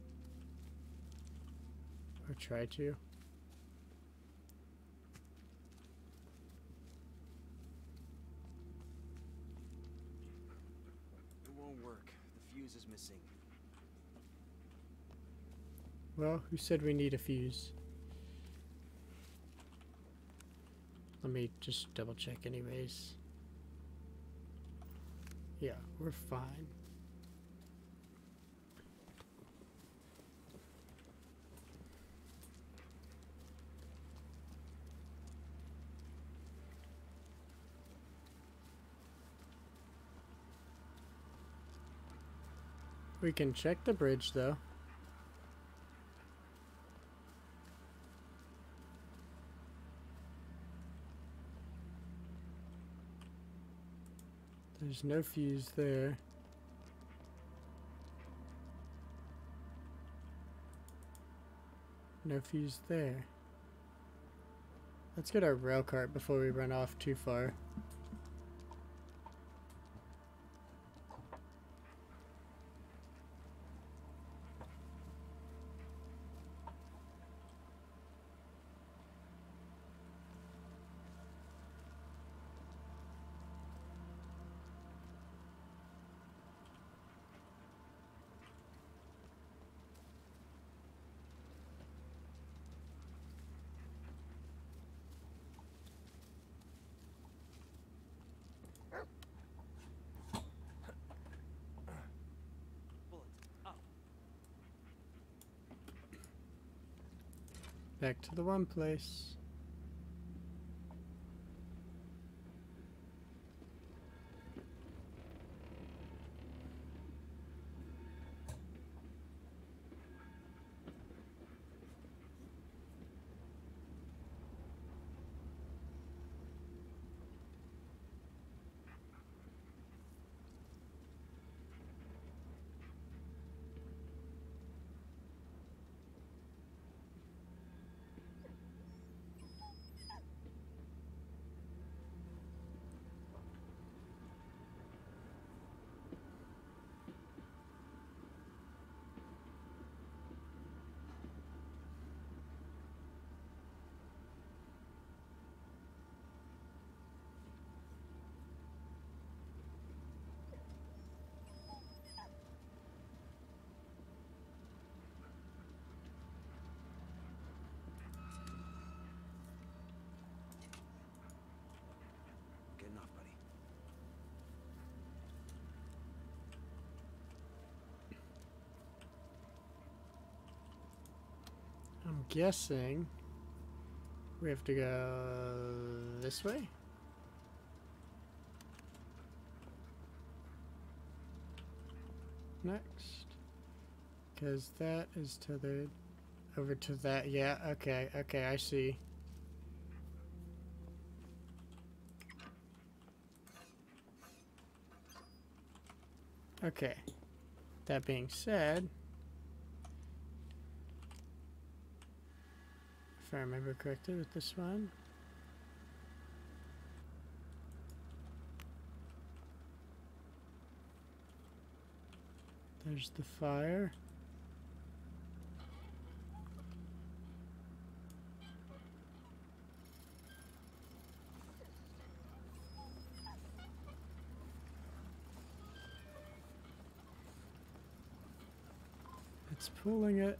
Speaker 1: Or try to?
Speaker 2: It won't work. The fuse is missing.
Speaker 1: Well, who said we need a fuse? Let me just double check anyways. Yeah, we're fine. We can check the bridge though. There's no fuse there. No fuse there. Let's get our rail cart before we run off too far. Back to the one place.
Speaker 2: Getting off, buddy.
Speaker 1: I'm guessing we have to go this way. next? Because that is tethered over to that. Yeah, okay, okay, I see. Okay. That being said, if I remember correctly with this one, there's the fire. It's pulling it.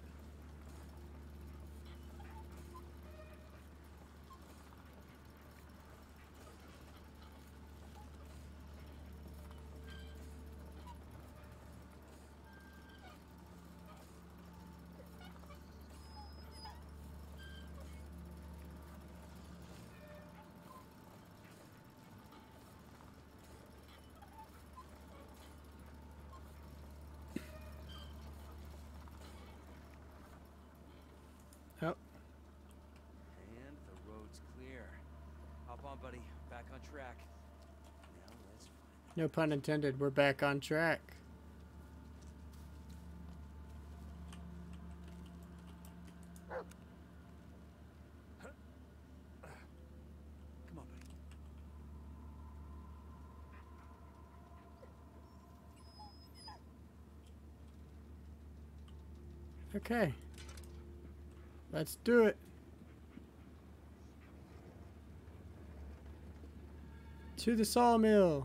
Speaker 1: Oh,
Speaker 2: And the road's clear. Hop on, buddy. Back on track. Now let's find
Speaker 1: no pun intended. We're back on track.
Speaker 2: Come on, buddy.
Speaker 1: Okay. Let's do it. To the sawmill.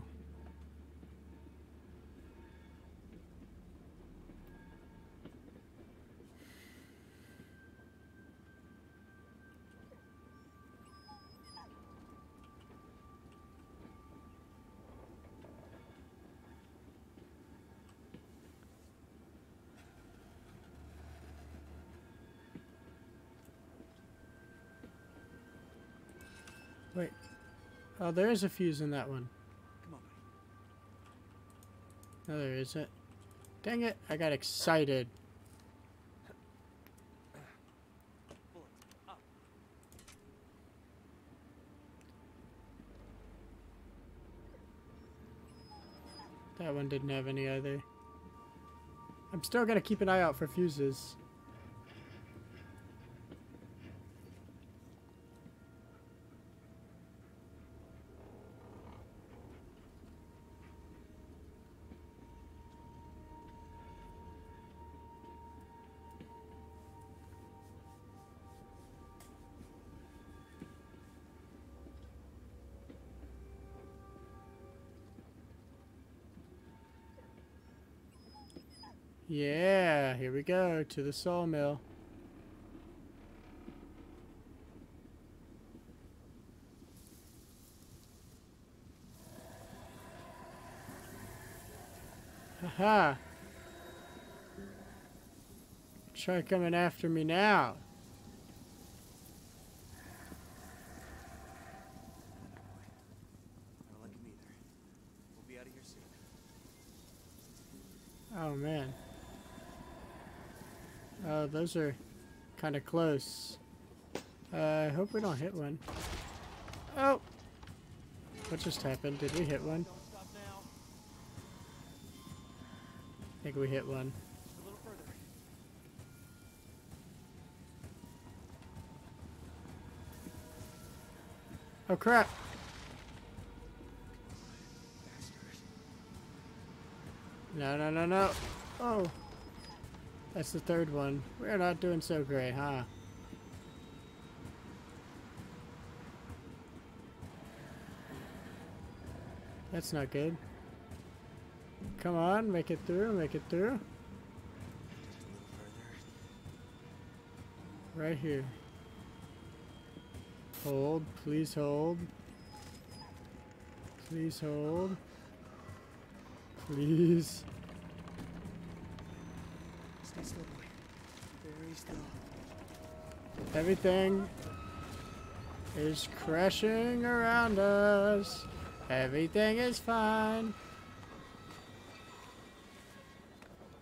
Speaker 1: Wait. Oh, there is a fuse in that one.
Speaker 2: Come on, buddy.
Speaker 1: No, there isn't. Dang it. I got excited.
Speaker 2: Bullets. Up.
Speaker 1: That one didn't have any either. I'm still gonna keep an eye out for fuses. Yeah, here we go, to the sawmill. Haha. Try coming after me now.
Speaker 2: I don't like him either. We'll be out of here soon.
Speaker 1: Oh man. Oh, those are kind of close. Uh, I hope we don't hit one. Oh! What just happened? Did we hit one?
Speaker 2: Don't stop now.
Speaker 1: I think we hit one.
Speaker 2: A little further.
Speaker 1: Oh crap! No, no, no, no. Oh. That's the third one. We're not doing so great, huh? That's not good. Come on, make it through, make it through.
Speaker 2: Just a little further.
Speaker 1: Right here. Hold, please hold. Please hold. Please.
Speaker 2: Stay still, boy. Very still.
Speaker 1: Everything is crashing around us. Everything is fine.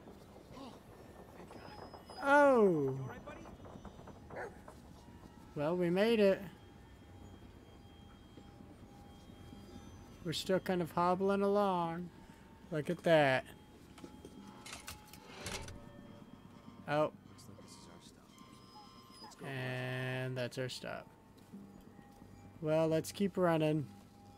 Speaker 1: Well, we made it. We're still kind of hobbling along. Look at that. Oh.
Speaker 2: Looks like this is our stop. Let's go.
Speaker 1: And that's our stop. Well, let's keep running.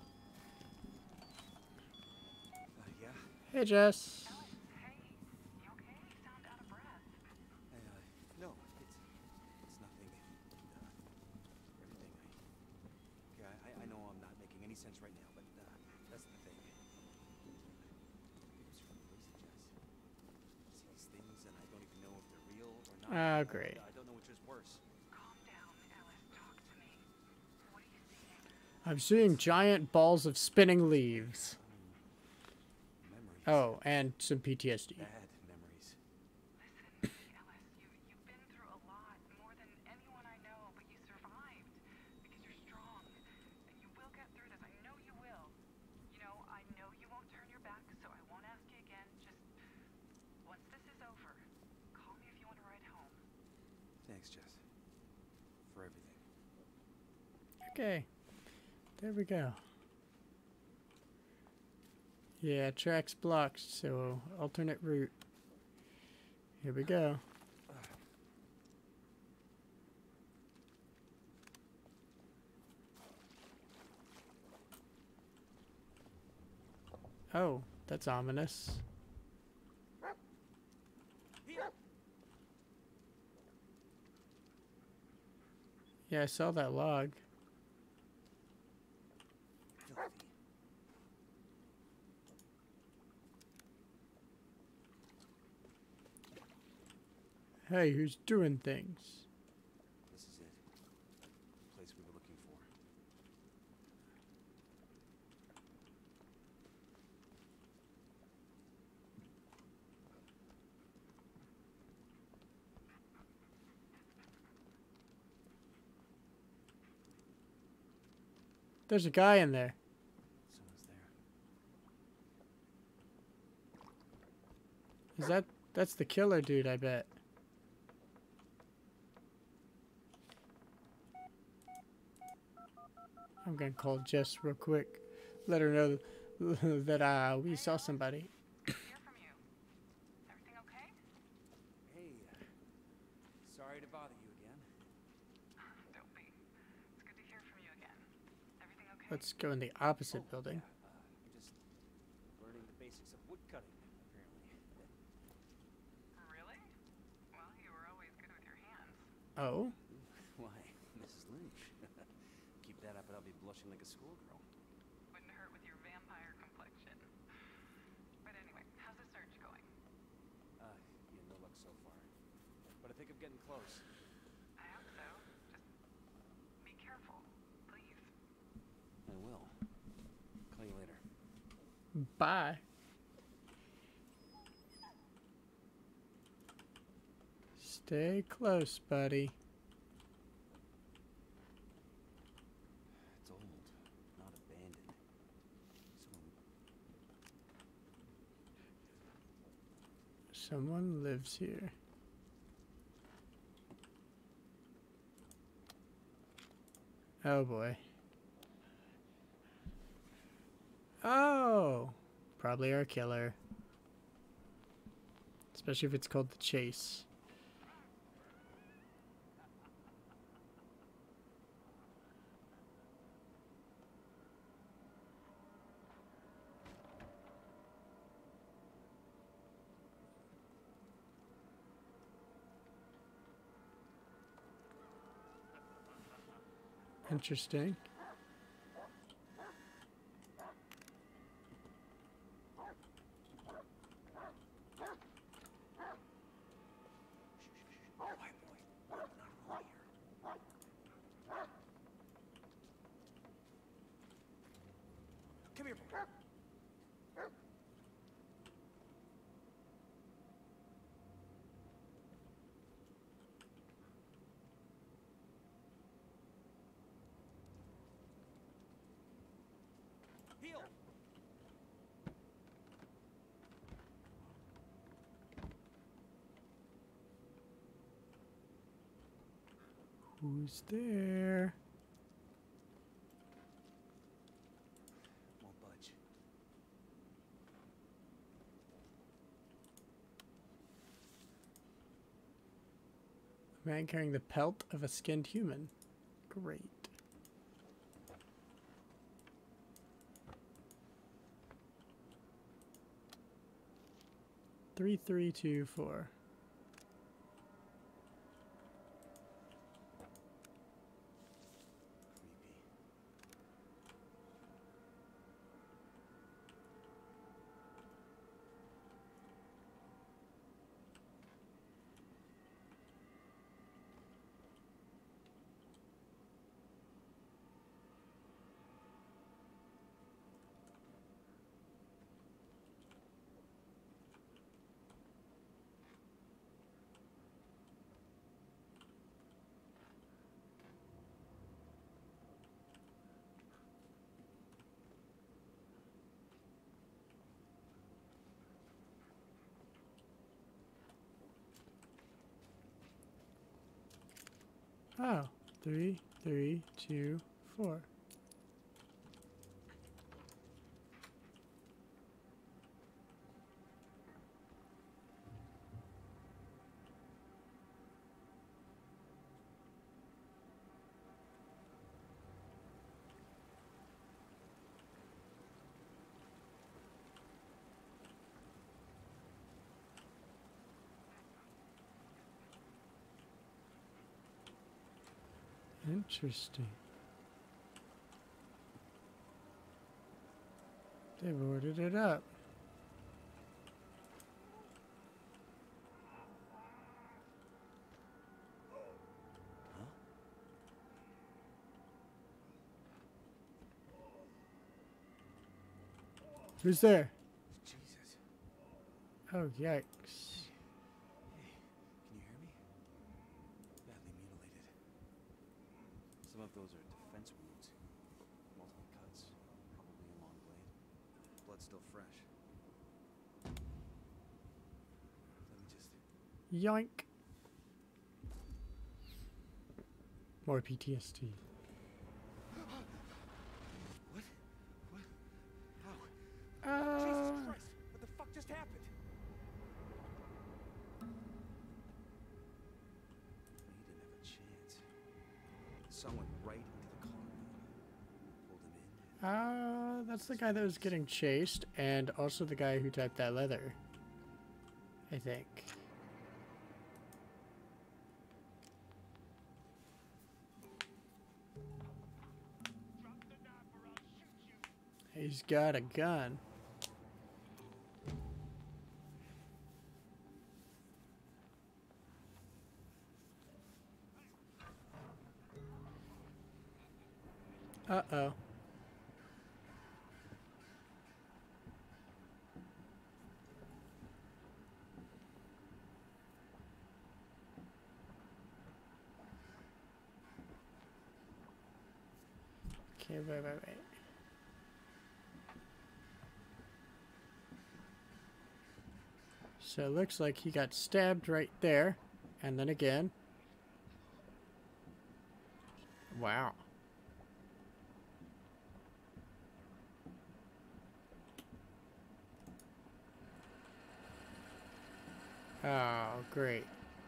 Speaker 2: Uh, yeah.
Speaker 1: Hey, Jess.
Speaker 5: Hey, you okay? You sound out of breath.
Speaker 2: I, uh, no, it's it's nothing. Uh, everything. I, yeah, I, I know I'm not making any sense right now, but uh, that's the thing. It was really crazy, Jess. I see these things, and I don't even know if they're real or not.
Speaker 1: Oh, great.
Speaker 2: I, I don't know which is worse.
Speaker 5: Calm down, Ellis. Talk to me. What are you seeing?
Speaker 1: I'm seeing giant balls of spinning leaves.
Speaker 2: Memories.
Speaker 1: Oh, and some P T S D.
Speaker 2: Bad memories.
Speaker 5: Listen, Ellis, you, you've been through a lot, more than anyone I know, but you survived. Because you're strong. And you will get through this. I know you will. You know, I know you won't turn your back, so I won't ask you again. Just, once this is over, call me if you want to ride home.
Speaker 2: Thanks, Jess. For everything.
Speaker 1: Okay. There we go. Yeah, track's blocked, so alternate route. Here we go. Oh, that's ominous. Yeah, I saw that log.
Speaker 2: Filthy.
Speaker 1: Hey, who's doing things?
Speaker 2: This is it. The place we were looking for.
Speaker 1: There's a guy in there.
Speaker 2: Someone's there.
Speaker 1: Is that... That's the killer dude, I bet. I'm gonna call Jess real quick. Let her know that uh, we saw somebody.
Speaker 5: Hear from you. Everything okay?
Speaker 2: Hey. Sorry to bother you again.
Speaker 5: Don't be. It's good to hear from you again. Everything okay?
Speaker 1: Let's go in the opposite building.
Speaker 2: Yeah, uh, I'm just learning the basics of woodcutting, apparently.
Speaker 5: Really? Well, you were always good with your hands.
Speaker 1: Oh?
Speaker 2: Why, Missus Lynch? Keep that up and I'll be blushing like a schoolgirl.
Speaker 5: Wouldn't hurt with your vampire complexion. But anyway, how's the search going?
Speaker 2: Uh, yeah, no luck so far. But I think I'm getting close.
Speaker 5: I hope so. Just be careful, please.
Speaker 2: I will. Call you later.
Speaker 1: Bye. Stay close, buddy.
Speaker 2: It's old, not abandoned. Someone...
Speaker 1: Someone lives here. Oh boy. Oh! Probably our killer. Especially if it's called the Chase. Interesting.
Speaker 2: Quiet, boy. Not around here. Come here, boy. Heel!
Speaker 1: Who's there?
Speaker 2: Won't budge.
Speaker 1: A man carrying the pelt of a skinned human. Great. Three, three, two, four. Oh, three, three, two, four. Interesting. They've ordered it up.
Speaker 2: Huh?
Speaker 1: Who's there?
Speaker 2: Jesus.
Speaker 1: Oh, yikes.
Speaker 2: Hey, can you hear me? Badly mutilated. Some of those are defense wounds. Multiple cuts. Probably a long blade. Blood's still fresh. Let me just...
Speaker 1: Yoink. More P T S D.
Speaker 2: What? What? How?
Speaker 1: Uh,
Speaker 2: Jesus Christ! What the fuck just happened? He didn't have a chance. Someone right into the car. Pulled him in.
Speaker 1: uh, that's the guy that was getting chased, and also the guy who typed that leather. I think. He's got a gun. Uh-oh. Okay, wait, wait, wait. So it looks like he got stabbed right there, and then again. Wow. Oh, great.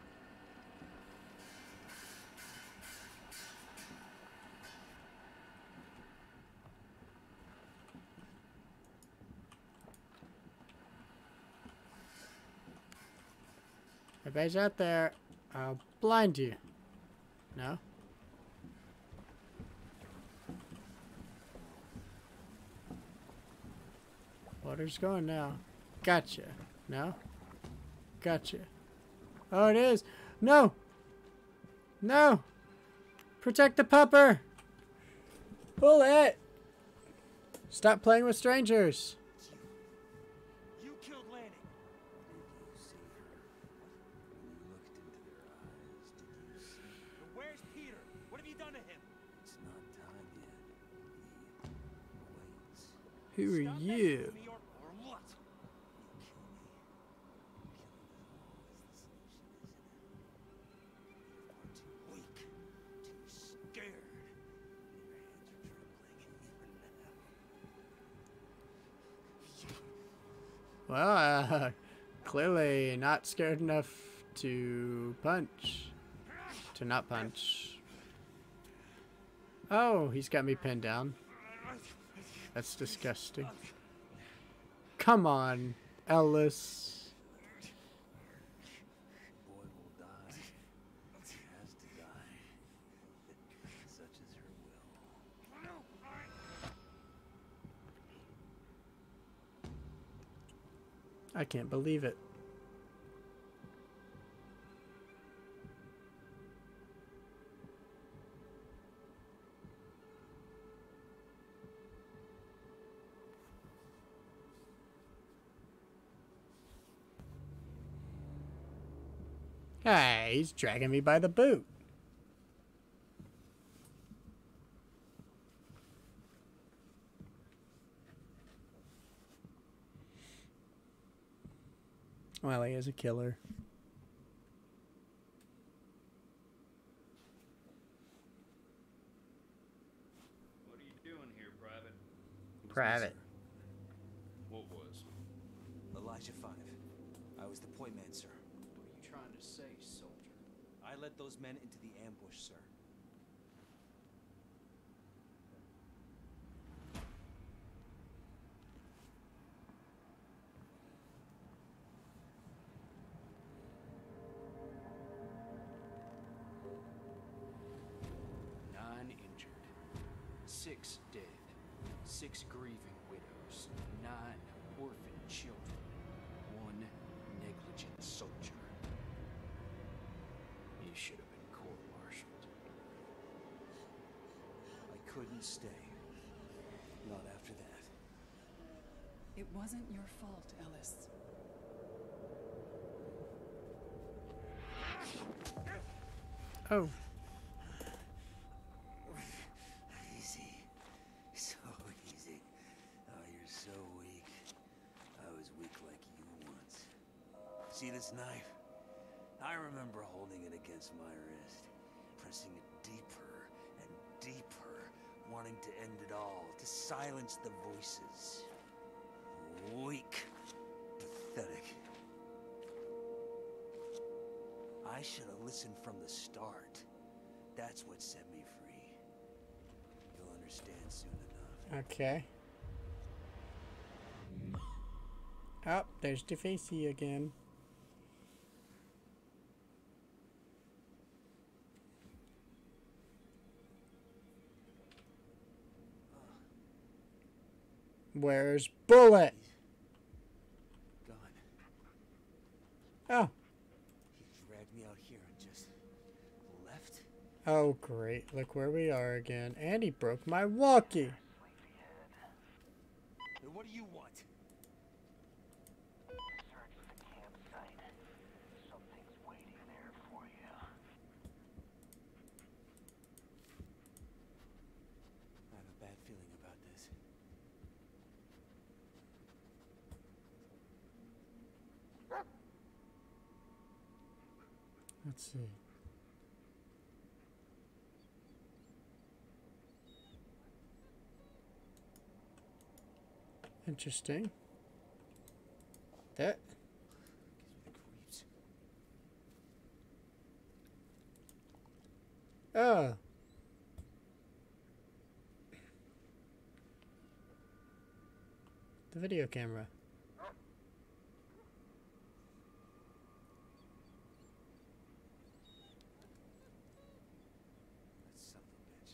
Speaker 1: Everybody's out there. I'll blind you. No? Water's going now. Gotcha. No? Gotcha. Oh, it is. No! No! Protect the pupper! Pull it! Stop playing with strangers.
Speaker 2: You killed Lanning. Did you see her? When you looked into their eyes, did you see? But where's Peter? What have you done to him? It's not time yet. He waits.
Speaker 1: Who are
Speaker 2: Stop
Speaker 1: you?
Speaker 2: messing with me or, or what? You kill me. Killing is always the solution, isn't it? You're far too weak to
Speaker 1: Well, uh, clearly not scared enough to punch. To not punch. Oh, he's got me pinned down. That's disgusting. Come on, Ellis.
Speaker 2: Boy will die. Has to die. Such is her will.
Speaker 1: I can't believe it. Hey, he's dragging me by the boot. Well, he is a killer.
Speaker 9: What are you doing here, Private?
Speaker 1: Private.
Speaker 9: What was?
Speaker 2: Elijah Five. I was the point man, sir.
Speaker 10: What are you trying to say, soldier?
Speaker 2: I led those men into the ambush, sir.
Speaker 10: Nine injured. Six dead. Six grieving widows. Nine orphan children. One negligent soldier. You should have been court-martialed.
Speaker 2: I couldn't stay. Not after that.
Speaker 11: It wasn't your fault, Ellis.
Speaker 1: Oh.
Speaker 2: Easy. So easy. Oh, you're so weak. I was weak like you once. See this knife? I remember holding it against my wrist, pressing it deeper and deeper, wanting to end it all, to silence the voices. Weak. Pathetic. I should have listened from the start. That's what set me free. You'll understand soon enough.
Speaker 1: Okay. Oh, there's DeFacey again. Where's Bullet?
Speaker 2: Gone.
Speaker 1: Oh.
Speaker 2: He dragged me out here and just left?
Speaker 1: Oh, great. Look where we are again. And he broke my walkie.
Speaker 2: What do you want?
Speaker 4: Search the campsite. Something's waiting there for you.
Speaker 2: I have a bad feeling about this.
Speaker 1: Let's see. Interesting. That.
Speaker 2: Gives me the creeps.
Speaker 1: Oh. The video camera.
Speaker 2: That son of a bitch.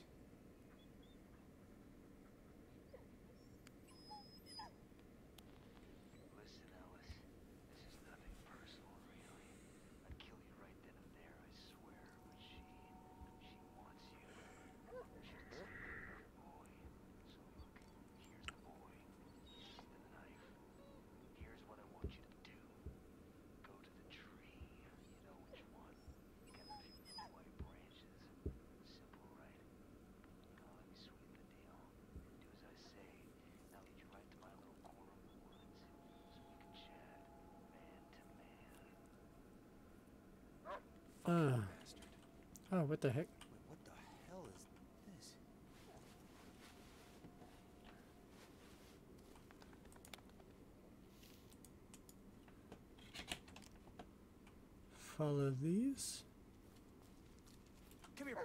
Speaker 7: Listen, Ellis. This is nothing personal, really. I'd kill you right then and there, I swear. But she... she wants you. She's the same for her boy. So look, here's the boy. Here's the knife. Here's what I want you to do. Go to the tree. You know which one. Got a few little white branches. Simple, right? Now let me sweeten the deal. Do as I say. I'll lead you right to my little corner of the woods. So we can chat. Man to man.
Speaker 1: Uh.
Speaker 2: Bastard.
Speaker 1: Oh, what the heck?
Speaker 2: Wait, what the hell is this?
Speaker 1: Follow these.
Speaker 2: Come here, boy.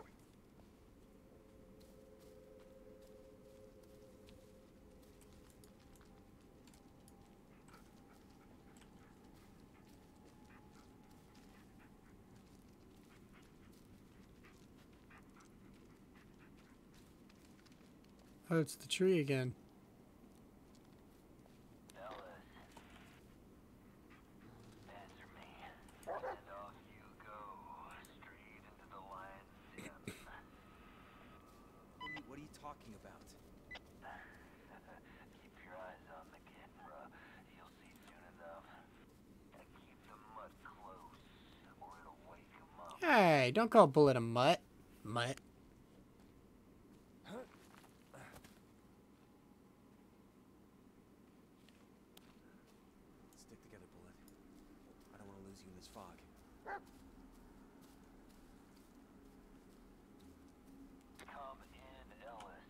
Speaker 1: Oh, it's the tree again.
Speaker 4: Ellis. Answer me. And off you go. Straight into the lion's den.
Speaker 2: What are you, what are you talking about?
Speaker 4: Keep your eyes on the kid, bruh. You'll see soon enough. And keep the mutt close, or it'll wake him up.
Speaker 1: Hey, don't call Bullet a mutt. Mutt.
Speaker 2: Stick together, Bullet. I don't want to lose you in this fog.
Speaker 4: Come in, Ellis.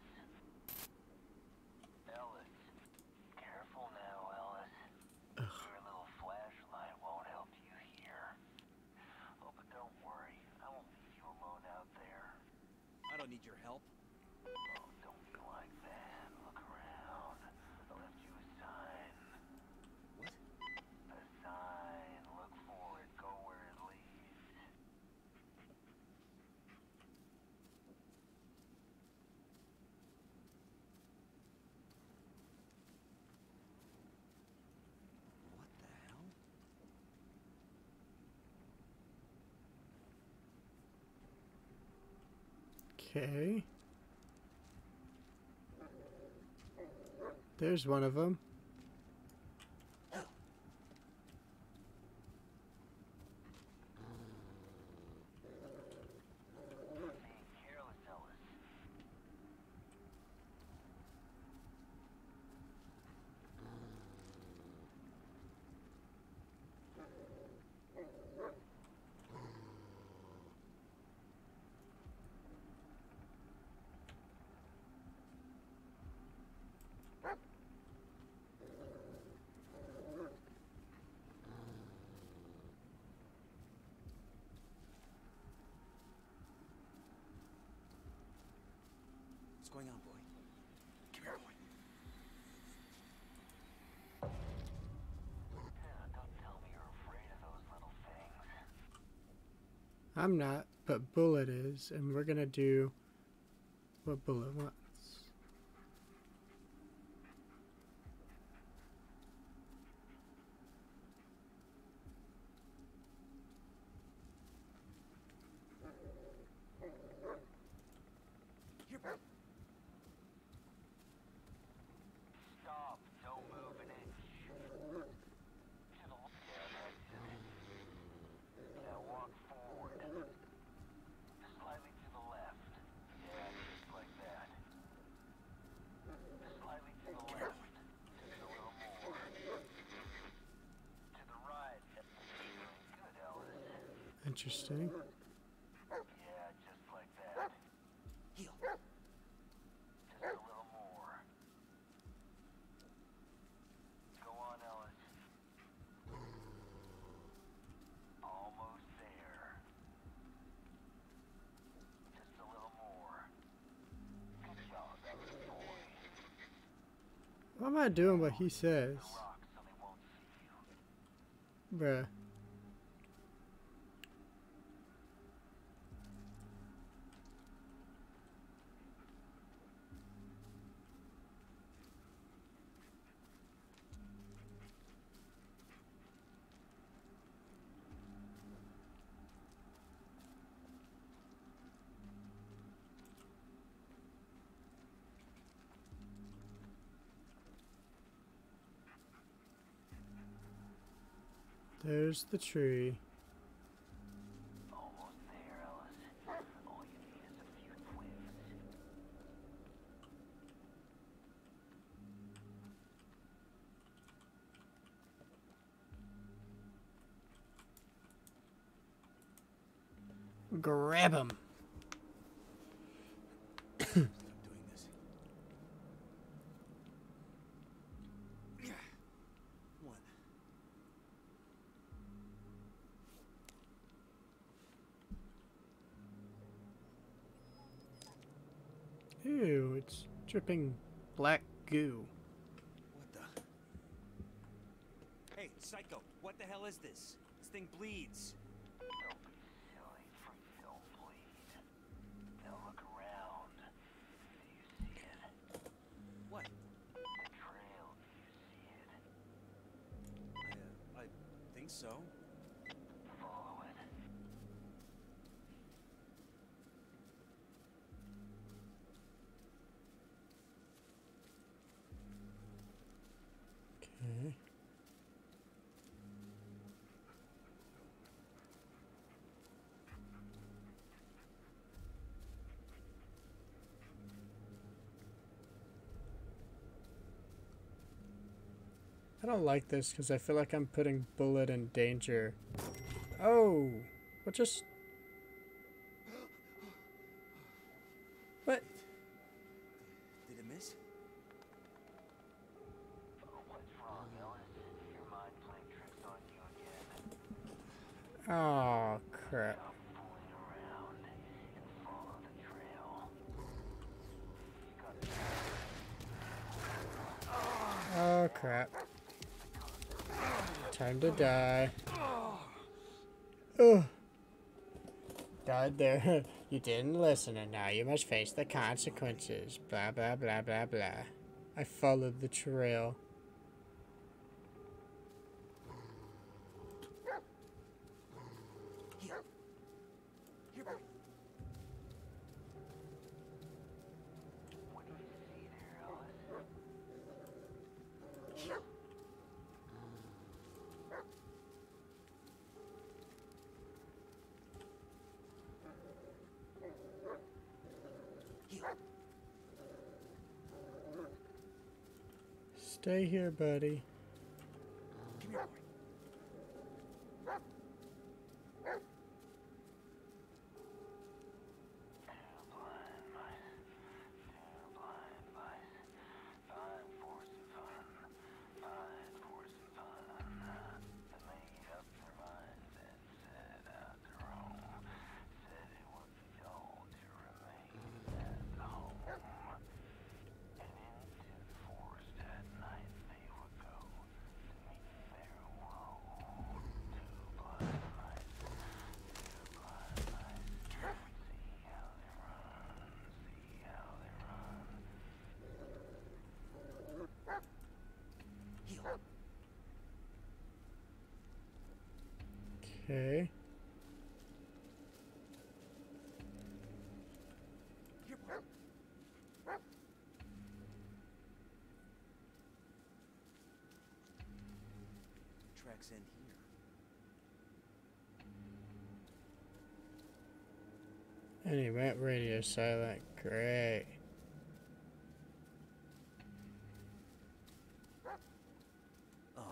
Speaker 4: Ellis. Careful now, Ellis. Your little flashlight won't help you here. Oh, but don't worry. I won't leave you alone out there.
Speaker 2: I don't need your help.
Speaker 4: Oh, don't be like that. Look around. I left you a sign.
Speaker 2: What?
Speaker 4: A sign. Look for it. Go where it leads.
Speaker 2: What the hell?
Speaker 1: Okay. There's one of them.
Speaker 4: Being careless, Ellis.
Speaker 2: What's going on, boy? Come here, boy.
Speaker 4: Yeah, don't tell me you're afraid of those little things.
Speaker 1: I'm not, but Bullet is, and we're gonna do what Bullet wants.
Speaker 2: Here, boy.
Speaker 4: Stop. Don't move an inch. To the left. Yeah, that's it. Now walk forward. Slightly to the left. Yeah, just like that. Slightly to the left. Just a little more. To the right. Good, Ellis.
Speaker 1: Interesting.
Speaker 4: Yeah, just like that.
Speaker 2: Heel.
Speaker 4: Just a little more. Go on, Ellis. Almost there. Just a little more. Good job, Ellis boy.
Speaker 1: Why am I doing what he says?
Speaker 4: The rock so they won't see you.
Speaker 1: Bruh. There's the tree.
Speaker 4: Almost there, Ellis. All you need is a few twigs.
Speaker 1: Grab him.
Speaker 2: Stop doing this. One.
Speaker 1: Oh, it's dripping black goo.
Speaker 2: What the? Hey, Psycho, what the hell is this? This thing bleeds.
Speaker 4: Don't be silly. Freaks don't bleed. Now look around. Do you see it?
Speaker 2: What?
Speaker 4: The trail. Do you see it?
Speaker 2: I, uh, I think so.
Speaker 4: Follow it.
Speaker 1: Okay. I don't like this because I feel like I'm putting Bullet in danger. Oh, what just? What?
Speaker 2: Did it miss?
Speaker 4: Oh, what's wrong, Ellis? Your mind playing tricks on you again.
Speaker 1: Oh, crap.
Speaker 4: Stop fooling around and follow the trail. You got
Speaker 1: Oh, crap. Time to die. Ugh. Died there. You didn't listen, and now you must face the consequences. Blah, blah, blah, blah, blah. I followed the trail.
Speaker 2: Here. Here, boy.
Speaker 4: What do you see there, Ellis?
Speaker 1: Stay here, buddy.
Speaker 2: Come here, boy.
Speaker 1: Okay.
Speaker 2: Here, boy. Tracks end here.
Speaker 1: Anyway, radio silent. Great.
Speaker 2: Oh,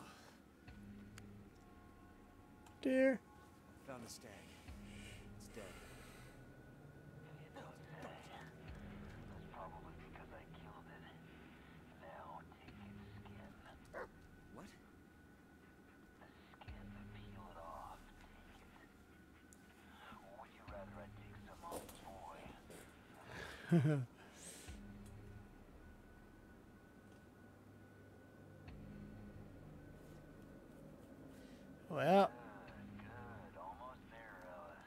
Speaker 1: Dear.
Speaker 2: found a stag. It's dead.
Speaker 4: You don't say. That's probably because I killed it. Now take its skin.
Speaker 2: What?
Speaker 4: The skin, peel it off. Take it. Or would you rather I take some off the boy?
Speaker 1: Well.
Speaker 4: Good, good. Almost there, Ellis.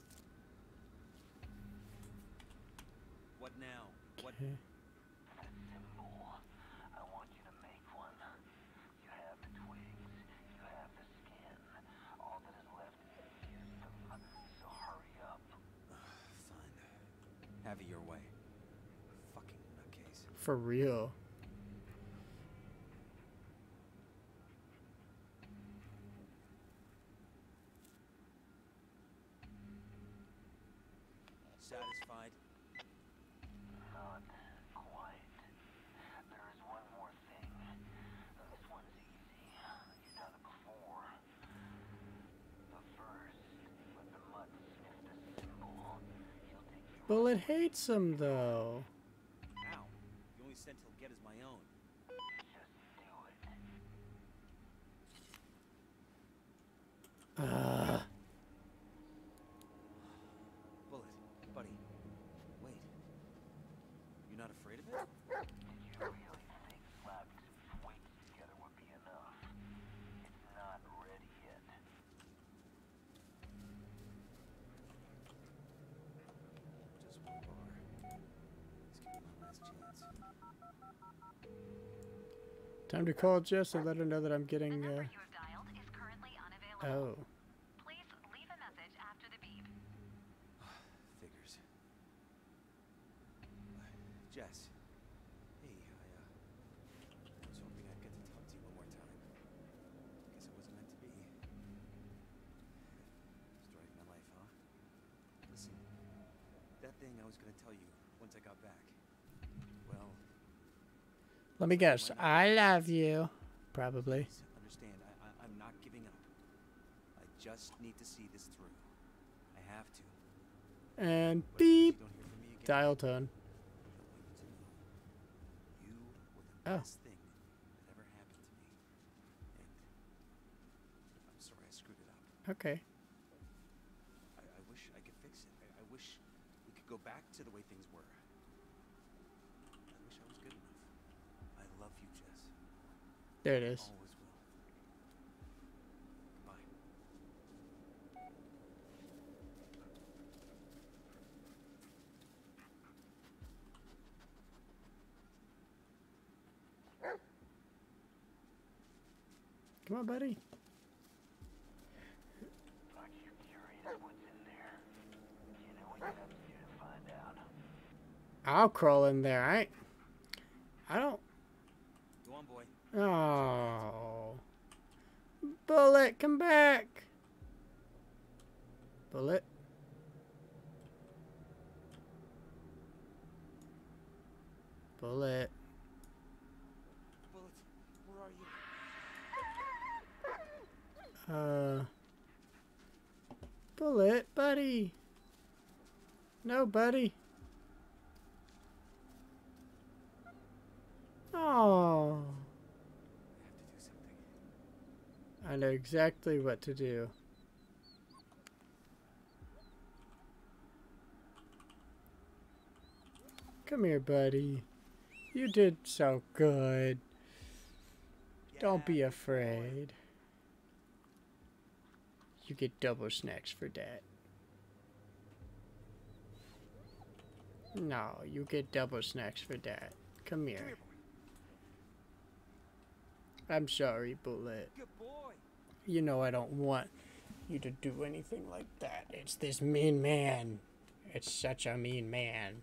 Speaker 2: What now? What?
Speaker 1: Okay.
Speaker 4: The symbol. I want you to make one. You have the twigs. You have the skin. All that is left is to use them. So hurry up.
Speaker 2: Fine. Have it your way. Fucking nutcase.
Speaker 1: For real.
Speaker 2: Satisfied?
Speaker 4: Not quite. There is one more thing. This one's easy. You've done it before. But first, let the mutt sniff the symbol. He'll take you.
Speaker 1: Bullet hates him, though.
Speaker 2: Ow. The only scent he'll get is my own.
Speaker 4: Just do it.
Speaker 1: Uh,
Speaker 2: Bullet, buddy. Wait. You're not afraid of it?
Speaker 4: you really think slapping some weights together would be enough? It's not ready yet.
Speaker 2: Just one bar. This could be my last chance.
Speaker 1: Time to call Jess and let her know that I'm getting.
Speaker 8: The
Speaker 1: Uh...
Speaker 8: number you have dialed is currently unavailable.
Speaker 1: Oh.
Speaker 8: Please leave a message after the beep.
Speaker 2: Figures. Uh, Jess. Hey, I, uh, was hoping I'd get to talk to you one more time. Guess it wasn't meant to be. Story of my life, huh? Listen, that thing I was gonna tell you once I got back. Well,
Speaker 1: Let me guess. I love you. Probably.
Speaker 2: please understand, I, I, I'm not giving up. I just need to see this through. I have to.
Speaker 1: And
Speaker 2: But if you
Speaker 1: beep.
Speaker 2: don't hear from me again,
Speaker 1: Dial tone.
Speaker 2: I want you to know you were the
Speaker 1: Oh.
Speaker 2: best thing that ever happened to me. And I'm sorry I screwed it up.
Speaker 1: Okay.
Speaker 2: I, I wish I could fix it. I, I wish we could go back to the way things were. I wish I was good enough. I love you, Jess.
Speaker 1: There it is.
Speaker 2: Always will. Goodbye.
Speaker 1: Come on, buddy.
Speaker 4: Aren't you curious what's in there? You know what you have to do to find out.
Speaker 1: I'll crawl in there. I. I don't.
Speaker 2: Go on, boy.
Speaker 1: Oh. Bullet, come back. Bullet. Bullet.
Speaker 2: Bullet, where are you?
Speaker 1: Uh. Bullet, buddy. No, buddy. Oh.
Speaker 2: I have to do something.
Speaker 1: I know exactly what to do. Come here, buddy. You did so good. Don't be afraid. You get double snacks for that. No, you get double snacks for that. Come here. I'm sorry, Bullet.
Speaker 2: Good boy.
Speaker 1: You know I don't want you to do anything like that. It's this mean man. It's such a mean man.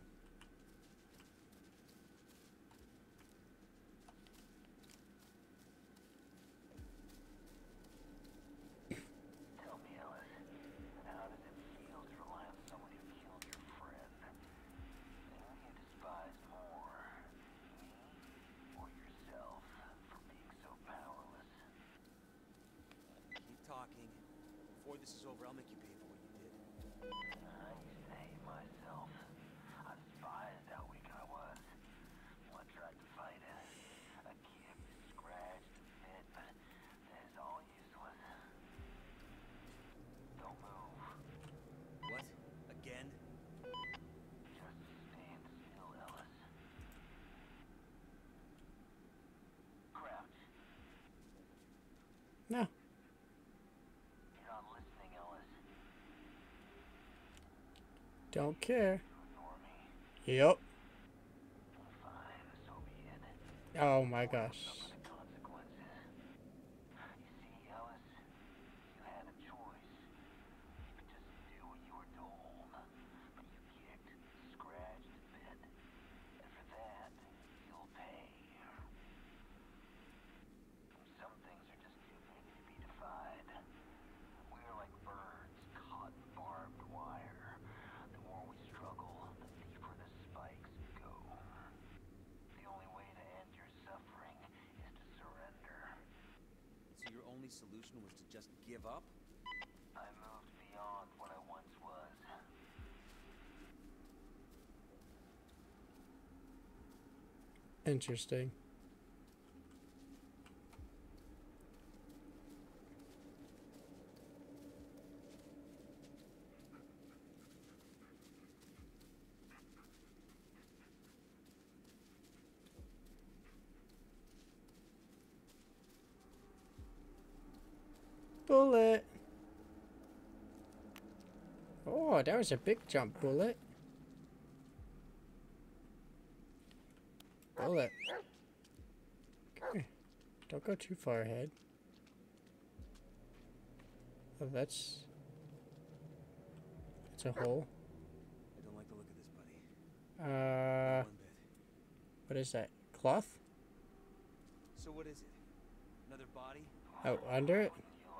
Speaker 4: Tell me, Ellis, how does it feel to rely on someone who killed your friend? And who do you despise more, me or yourself, for being so powerless?
Speaker 2: Keep talking. Before this is over, I'll make you pay for what you did.
Speaker 4: I used to hate myself. I despised how weak I was. Well, I tried to fight it. I kicked, scratched, bit, but that is all useless. Don't move.
Speaker 2: What? Again?
Speaker 4: Just stand still, Ellis. Crouch.
Speaker 1: No.
Speaker 4: You're not listening, Ellis.
Speaker 1: Don't care.
Speaker 4: Ignore me.
Speaker 1: Yep.
Speaker 4: Fine, so be it.
Speaker 1: Oh my gosh.
Speaker 4: Suffer the consequences. You see, Ellis, you had a choice. You could just do what you were told. But you kicked, scratched, bit. And for that, you'll pay. Some things are just too big to be defied. We are like birds caught in barbed wire. The more we struggle, the deeper the spikes go. The only way to end your suffering is to surrender.
Speaker 2: So your only solution was to just give up?
Speaker 4: I moved beyond what I once was.
Speaker 1: Interesting. Bullet. Oh, that was a big jump, Bullet. Bullet. Come here. Don't go too far ahead. Oh, that's... That's a hole.
Speaker 2: I don't like the look of this, buddy.
Speaker 1: Uh...
Speaker 2: Not one bit.
Speaker 1: What is that? Cloth?
Speaker 2: So what is it? Another body?
Speaker 1: Oh, under it?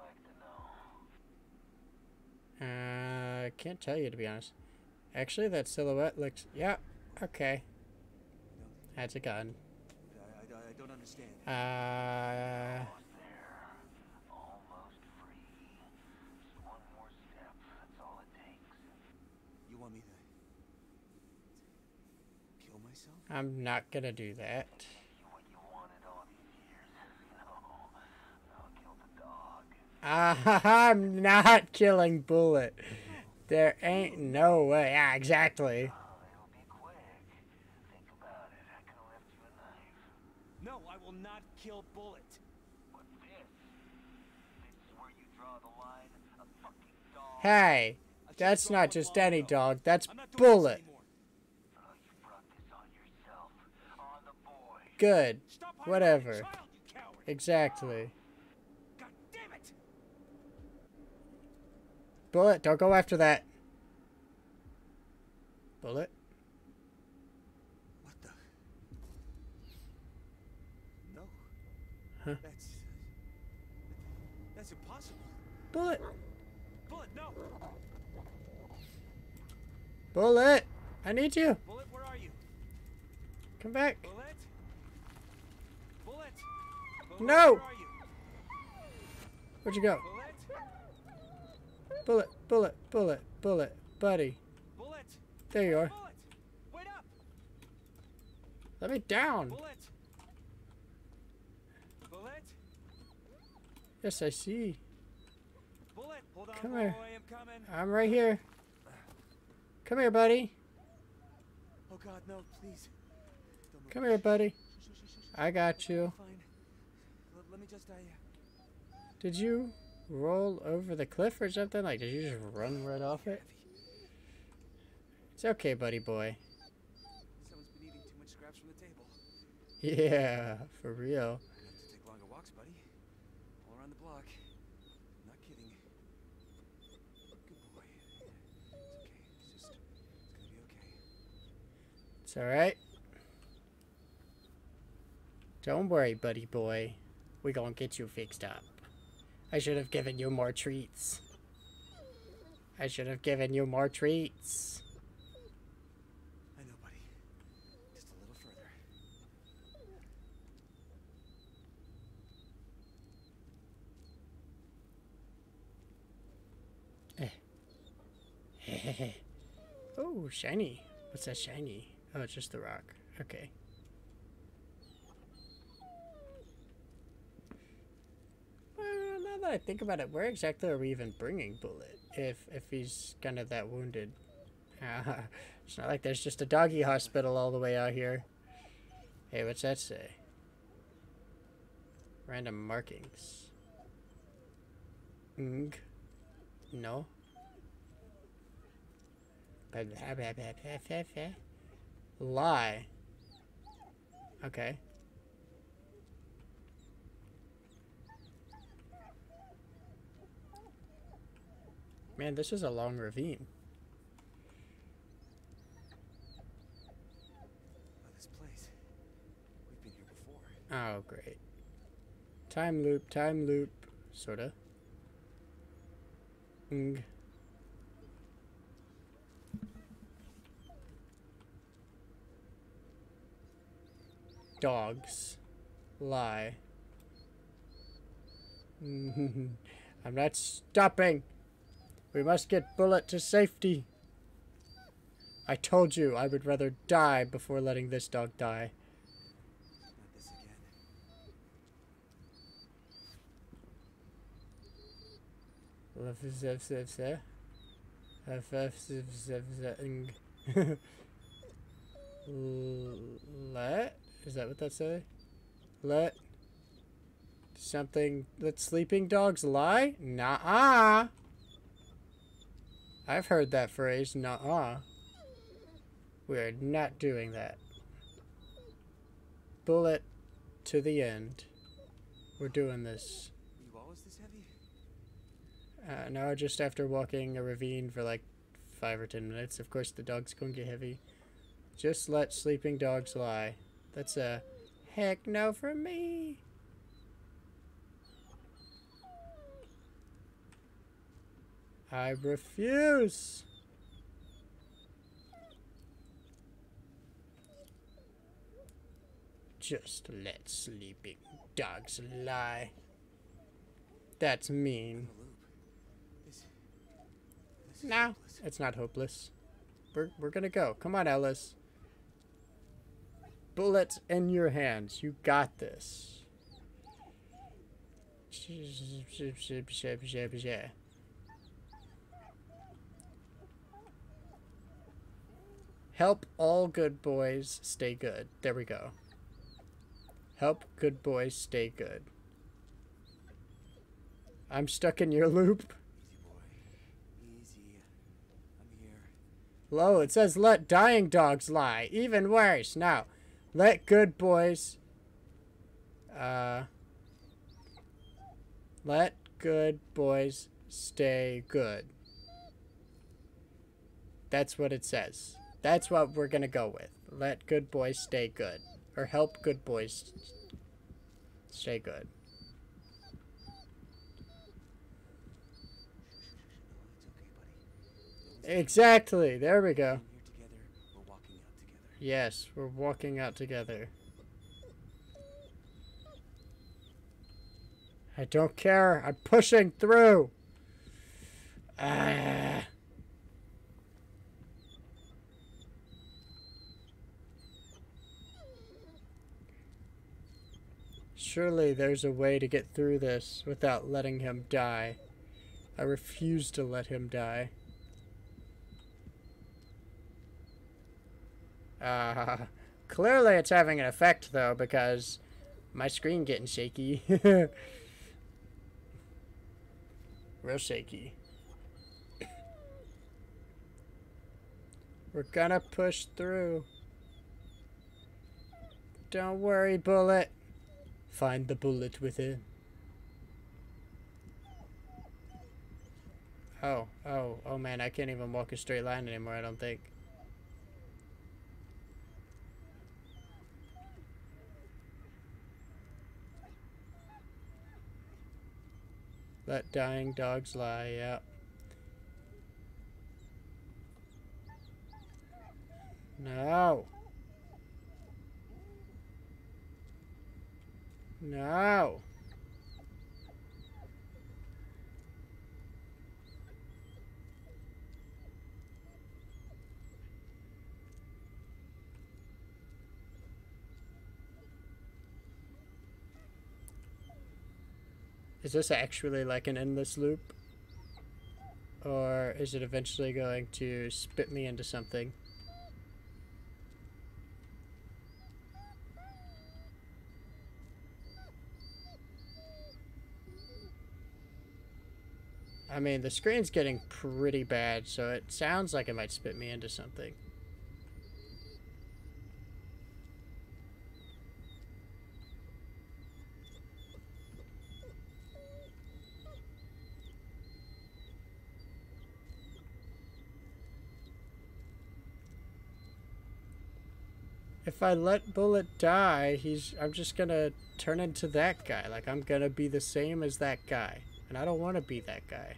Speaker 1: Uh, I can't tell you, to be honest. Actually, that silhouette looks... Yeah, okay. That's a gun.
Speaker 2: I, I, I don't understand.
Speaker 1: Uh...
Speaker 4: Almost free. Just one more step. That's all it takes.
Speaker 2: You want me to kill myself?
Speaker 1: I'm not gonna do that.
Speaker 4: What you wanted all these years. No. I'll kill the dog.
Speaker 1: Ah, I'm not killing Bullet. There ain't no way. Yeah, exactly.
Speaker 4: Oh, it'll be quick. Think about it. I could have left you a knife.
Speaker 2: No, I will not kill Bullet.
Speaker 4: But this, this is where you draw the line. A fucking dog.
Speaker 1: Hey,
Speaker 2: I should've
Speaker 1: that's
Speaker 2: drawn
Speaker 1: not
Speaker 2: one
Speaker 1: just
Speaker 2: long
Speaker 1: any
Speaker 2: ago.
Speaker 1: dog. That's
Speaker 2: I'm not doing this
Speaker 1: Bullet.
Speaker 2: anymore.
Speaker 4: Oh, you brought this on yourself. On the boy.
Speaker 1: Good.
Speaker 2: Stop hiding
Speaker 1: Whatever.
Speaker 2: my child, you coward.
Speaker 1: Exactly.
Speaker 2: God damn it!
Speaker 1: Bullet, don't go after that. Bullet.
Speaker 2: What the? No.
Speaker 1: Huh?
Speaker 2: That's that's impossible.
Speaker 1: Bullet.
Speaker 2: Bullet, no.
Speaker 1: Bullet. I need you.
Speaker 2: Bullet, where are you?
Speaker 1: Come back.
Speaker 2: Bullet. Bullet. Bullet,
Speaker 1: No.
Speaker 2: Where are you?
Speaker 1: Where'd you go?
Speaker 2: Bullet.
Speaker 1: Bullet, bullet, bullet, bullet, buddy.
Speaker 2: Bullet.
Speaker 1: There you are.
Speaker 2: Bullet. Wait up.
Speaker 1: Let me down.
Speaker 2: Bullet. Bullet.
Speaker 1: Yes, I see.
Speaker 2: Bullet. Hold on,
Speaker 1: Come
Speaker 2: boy.
Speaker 1: here.
Speaker 2: I'm coming.
Speaker 1: I'm right here. Come here, buddy.
Speaker 2: Oh God, no, please. Don't move.
Speaker 1: Come here, buddy.
Speaker 2: Shh, shh, shh, shh, shh.
Speaker 1: I got you.
Speaker 2: Fine. Let, let me just, I, uh,
Speaker 1: Did you roll over the cliff or something? Like, did you just run right off it? It's okay, buddy boy.
Speaker 2: Someone's been eating too much scraps from the table.
Speaker 1: Yeah, for real.
Speaker 2: You have to take longer walks, buddy. All around the block. Not kidding. Good boy. It's okay. It's just, it's gonna be okay.
Speaker 1: It's alright. Don't worry, buddy boy. We gonna get you fixed up. I should have given you more treats. I should have given you more treats.
Speaker 2: I know, buddy. Just a little further.
Speaker 1: Oh, shiny. What's that shiny? Oh, it's just the rock. Okay. Well, now that I think about it, where exactly are we even bringing Bullet? If if he's kind of that wounded. Uh, it's not like there's just a doggy hospital all the way out here. Hey, what's that say? Random markings. Ng. No. Lie. Okay. Man, this is a long ravine.
Speaker 2: Oh, this place. We've been here before.
Speaker 1: Oh, great. Time loop, time loop. Sorta. Ng. Dogs. Lie. I'm not stopping. We must get Bullet to safety. I told you I would rather die before letting this dog die.
Speaker 2: Not this again.
Speaker 1: Let? Is that what that say? Let Something that sleeping dogs lie? Nuh-uh. I've heard that phrase, nuh-uh. We're not doing that. Bullet to the end. We're doing this.
Speaker 2: Are you always this heavy?
Speaker 1: Uh, no, just after walking a ravine for like five or ten minutes. Of course, the dog's gonna get heavy. Just let sleeping dogs lie. That's a heck no from me. I refuse. Just let sleeping dogs lie. That's mean.
Speaker 2: This, this is
Speaker 1: No,
Speaker 2: hopeless.
Speaker 1: it's not hopeless. We're, we're gonna go. Come on, Ellis. Bullets in your hands. You got this. Help all good boys stay good. There we go. Help good boys stay good. I'm stuck in your loop.
Speaker 2: Easy, boy. Easy. I'm here.
Speaker 1: Lo, it says let dying dogs lie. Even worse. Now, let good boys... Uh... Let good boys stay good. That's what it says. That's what we're gonna go with. Let good boys stay good. Or help good boys stay good. Exactly. There we go.
Speaker 2: Here together, we're walking out together.
Speaker 1: Yes, we're walking out together. I don't care. I'm pushing through. Ah. Surely there's a way to get through this without letting him die. I refuse to let him die. Uh, clearly it's having an effect though, because my screen getting shaky. Real shaky. We're gonna push through. Don't worry, bullet. Find the bullet within. Oh, oh, oh man, I can't even walk a straight line anymore, I don't think. Let dying dogs lie, yeah. No. No. Is this actually like an endless loop? Or is it eventually going to spit me into something? I mean, the screen's getting pretty bad, so it sounds like it might spit me into something. If I let Bullet die, he's I'm just gonna turn into that guy. Like, I'm gonna be the same as that guy. And I don't want to be that guy.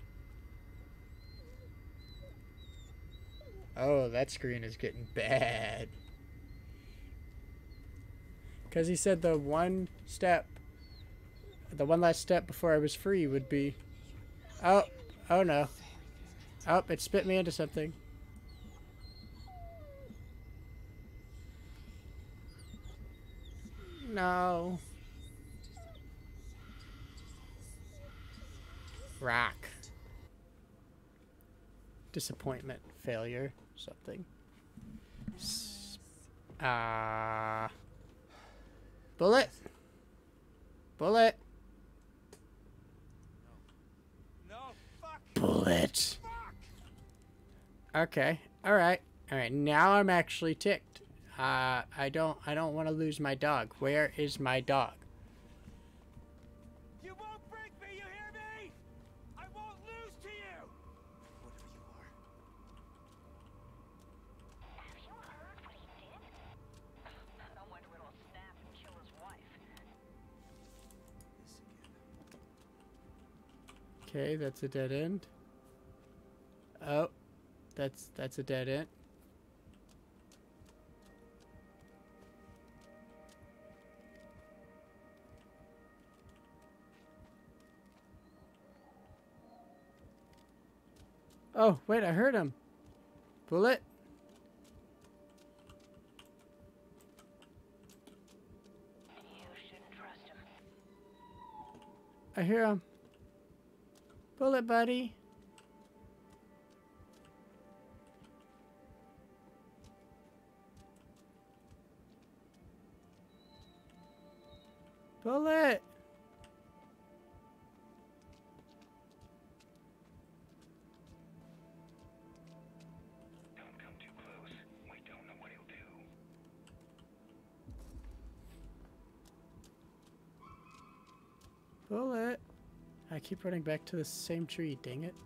Speaker 1: Oh, that screen is getting bad. Because he said the one step, the one last step before I was free would be... Oh, oh no. Oh, it spit me into something. No. Rock. Disappointment. Failure. Something. Ah. Uh, bullet. Bullet. Okay. All right. All right. Now I'm actually ticked. Uh, I don't. I don't want to lose my dog. Where is my dog?
Speaker 3: You won't break me, you hear me? I won't lose to you!
Speaker 2: Whatever you are.
Speaker 8: Have you heard what he did? I wonder it'll snap and kill his wife.
Speaker 2: This again.
Speaker 1: Okay, that's a dead end. Oh, that's that's a dead end. Oh, wait, I heard him. Bullet.
Speaker 8: You shouldn't trust him.
Speaker 1: I hear him. Bullet, buddy. Bullet.
Speaker 3: Don't come too close. We don't know what he'll do.
Speaker 1: Bullet. I keep running back to the same tree, dang it.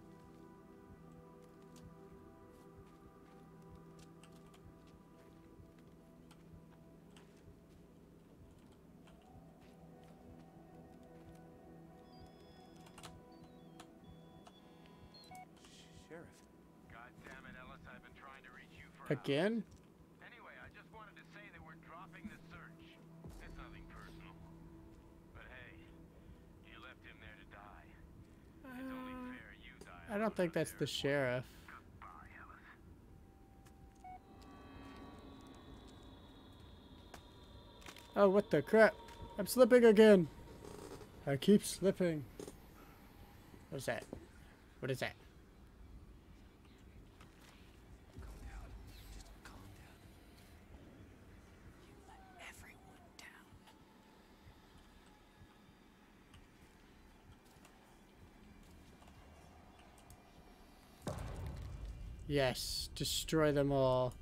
Speaker 2: Sheriff.
Speaker 3: God damn it, Ellis. I've been trying to reach you for
Speaker 1: Again?
Speaker 3: Anyway, I just wanted to say that we're dropping the search. It's nothing personal. But hey, you left him there to die. It's only fair you die.
Speaker 1: I don't think that's the sheriff.
Speaker 3: Goodbye, Ellis.
Speaker 1: Oh, what the crap? I'm slipping again. I keep slipping. What's that? What is that?
Speaker 10: Calm down. Just calm down. You let everyone down.
Speaker 1: Yes, destroy them all.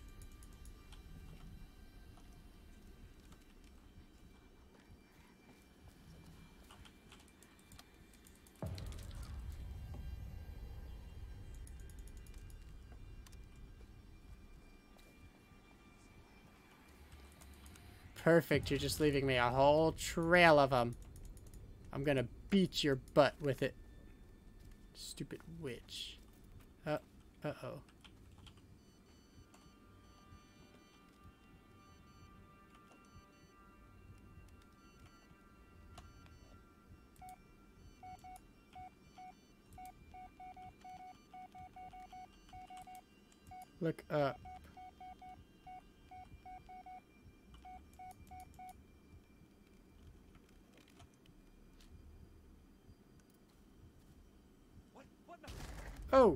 Speaker 1: Perfect, you're just leaving me a whole trail of them. I'm gonna beat your butt with it. Stupid witch. Uh, uh-oh. Look up.
Speaker 3: What? What the?
Speaker 1: Oh!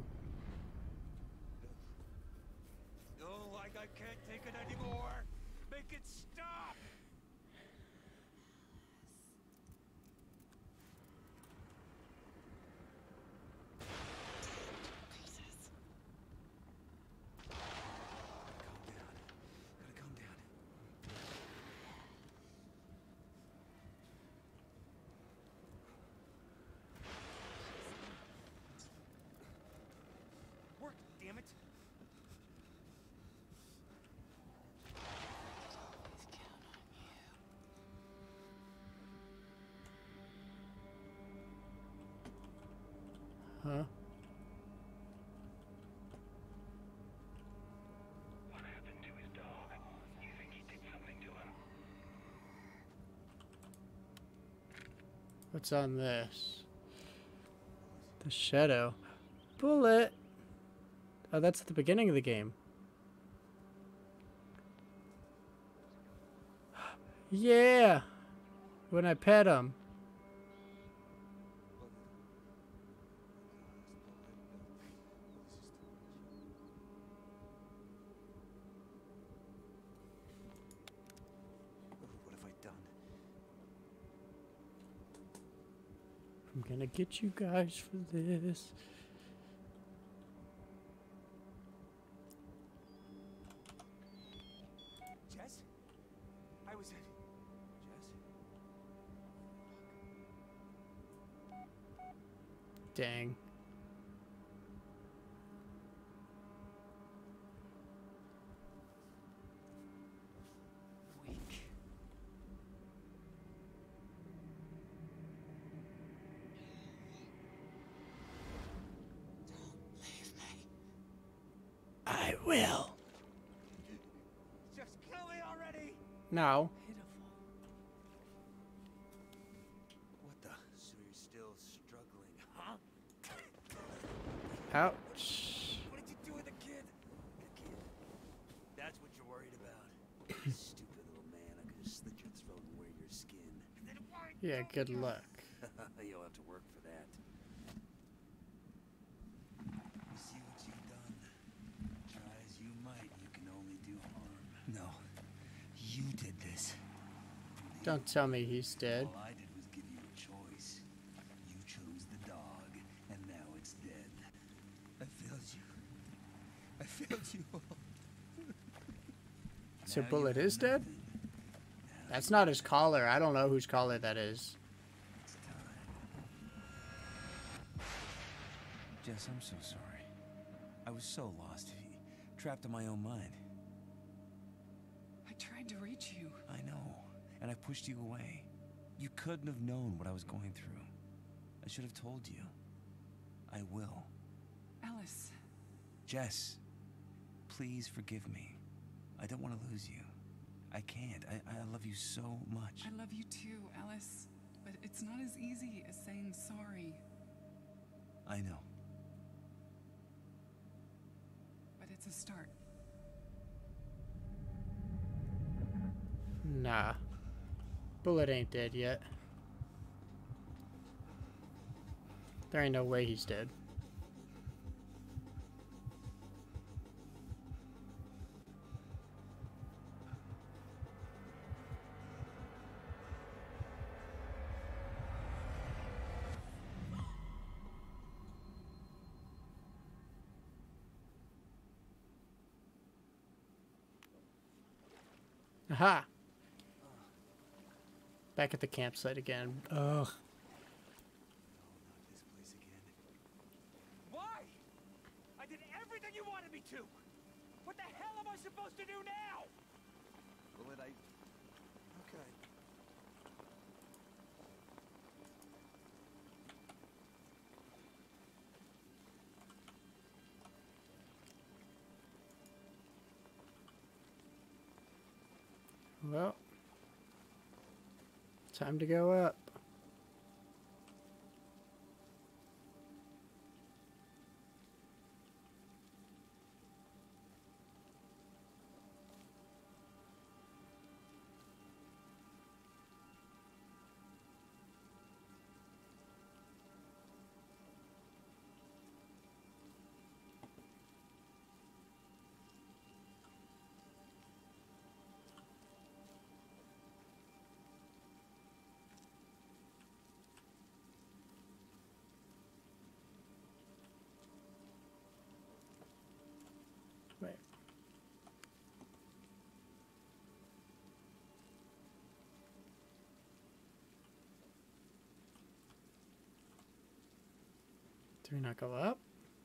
Speaker 3: No, like I can't take it anymore. Make it stop.
Speaker 2: Calm down. Gotta calm down.
Speaker 3: Work, damn it.
Speaker 1: Huh?
Speaker 3: What happened to his dog? You think he did something to him?
Speaker 1: What's on this? The shadow. Bullet! Oh, that's at the beginning of the game. Yeah! When I pet him.
Speaker 2: What have I done?
Speaker 1: I'm gonna get you guys for this. Dang.
Speaker 10: Weak.
Speaker 1: I will.
Speaker 2: Just kill me already!
Speaker 1: No.
Speaker 11: Pitiful.
Speaker 2: What the? So you're still struggling, huh?
Speaker 1: Ouch.
Speaker 2: What did you do with the kid? The kid. That's what you're worried about. Stupid little man. I could have slit your throat and wear your skin. Then why
Speaker 1: Yeah,
Speaker 2: don't
Speaker 1: good
Speaker 2: you?
Speaker 1: luck.
Speaker 2: You'll have to work for that. You see what you've done? Try as you might, you can only do harm. No. You did this.
Speaker 1: Don't tell me he's dead.
Speaker 2: All I did was give you a choice. You chose the dog, and now it's dead. I failed you. I failed you all.
Speaker 1: So
Speaker 2: Now you
Speaker 1: Bullet
Speaker 2: have
Speaker 1: is dead?
Speaker 2: nothing. Now
Speaker 1: That's
Speaker 2: you
Speaker 1: not his collar. I don't know whose collar that is.
Speaker 2: It's time. Jess, I'm so sorry. I was so lost, trapped in my own mind.
Speaker 11: I tried to reach you.
Speaker 2: I know, and I pushed you away. You couldn't have known what I was going through. I should have told you. I will.
Speaker 11: Alice,
Speaker 2: Jess, please forgive me. I don't want to lose you. I can't. I, I love you so much.
Speaker 11: I love you too, Alice. But it's not as easy as saying sorry.
Speaker 2: I know.
Speaker 11: But it's a start.
Speaker 1: Nah. Bullet ain't dead yet. There ain't no way he's dead. Aha! Back at the campsite again. Ugh.
Speaker 2: This place again.
Speaker 3: Why? I did everything you wanted me to! What the hell am I supposed to do now?
Speaker 2: Bullet, I... Okay.
Speaker 1: Well, time to go up. Wait. Do we not go up?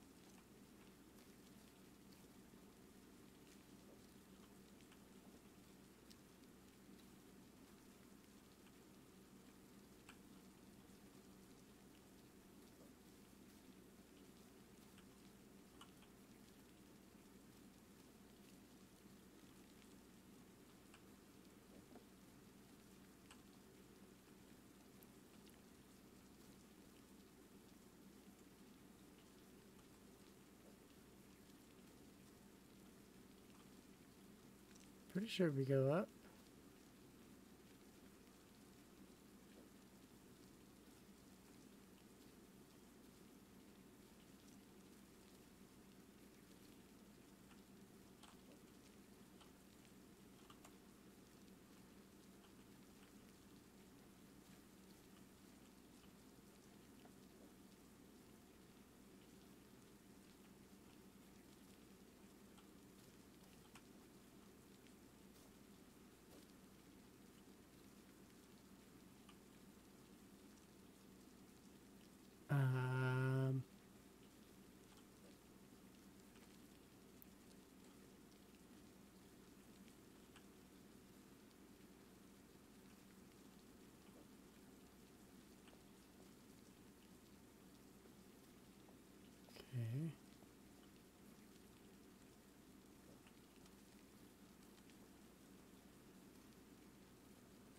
Speaker 1: Pretty sure we go up.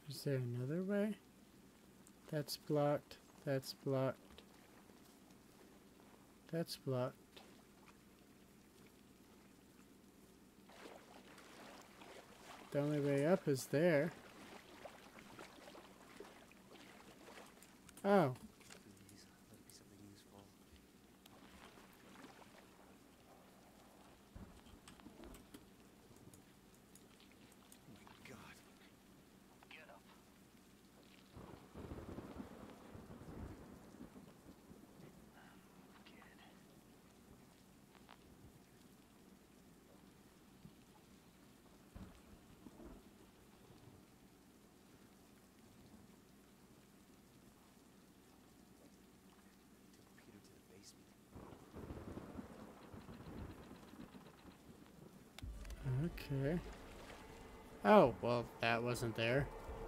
Speaker 1: Is there another way? That's blocked. That's blocked. That's blocked. The only way up is there. Oh.
Speaker 2: Please, let it be something useful. Oh my god.
Speaker 4: Get up. Kid.
Speaker 2: Took Peter to the basement.
Speaker 1: Okay. Oh, well, that wasn't there.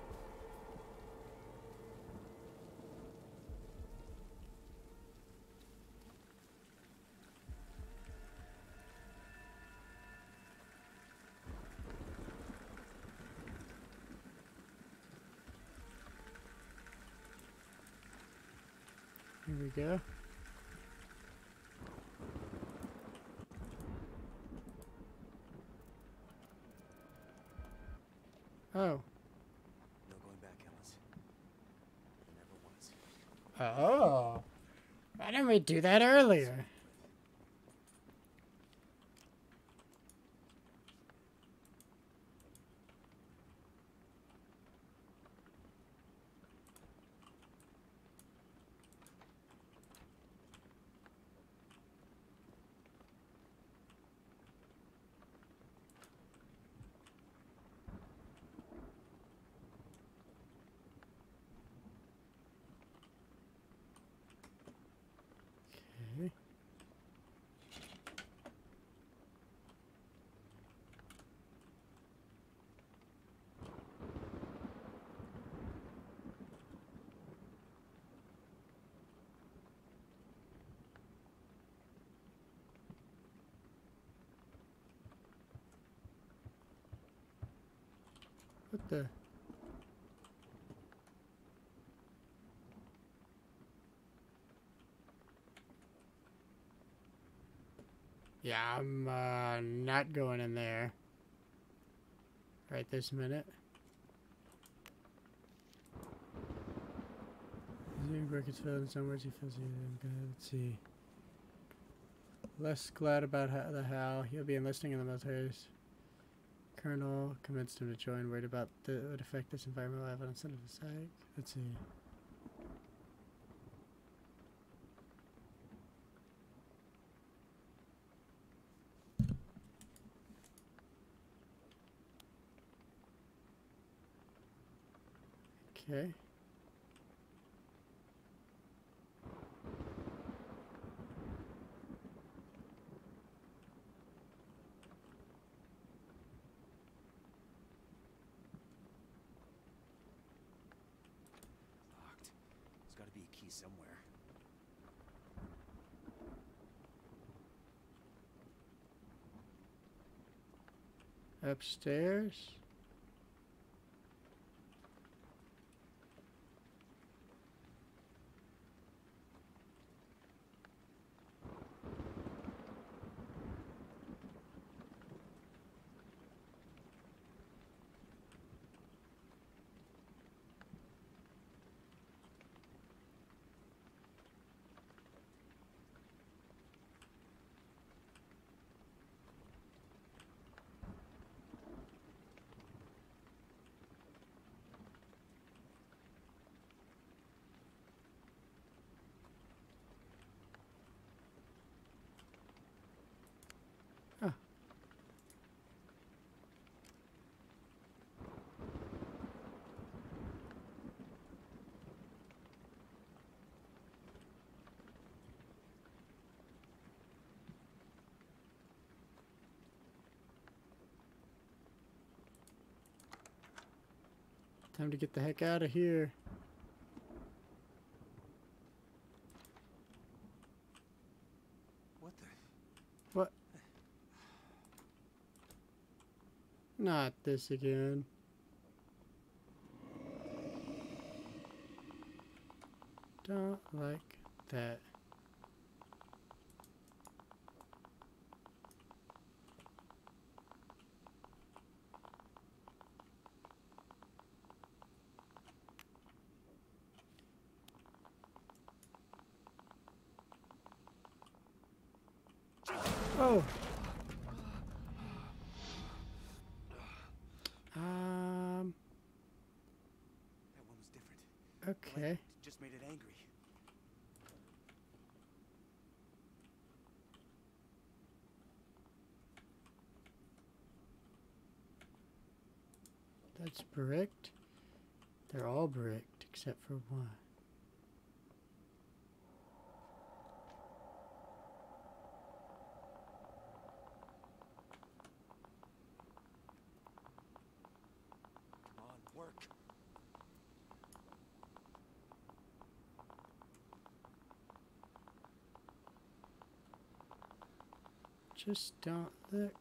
Speaker 1: Here we go. Oh.
Speaker 2: No going back, Ellis. There never was.
Speaker 1: Oh. Why didn't we do that earlier? Okay. What the? Yeah, I'm uh, not going in there right this minute. Records filled in some words he feels good. Let's see. Less glad about how, the how. He'll be enlisting in the military's. Colonel convinced him to join, worried about the would affect this environmental evidence under the site. Let's see. Okay.
Speaker 2: Locked. There's gotta be a key somewhere.
Speaker 1: Upstairs. Oh. Time to get the heck out of here.
Speaker 2: What the?
Speaker 1: What? Not this again. don't like that. Oh. Um.
Speaker 2: That one was different.
Speaker 1: Okay.
Speaker 2: Like, just made it angry.
Speaker 1: That's bricked. They're all bricked except for one.
Speaker 2: Come on, work.
Speaker 1: Just don't look.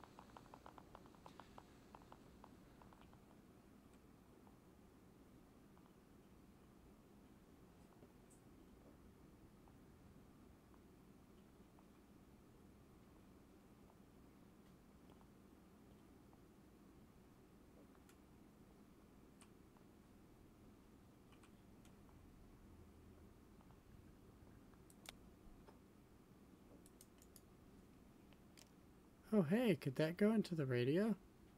Speaker 1: Oh, hey, could that go into the radio?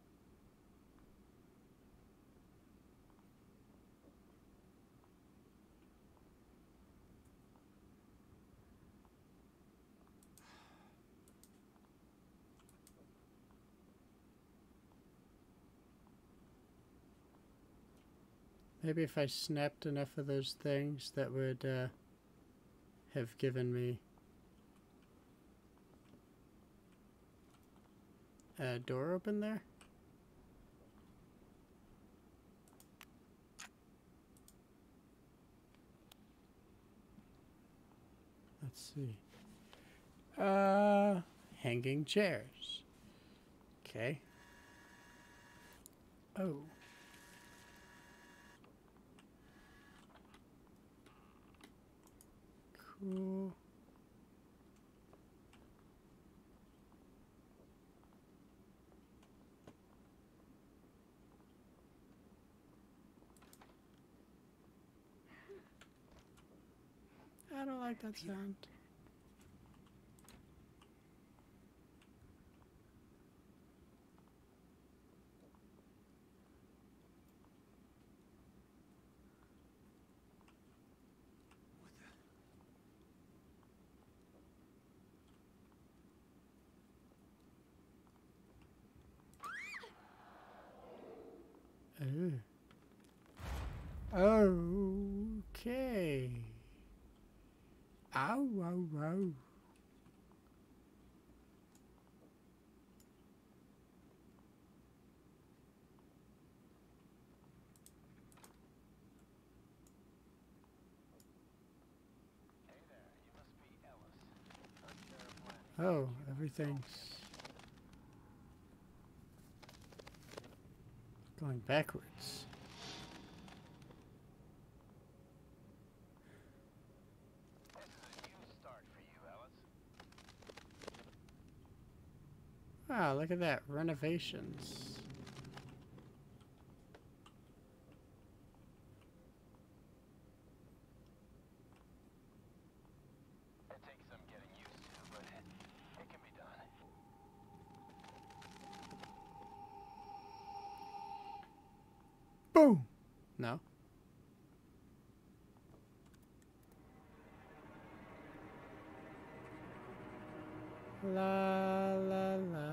Speaker 1: Maybe if I snapped enough of those things, that would uh, have given me a door open there. Let's see. Uh, hanging chairs. Okay. Oh. Cool. I don't like that sound. Oh. Okay. Ow, ow, ow. Oh, everything's going backwards. Wow, look at that. Renovations.
Speaker 4: It takes some getting used to, but it, it can be done.
Speaker 1: Boom! No. La la la.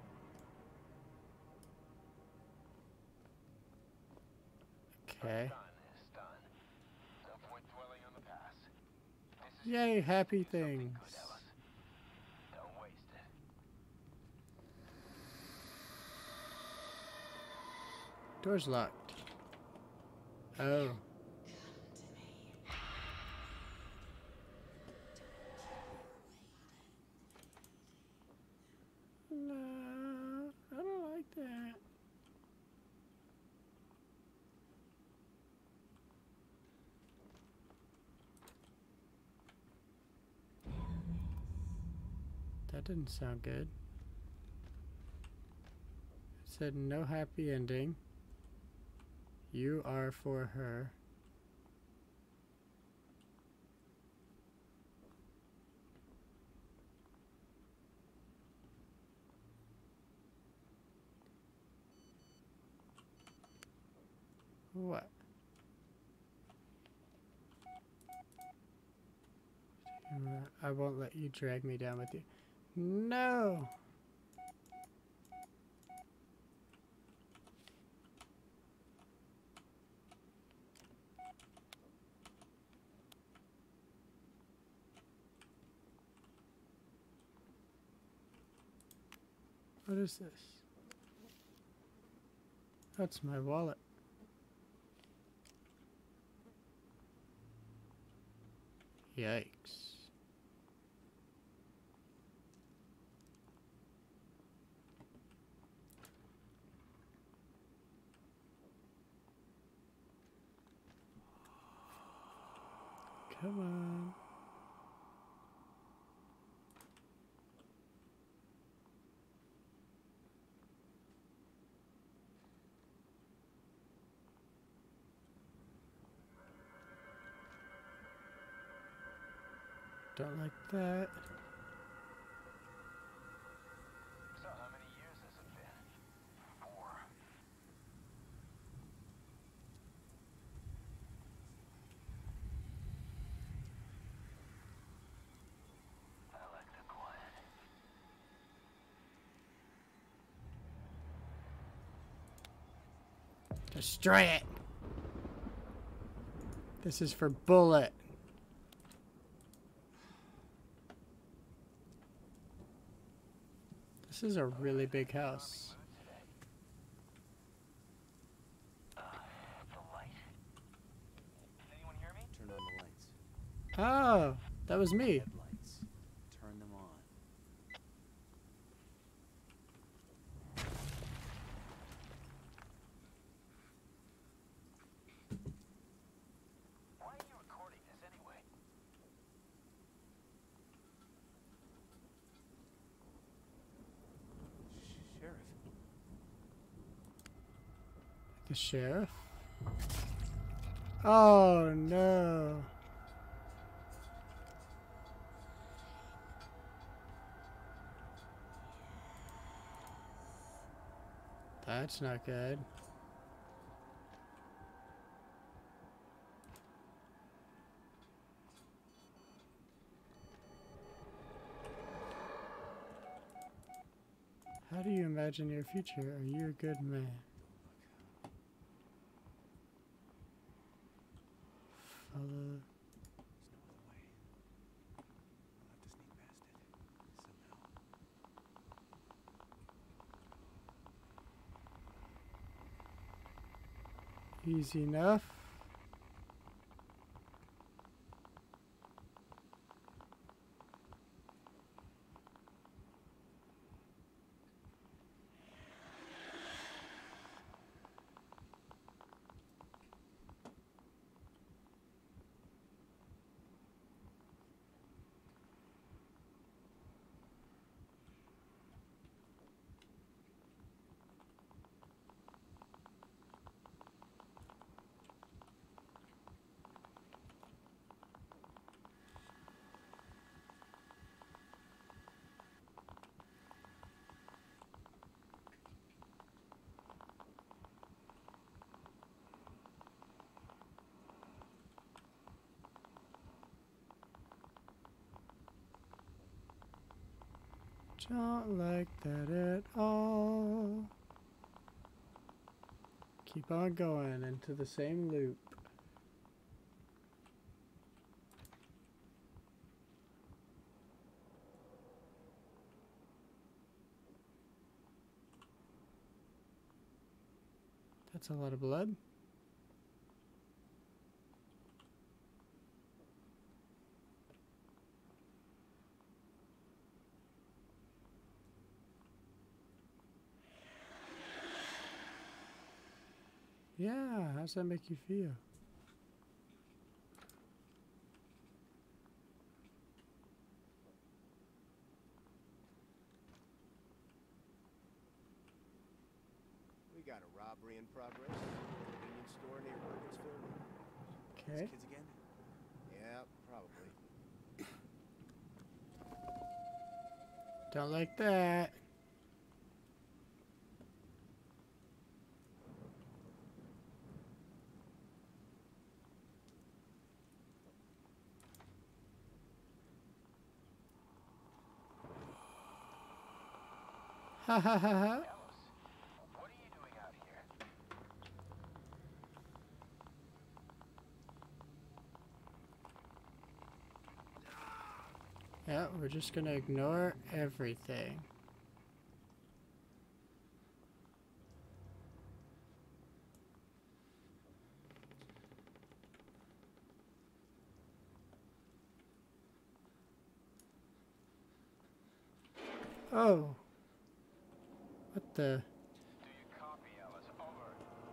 Speaker 1: Okay. Yay, happy things.
Speaker 4: Don't waste it.
Speaker 1: Door's locked. Oh. No, I don't like that. didn't sound good. It said no happy ending. You are for her. What? I won't let you drag me down with you. No! What is this? That's my wallet. Yikes. Come on. Don't like that.
Speaker 4: So how many years has it been? Four. I like the quiet.
Speaker 1: Destroy it! This is for Bullet. This is a really big house.
Speaker 4: Uh, the light. Can anyone hear me?
Speaker 2: Turn on the lights.
Speaker 1: Oh, that was me.
Speaker 2: Headlights. Turn them on.
Speaker 4: Why are you recording this anyway?
Speaker 2: Sheriff.
Speaker 1: The sheriff? Oh no. That's not good. How do you imagine your future? Are you a good man? Follow.
Speaker 2: There's no other way. We'll have to sneak past it. Somehow.
Speaker 1: Easy enough. Don't like that at all. Keep on going into the same loop. That's a lot of blood. Yeah, how's that make you feel?
Speaker 2: progress in the convenience store near Burgessville.
Speaker 1: Okay.
Speaker 2: These kids again? Yeah, probably.
Speaker 1: Don't like that. Ha ha ha ha.
Speaker 4: What are you doing out here?
Speaker 1: Yeah, we're just gonna ignore everything. Oh. What the?
Speaker 4: Do you copy, Ellis? Over.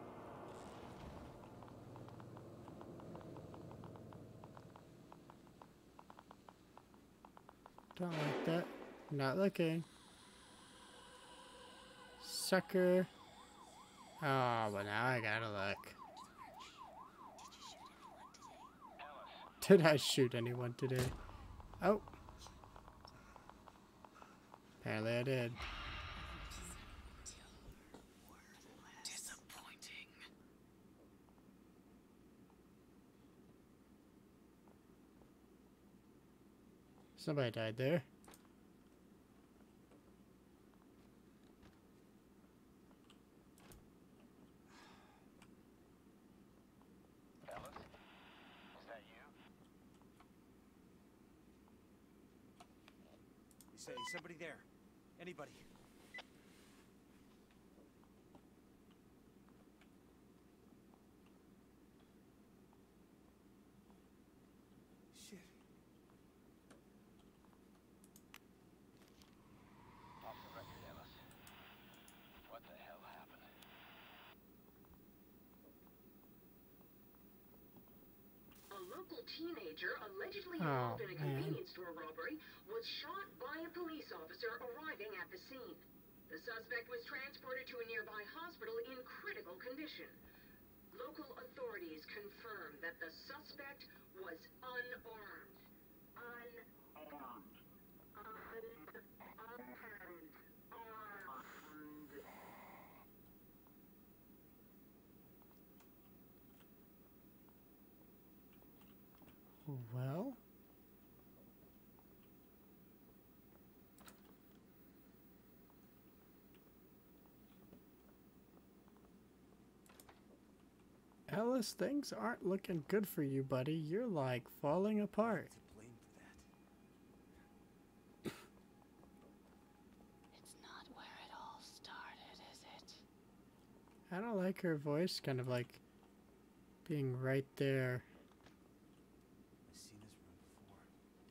Speaker 1: Don't like that. Not looking. Sucker. Oh, but now I gotta look. Did I shoot anyone today? Oh. Apparently I did.
Speaker 10: Disappointing.
Speaker 1: Somebody died there.
Speaker 4: Ellis? Is that you?
Speaker 2: You say somebody there? Anybody? Shit.
Speaker 4: Off the record, Ellis. What the hell happened?
Speaker 12: A local teenager allegedly
Speaker 1: Oh,
Speaker 12: involved in a
Speaker 1: man.
Speaker 12: convenience store robbery was shot by a police officer arriving at the scene. The suspect was transported to a nearby hospital in critical condition. Local authorities confirmed that the suspect was unarmed. Unarmed. Unarmed. Unarmed. Armed.
Speaker 1: Well. Ellis, things aren't looking good for you, buddy. You're like falling apart.
Speaker 2: To blame for that.
Speaker 10: It's not where it all started, is it?
Speaker 1: I don't like her voice, kind of like being right there.
Speaker 2: I've seen this room before.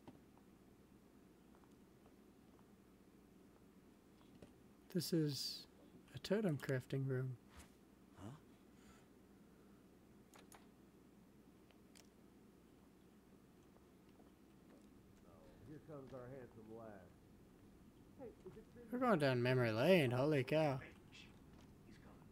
Speaker 1: This is a totem crafting room.
Speaker 2: Huh?
Speaker 13: Here comes our handsome lad.
Speaker 1: We're going down memory lane. Holy cow.
Speaker 13: He's coming.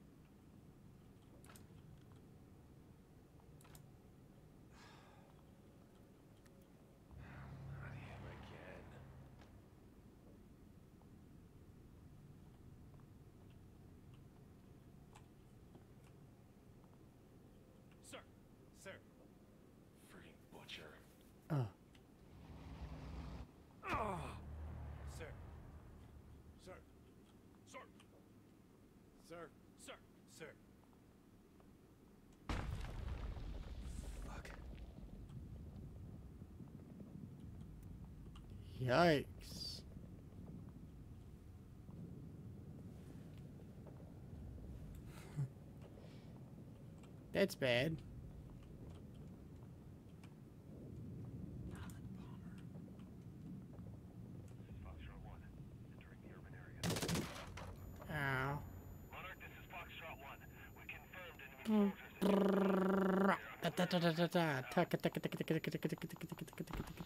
Speaker 13: Not him again.
Speaker 9: Sir! Sir!
Speaker 13: Freaking butcher.
Speaker 1: Oh.
Speaker 9: Sir! Sir! Sir! Sir! Sir! Sir!
Speaker 2: Fuck.
Speaker 1: Yikes. That's bad.
Speaker 4: Foxtrot one, entering the urban area.
Speaker 1: Ow.
Speaker 4: Monarch, this is Foxtrot one. We confirmed enemy soldiers.
Speaker 1: Da, da, da, da, da, da. Taka, taka, taka, taka, taka, taka, taka, taka, taka, taka, taka, taka, taka.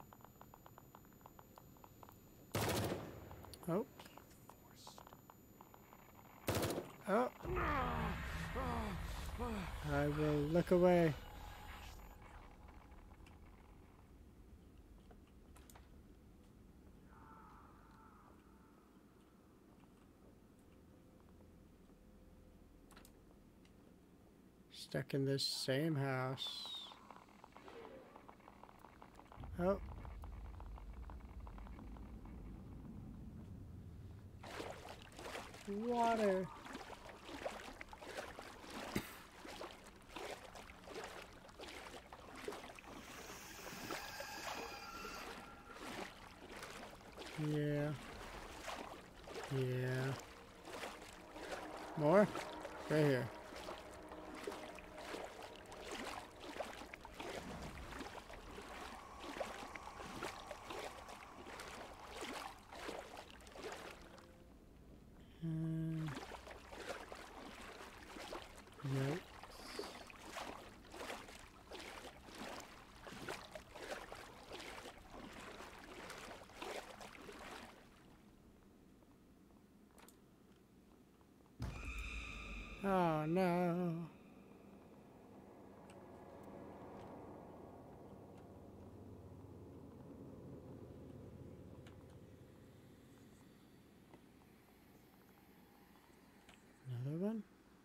Speaker 1: Oh. I will look away. Stuck in this same house. Oh. Water. Yeah. Yeah. More? Right here. Um, nope. Oh no. Another one?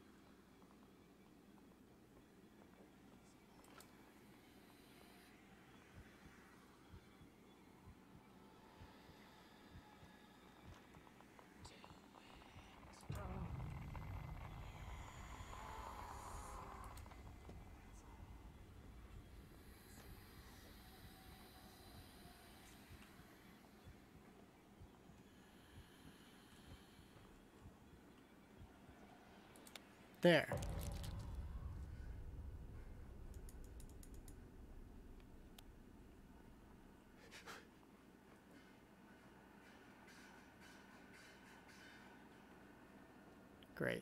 Speaker 1: There. Great.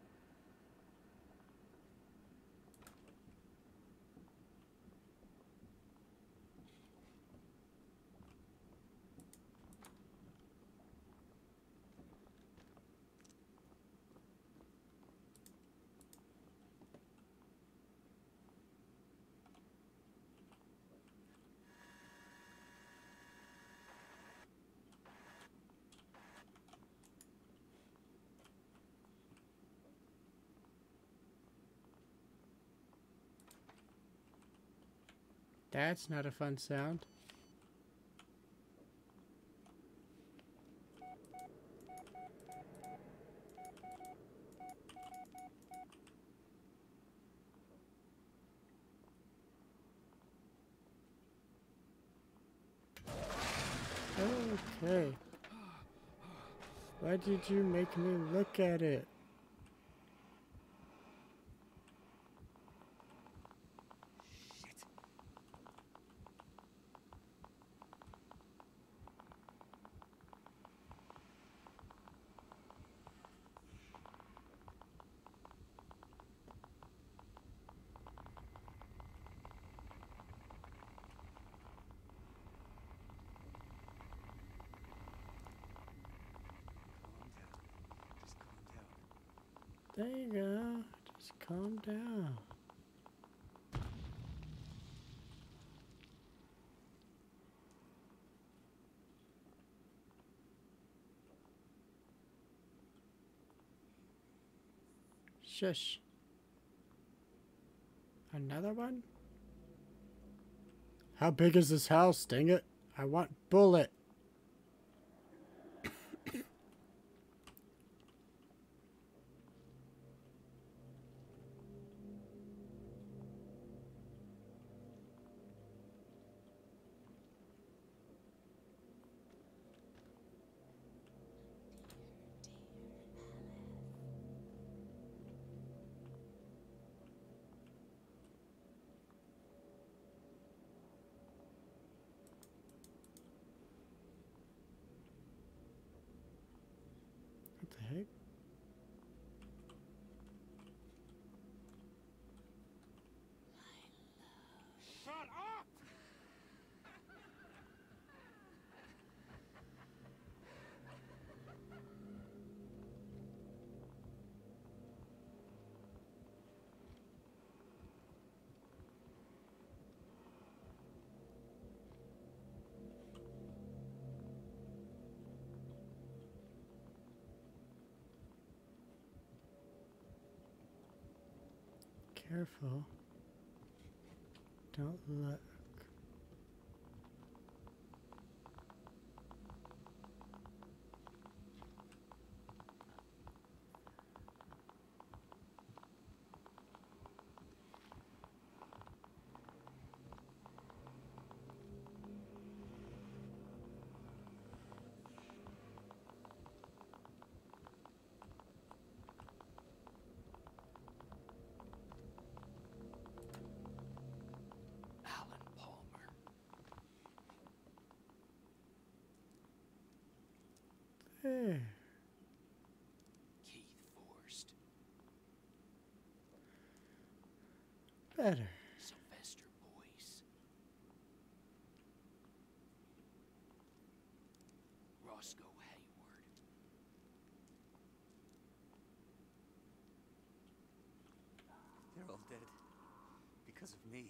Speaker 1: That's not a fun sound. Okay. Why did you make me look at it? There you go. Just calm down. Shush. Another one? How big is this house, dang it? I want bullet. Careful. Don't look. There.
Speaker 6: Keith Forrest.
Speaker 1: Better.
Speaker 6: Sylvester Boyce. Roscoe Hayward.
Speaker 2: They're all dead. Because of me.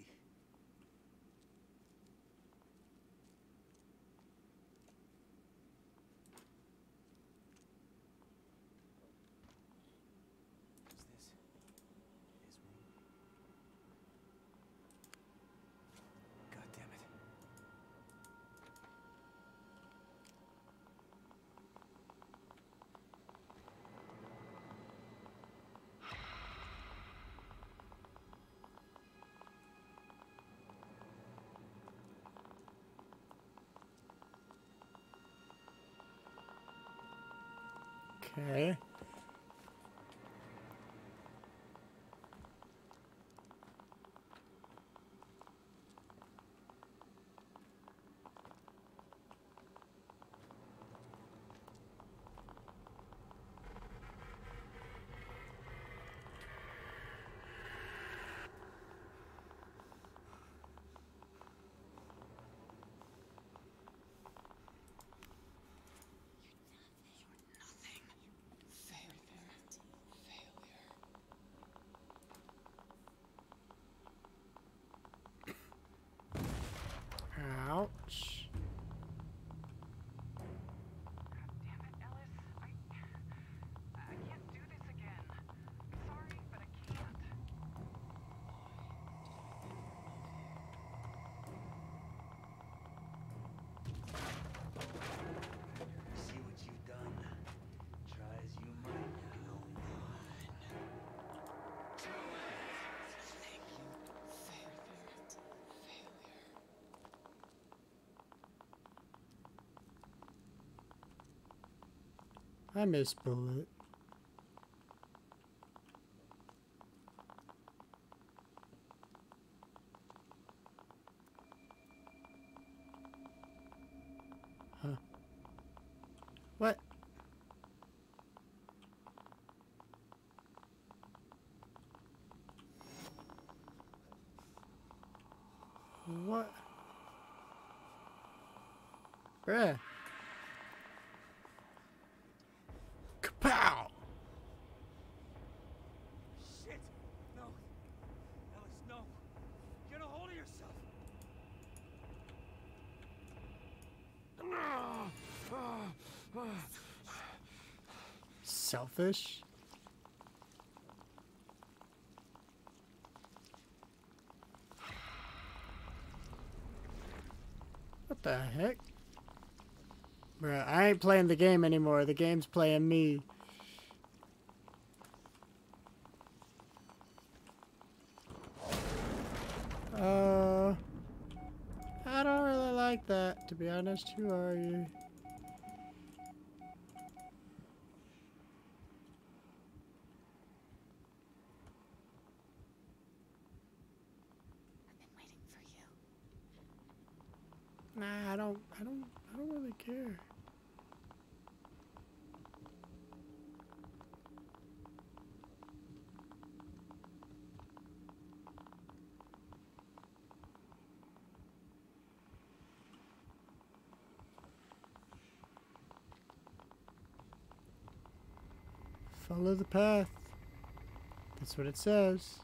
Speaker 1: Okay. Ouch.
Speaker 5: Damn it, Ellis. I... I can't do this again. Sorry, but I can't.
Speaker 7: See what you've done. Try as you might, no one.
Speaker 1: I miss Bullet. Huh. What? What? Bruh. Kapow!
Speaker 2: Shit! No! Ellis, no! Get a hold of yourself!
Speaker 1: Selfish? What the heck? Bruh, I ain't playing the game anymore. The game's playing me. Uh, I don't really like that, to be honest. Who are you?
Speaker 10: I've been waiting for you.
Speaker 1: Nah, I don't, I don't, I don't really care. Follow the path. That's what it says.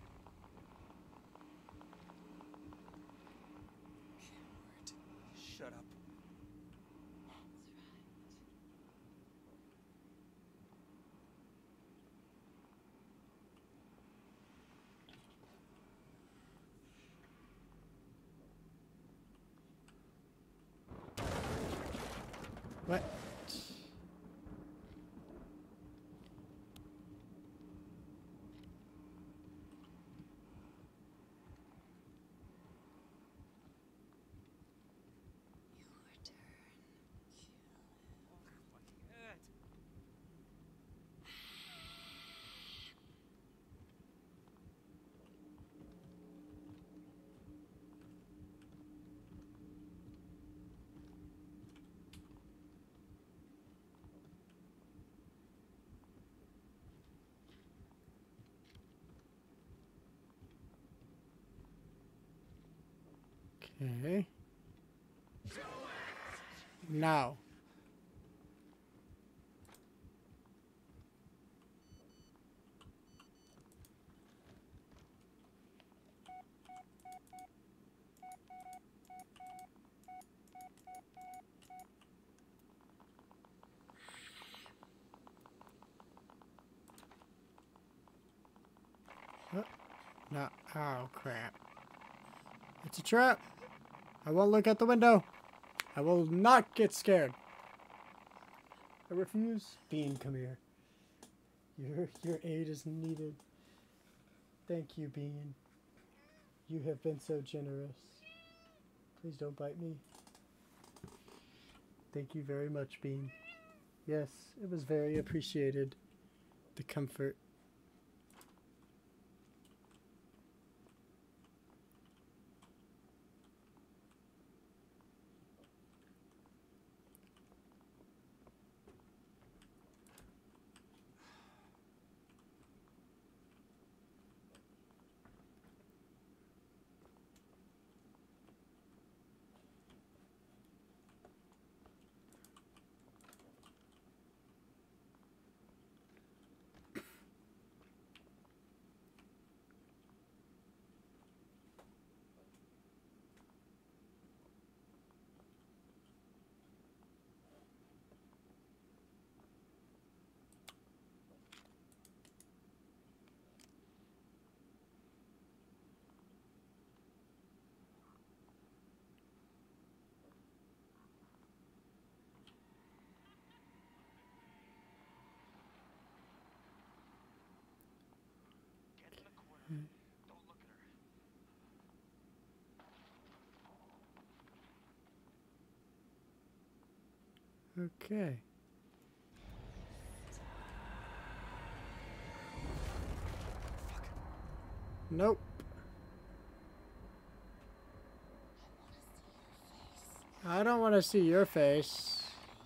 Speaker 2: Shut up.
Speaker 1: What? Okay. Now. Oh, no. Oh, crap. It's a trap. I won't look out the window. I will not get scared. I refuse. Bean, come here. Your, your aid is needed. Thank you, Bean. You have been so generous. Please don't bite me. Thank you very much, Bean. Yes, it was very appreciated. The comfort. Okay. Nope. I don't want to see your face.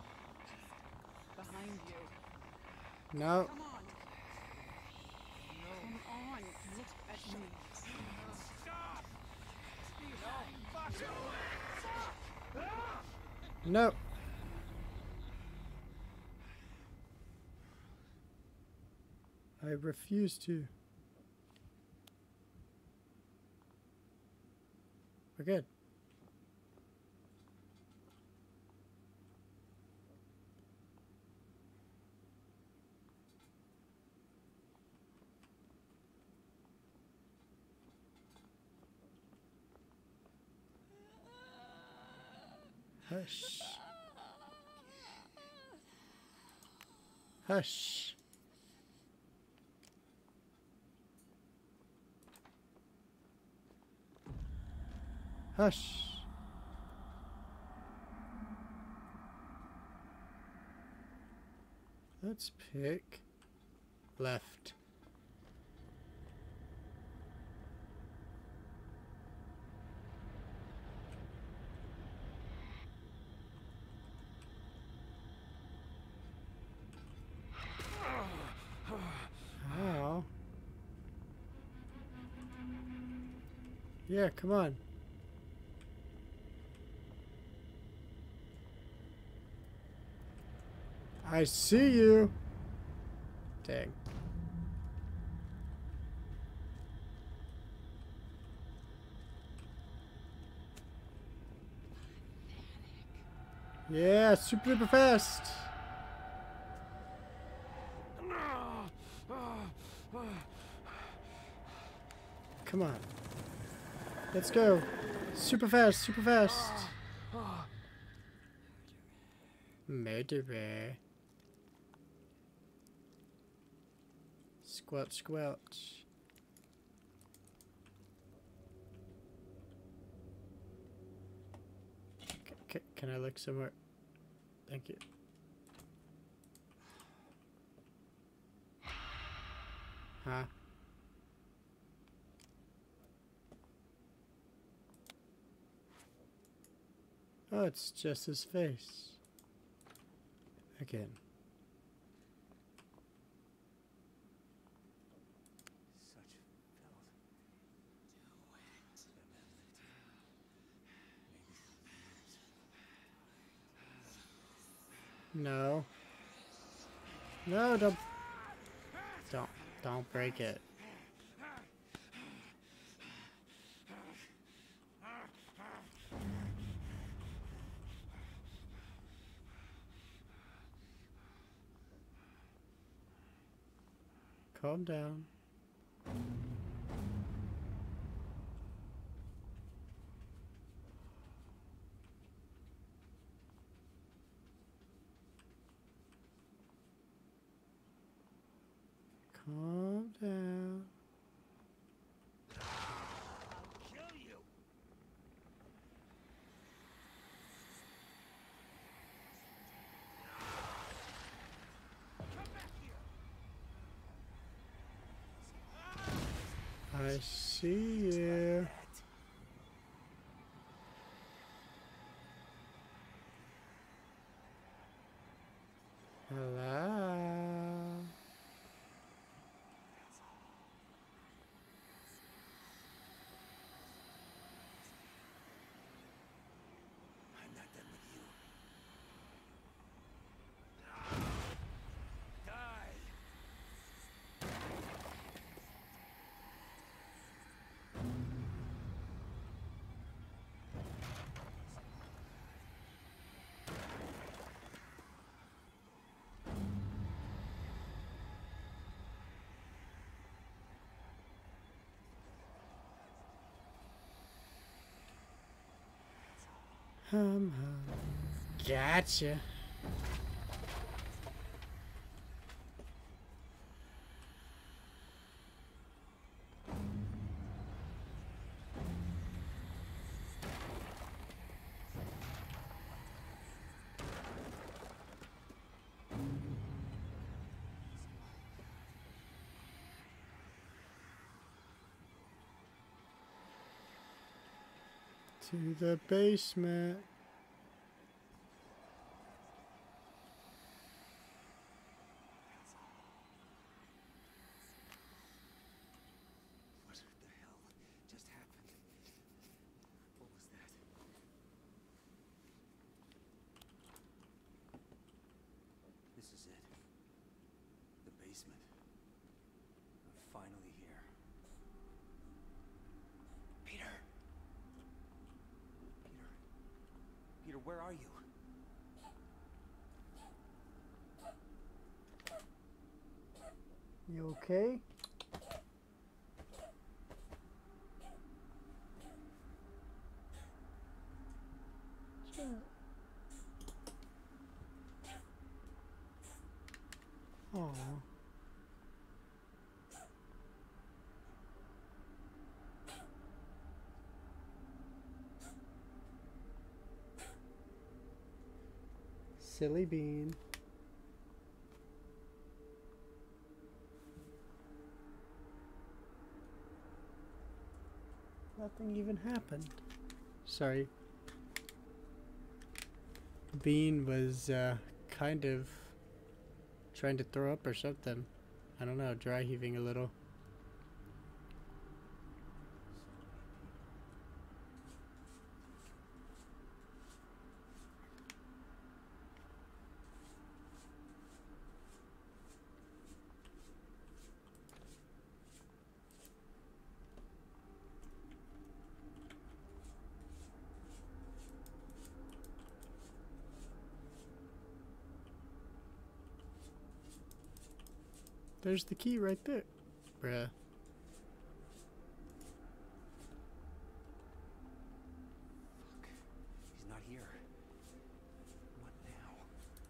Speaker 11: Behind you.
Speaker 1: No.
Speaker 11: Come on. Come on. Look at me.
Speaker 9: Stop! No, fuck you!
Speaker 1: Nope. I refuse to. We're good. Hush. Hush. Hush. Let's pick left. Ow. Yeah, come on. I see you. Dang. Yeah, super duper fast. Come on. Let's go. Super fast, super fast. Murderer. Squelch, squelch. C can I look somewhere? Thank you. Huh? Oh, it's just his face. Again. No. No, don't. Don't. Don't break it. Calm down. Calm down.
Speaker 9: I'll kill you. Come back here.
Speaker 1: I see you. Hello.
Speaker 2: I'm not done with you.
Speaker 9: Die.
Speaker 1: Um, um, gotcha. To the basement.
Speaker 2: What the hell just happened? What was that? This is it. The basement. I'm finally here. Peter! Peter. Peter, where are you?
Speaker 1: You okay? Sure. Oh. Silly bean. Nothing even happened. Sorry. Bean was uh, kind of trying to throw up or something. I don't know, dry heaving a little. There's the key right there. Bruh.
Speaker 2: Fuck. He's not here. What now?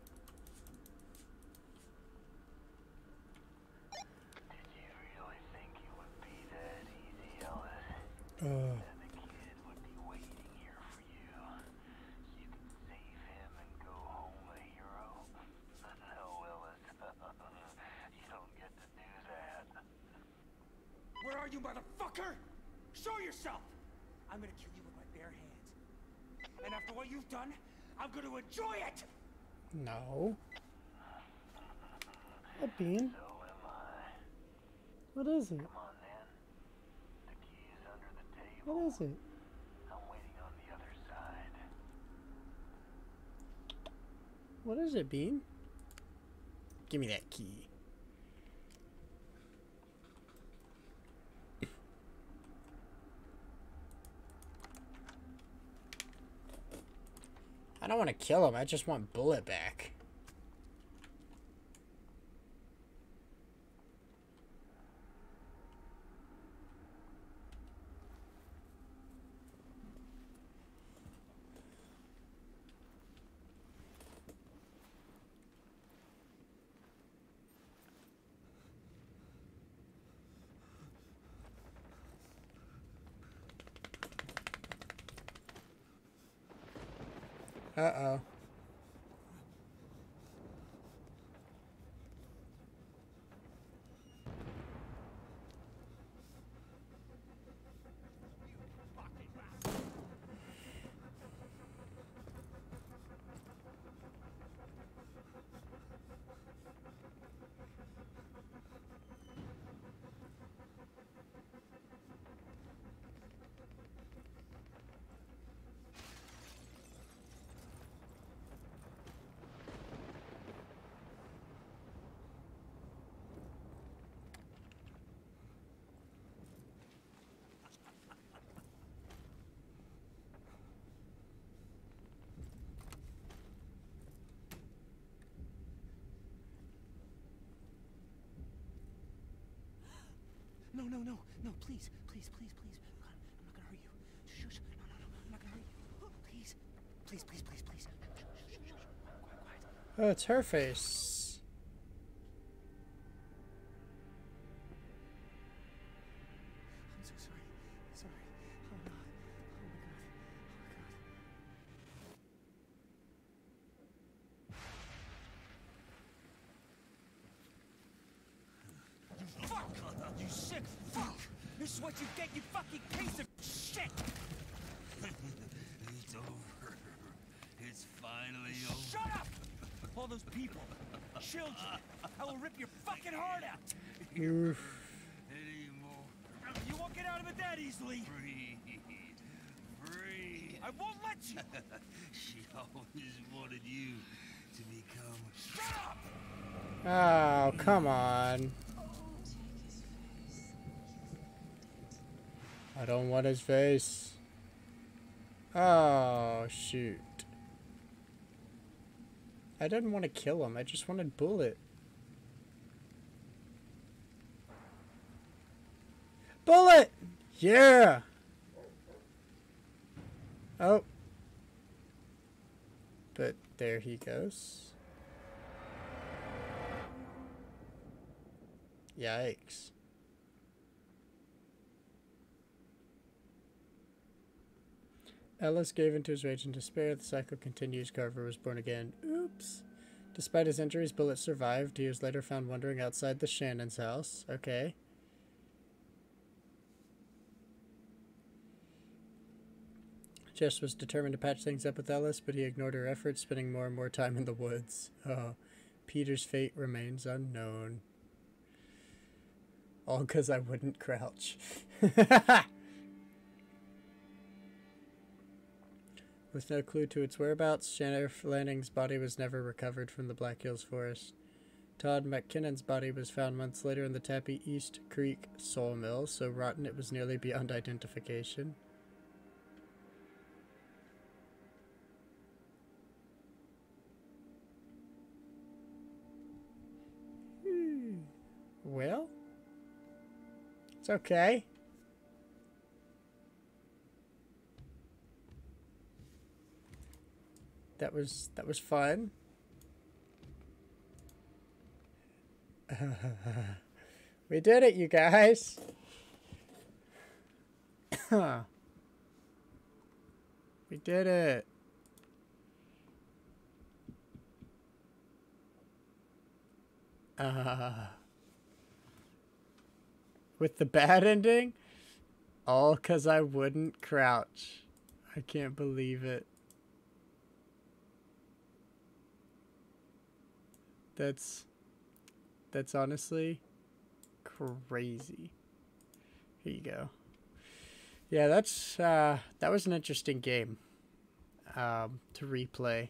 Speaker 1: Uh.
Speaker 7: And the kid would be waiting here for you. You can save him and go home a hero. No, Willis. You don't get to do that.
Speaker 9: Where are you, motherfucker? Show yourself! I'm gonna kill you with my bare hands. And after what you've done, I'm gonna enjoy it!
Speaker 1: No. A bean?
Speaker 7: So am I.
Speaker 1: What is it?
Speaker 7: Come on, then. The key is under the table.
Speaker 1: What is it?
Speaker 7: I'm waiting on the other side.
Speaker 1: What is it, Bean? Give me that key. I don't want to kill him. I just want Bullet back. Uh-oh.
Speaker 9: No, no, no, no, please, please, please, please. God, I'm not gonna hurt you. Shush, no, no, no, I'm not gonna hurt you. Please, please, please, please, please. Shh, shh, shh, shh. Quiet, quiet.
Speaker 1: Oh, it's her face.
Speaker 9: I'm so sorry. Sorry. Oh, no. Oh, my God. Oh, my God. You fuck! You sick fuck! This is what you get, you fucking piece of shit!
Speaker 6: It's over. It's finally over.
Speaker 9: Shut up! All those people, children, I will rip your fucking heart out!
Speaker 1: Oof.
Speaker 6: Anymore.
Speaker 9: You won't get out of it that easily!
Speaker 6: Breathe. Breathe.
Speaker 9: I won't let you!
Speaker 6: She always wanted you to become...
Speaker 9: Shut up!
Speaker 1: Oh, come on. I don't want his face. Oh, shoot. I didn't want to kill him. I just wanted Bullet. Bullet! Yeah! Oh. But there he goes. Yikes. Ellis gave into his rage and despair. The cycle continues. Carver was born again. Oops. Despite his injuries, Bullet survived. He was later found wandering outside the Shannon's house. Okay. Jess was determined to patch things up with Ellis, but he ignored her efforts, spending more and more time in the woods. Oh, Peter's fate remains unknown. All because I wouldn't crouch. With no clue to its whereabouts, Sheriff Lanning's body was never recovered from the Black Hills Forest. Todd McKinnon's body was found months later in the Tappy East Creek sawmill, so rotten it was nearly beyond identification. Hmm. Well, it's okay. That was that was fun. We did it, you guys. Huh. We did it. Uh, with the bad ending? All because I wouldn't crouch. I can't believe it. That's... That's honestly crazy. Here you go. Yeah, that's, uh, that was an interesting game, um, to replay.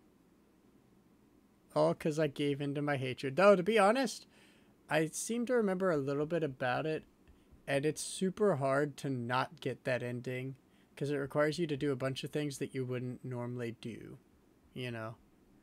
Speaker 1: All because I gave in to my hatred. Though, to be honest, I seem to remember a little bit about it, and it's super hard to not get that ending, because it requires you to do a bunch of things that you wouldn't normally do, you know.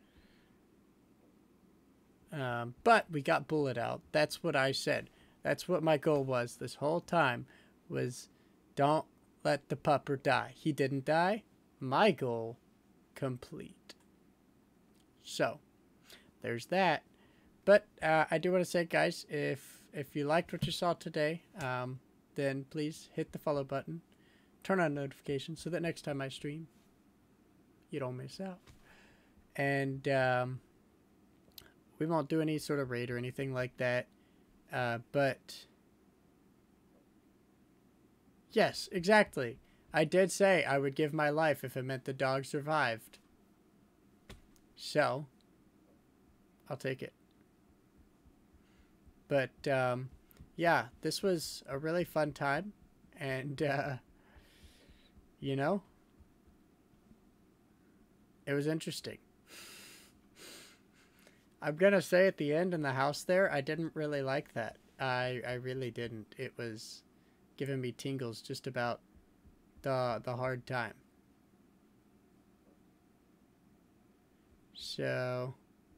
Speaker 1: Um, but we got Bullet out. That's what I said. That's what my goal was this whole time, was don't let the pupper die. He didn't die. My goal complete. So, there's that. But uh, I do want to say, guys, if if you liked what you saw today, um, then please hit the follow button. Turn on notifications so that next time I stream, you don't miss out. And um, we won't do any sort of raid or anything like that. Uh, but... Yes, exactly. I did say I would give my life if it meant the dog survived. So, I'll take it. But, um, yeah, this was a really fun time. And, uh, you know, it was interesting. I'm gonna say at the end in the house there, I didn't really like that. I, I really didn't. It was giving me tingles just about the the hard time. So,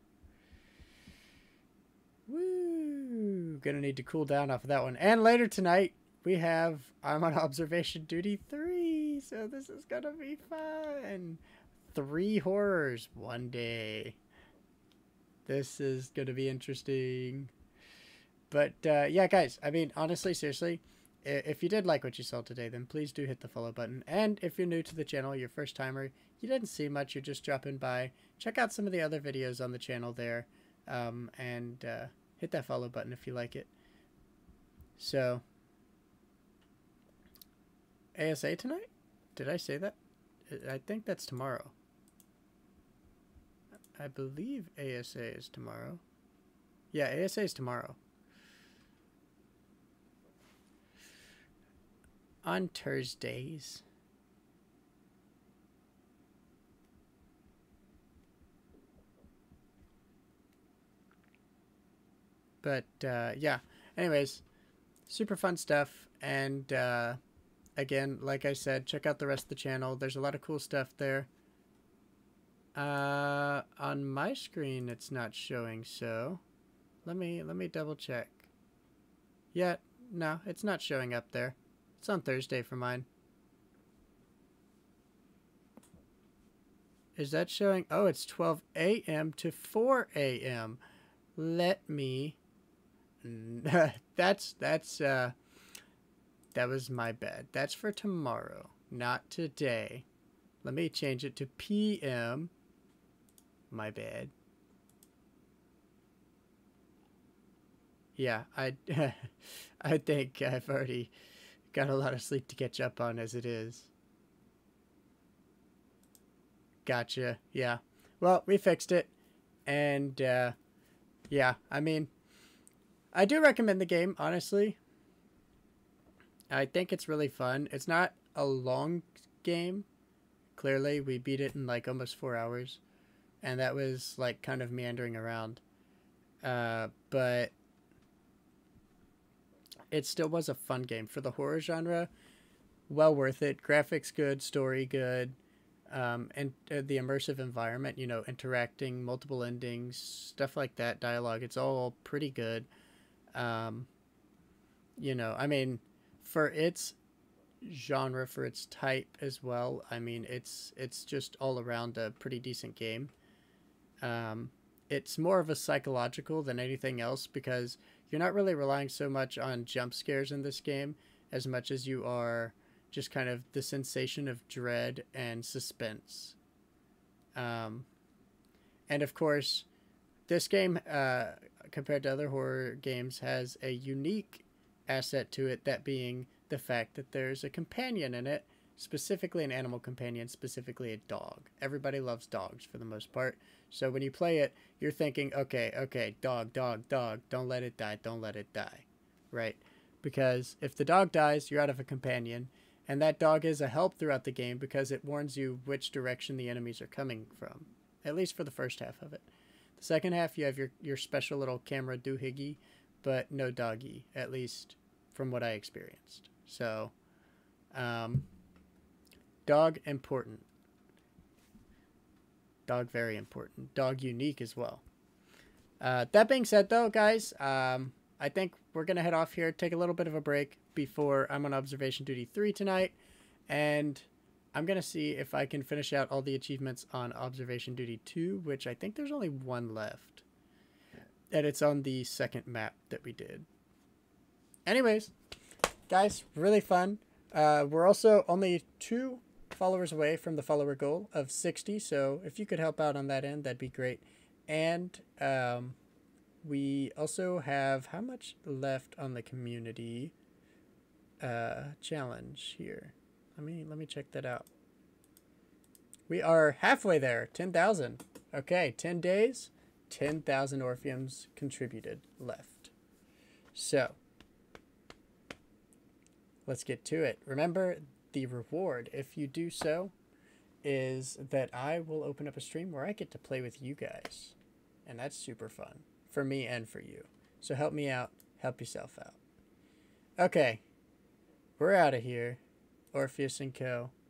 Speaker 1: woo, gonna need to cool down off of that one. And later tonight we have I'm on observation duty three, so this is gonna be fun. Three horrors one day. This is gonna be interesting. But uh, yeah, guys, I mean, honestly, seriously, if you did like what you saw today, then please do hit the follow button. And if you're new to the channel, you're first timer, you didn't see much, you're just dropping by, check out some of the other videos on the channel there. Um, and uh, hit that follow button if you like it. So, A S A tonight? Did I say that? I think that's tomorrow. I believe A S A is tomorrow. Yeah, A S A is tomorrow. On Thursdays. But, uh, yeah. Anyways, super fun stuff. And, uh, again, like I said, check out the rest of the channel. There's a lot of cool stuff there. Uh, on my screen, it's not showing, so let me, let me double check. Yeah, no, it's not showing up there. It's on Thursday for mine. Is that showing? Oh, it's twelve A M to four A M Let me... that's, that's, uh... that was my bad. That's for tomorrow, not today. Let me change it to P M My bad. Yeah, I, I think I've already... got a lot of sleep to catch up on as it is. Gotcha. Yeah. Well, we fixed it. And, uh, yeah, I mean, I do recommend the game, honestly. I think it's really fun. It's not a long game. Clearly, we beat it in, like, almost four hours. And that was, like, kind of meandering around. Uh, but... it still was a fun game. For the horror genre, well worth it. Graphics good, story good, um, and uh, the immersive environment, you know, interacting, multiple endings, stuff like that, dialogue, it's all pretty good. Um, you know, I mean, for its genre, for its type as well, I mean, it's, it's just all around a pretty decent game. Um, it's more of a psychological than anything else because you're not really relying so much on jump scares in this game as much as you are just kind of the sensation of dread and suspense. Um, and of course, this game, uh, compared to other horror games, has a unique asset to it, that being the fact that there's a companion in it, specifically an animal companion, specifically a dog. Everybody loves dogs for the most part. So when you play it, you're thinking, okay, okay, dog, dog, dog, don't let it die, don't let it die, right? Because if the dog dies, you're out of a companion, and that dog is a help throughout the game because it warns you which direction the enemies are coming from, at least for the first half of it. The second half, you have your, your special little camera doohickey, but no doggy, at least from what I experienced. So, um, dog important. Dog very important. Dog unique as well. Uh, that being said, though, guys, um, I think we're going to head off here, take a little bit of a break before I'm on Observation Duty three tonight, and I'm going to see if I can finish out all the achievements on Observation Duty two, which I think there's only one left, and it's on the second map that we did. Anyways, guys, really fun. Uh, we're also only two followers away from the follower goal of sixty, so if you could help out on that end, that'd be great. And um, we also have how much left on the community uh, challenge here? Let me let me check that out. We are halfway there, ten thousand. Okay, ten days, ten thousand Orpheums contributed left. So let's get to it. Remember, the reward, if you do so, is that I will open up a stream where I get to play with you guys. And that's super fun for me and for you. So help me out. Help yourself out. Okay. We're out of here. Orpheus and Co.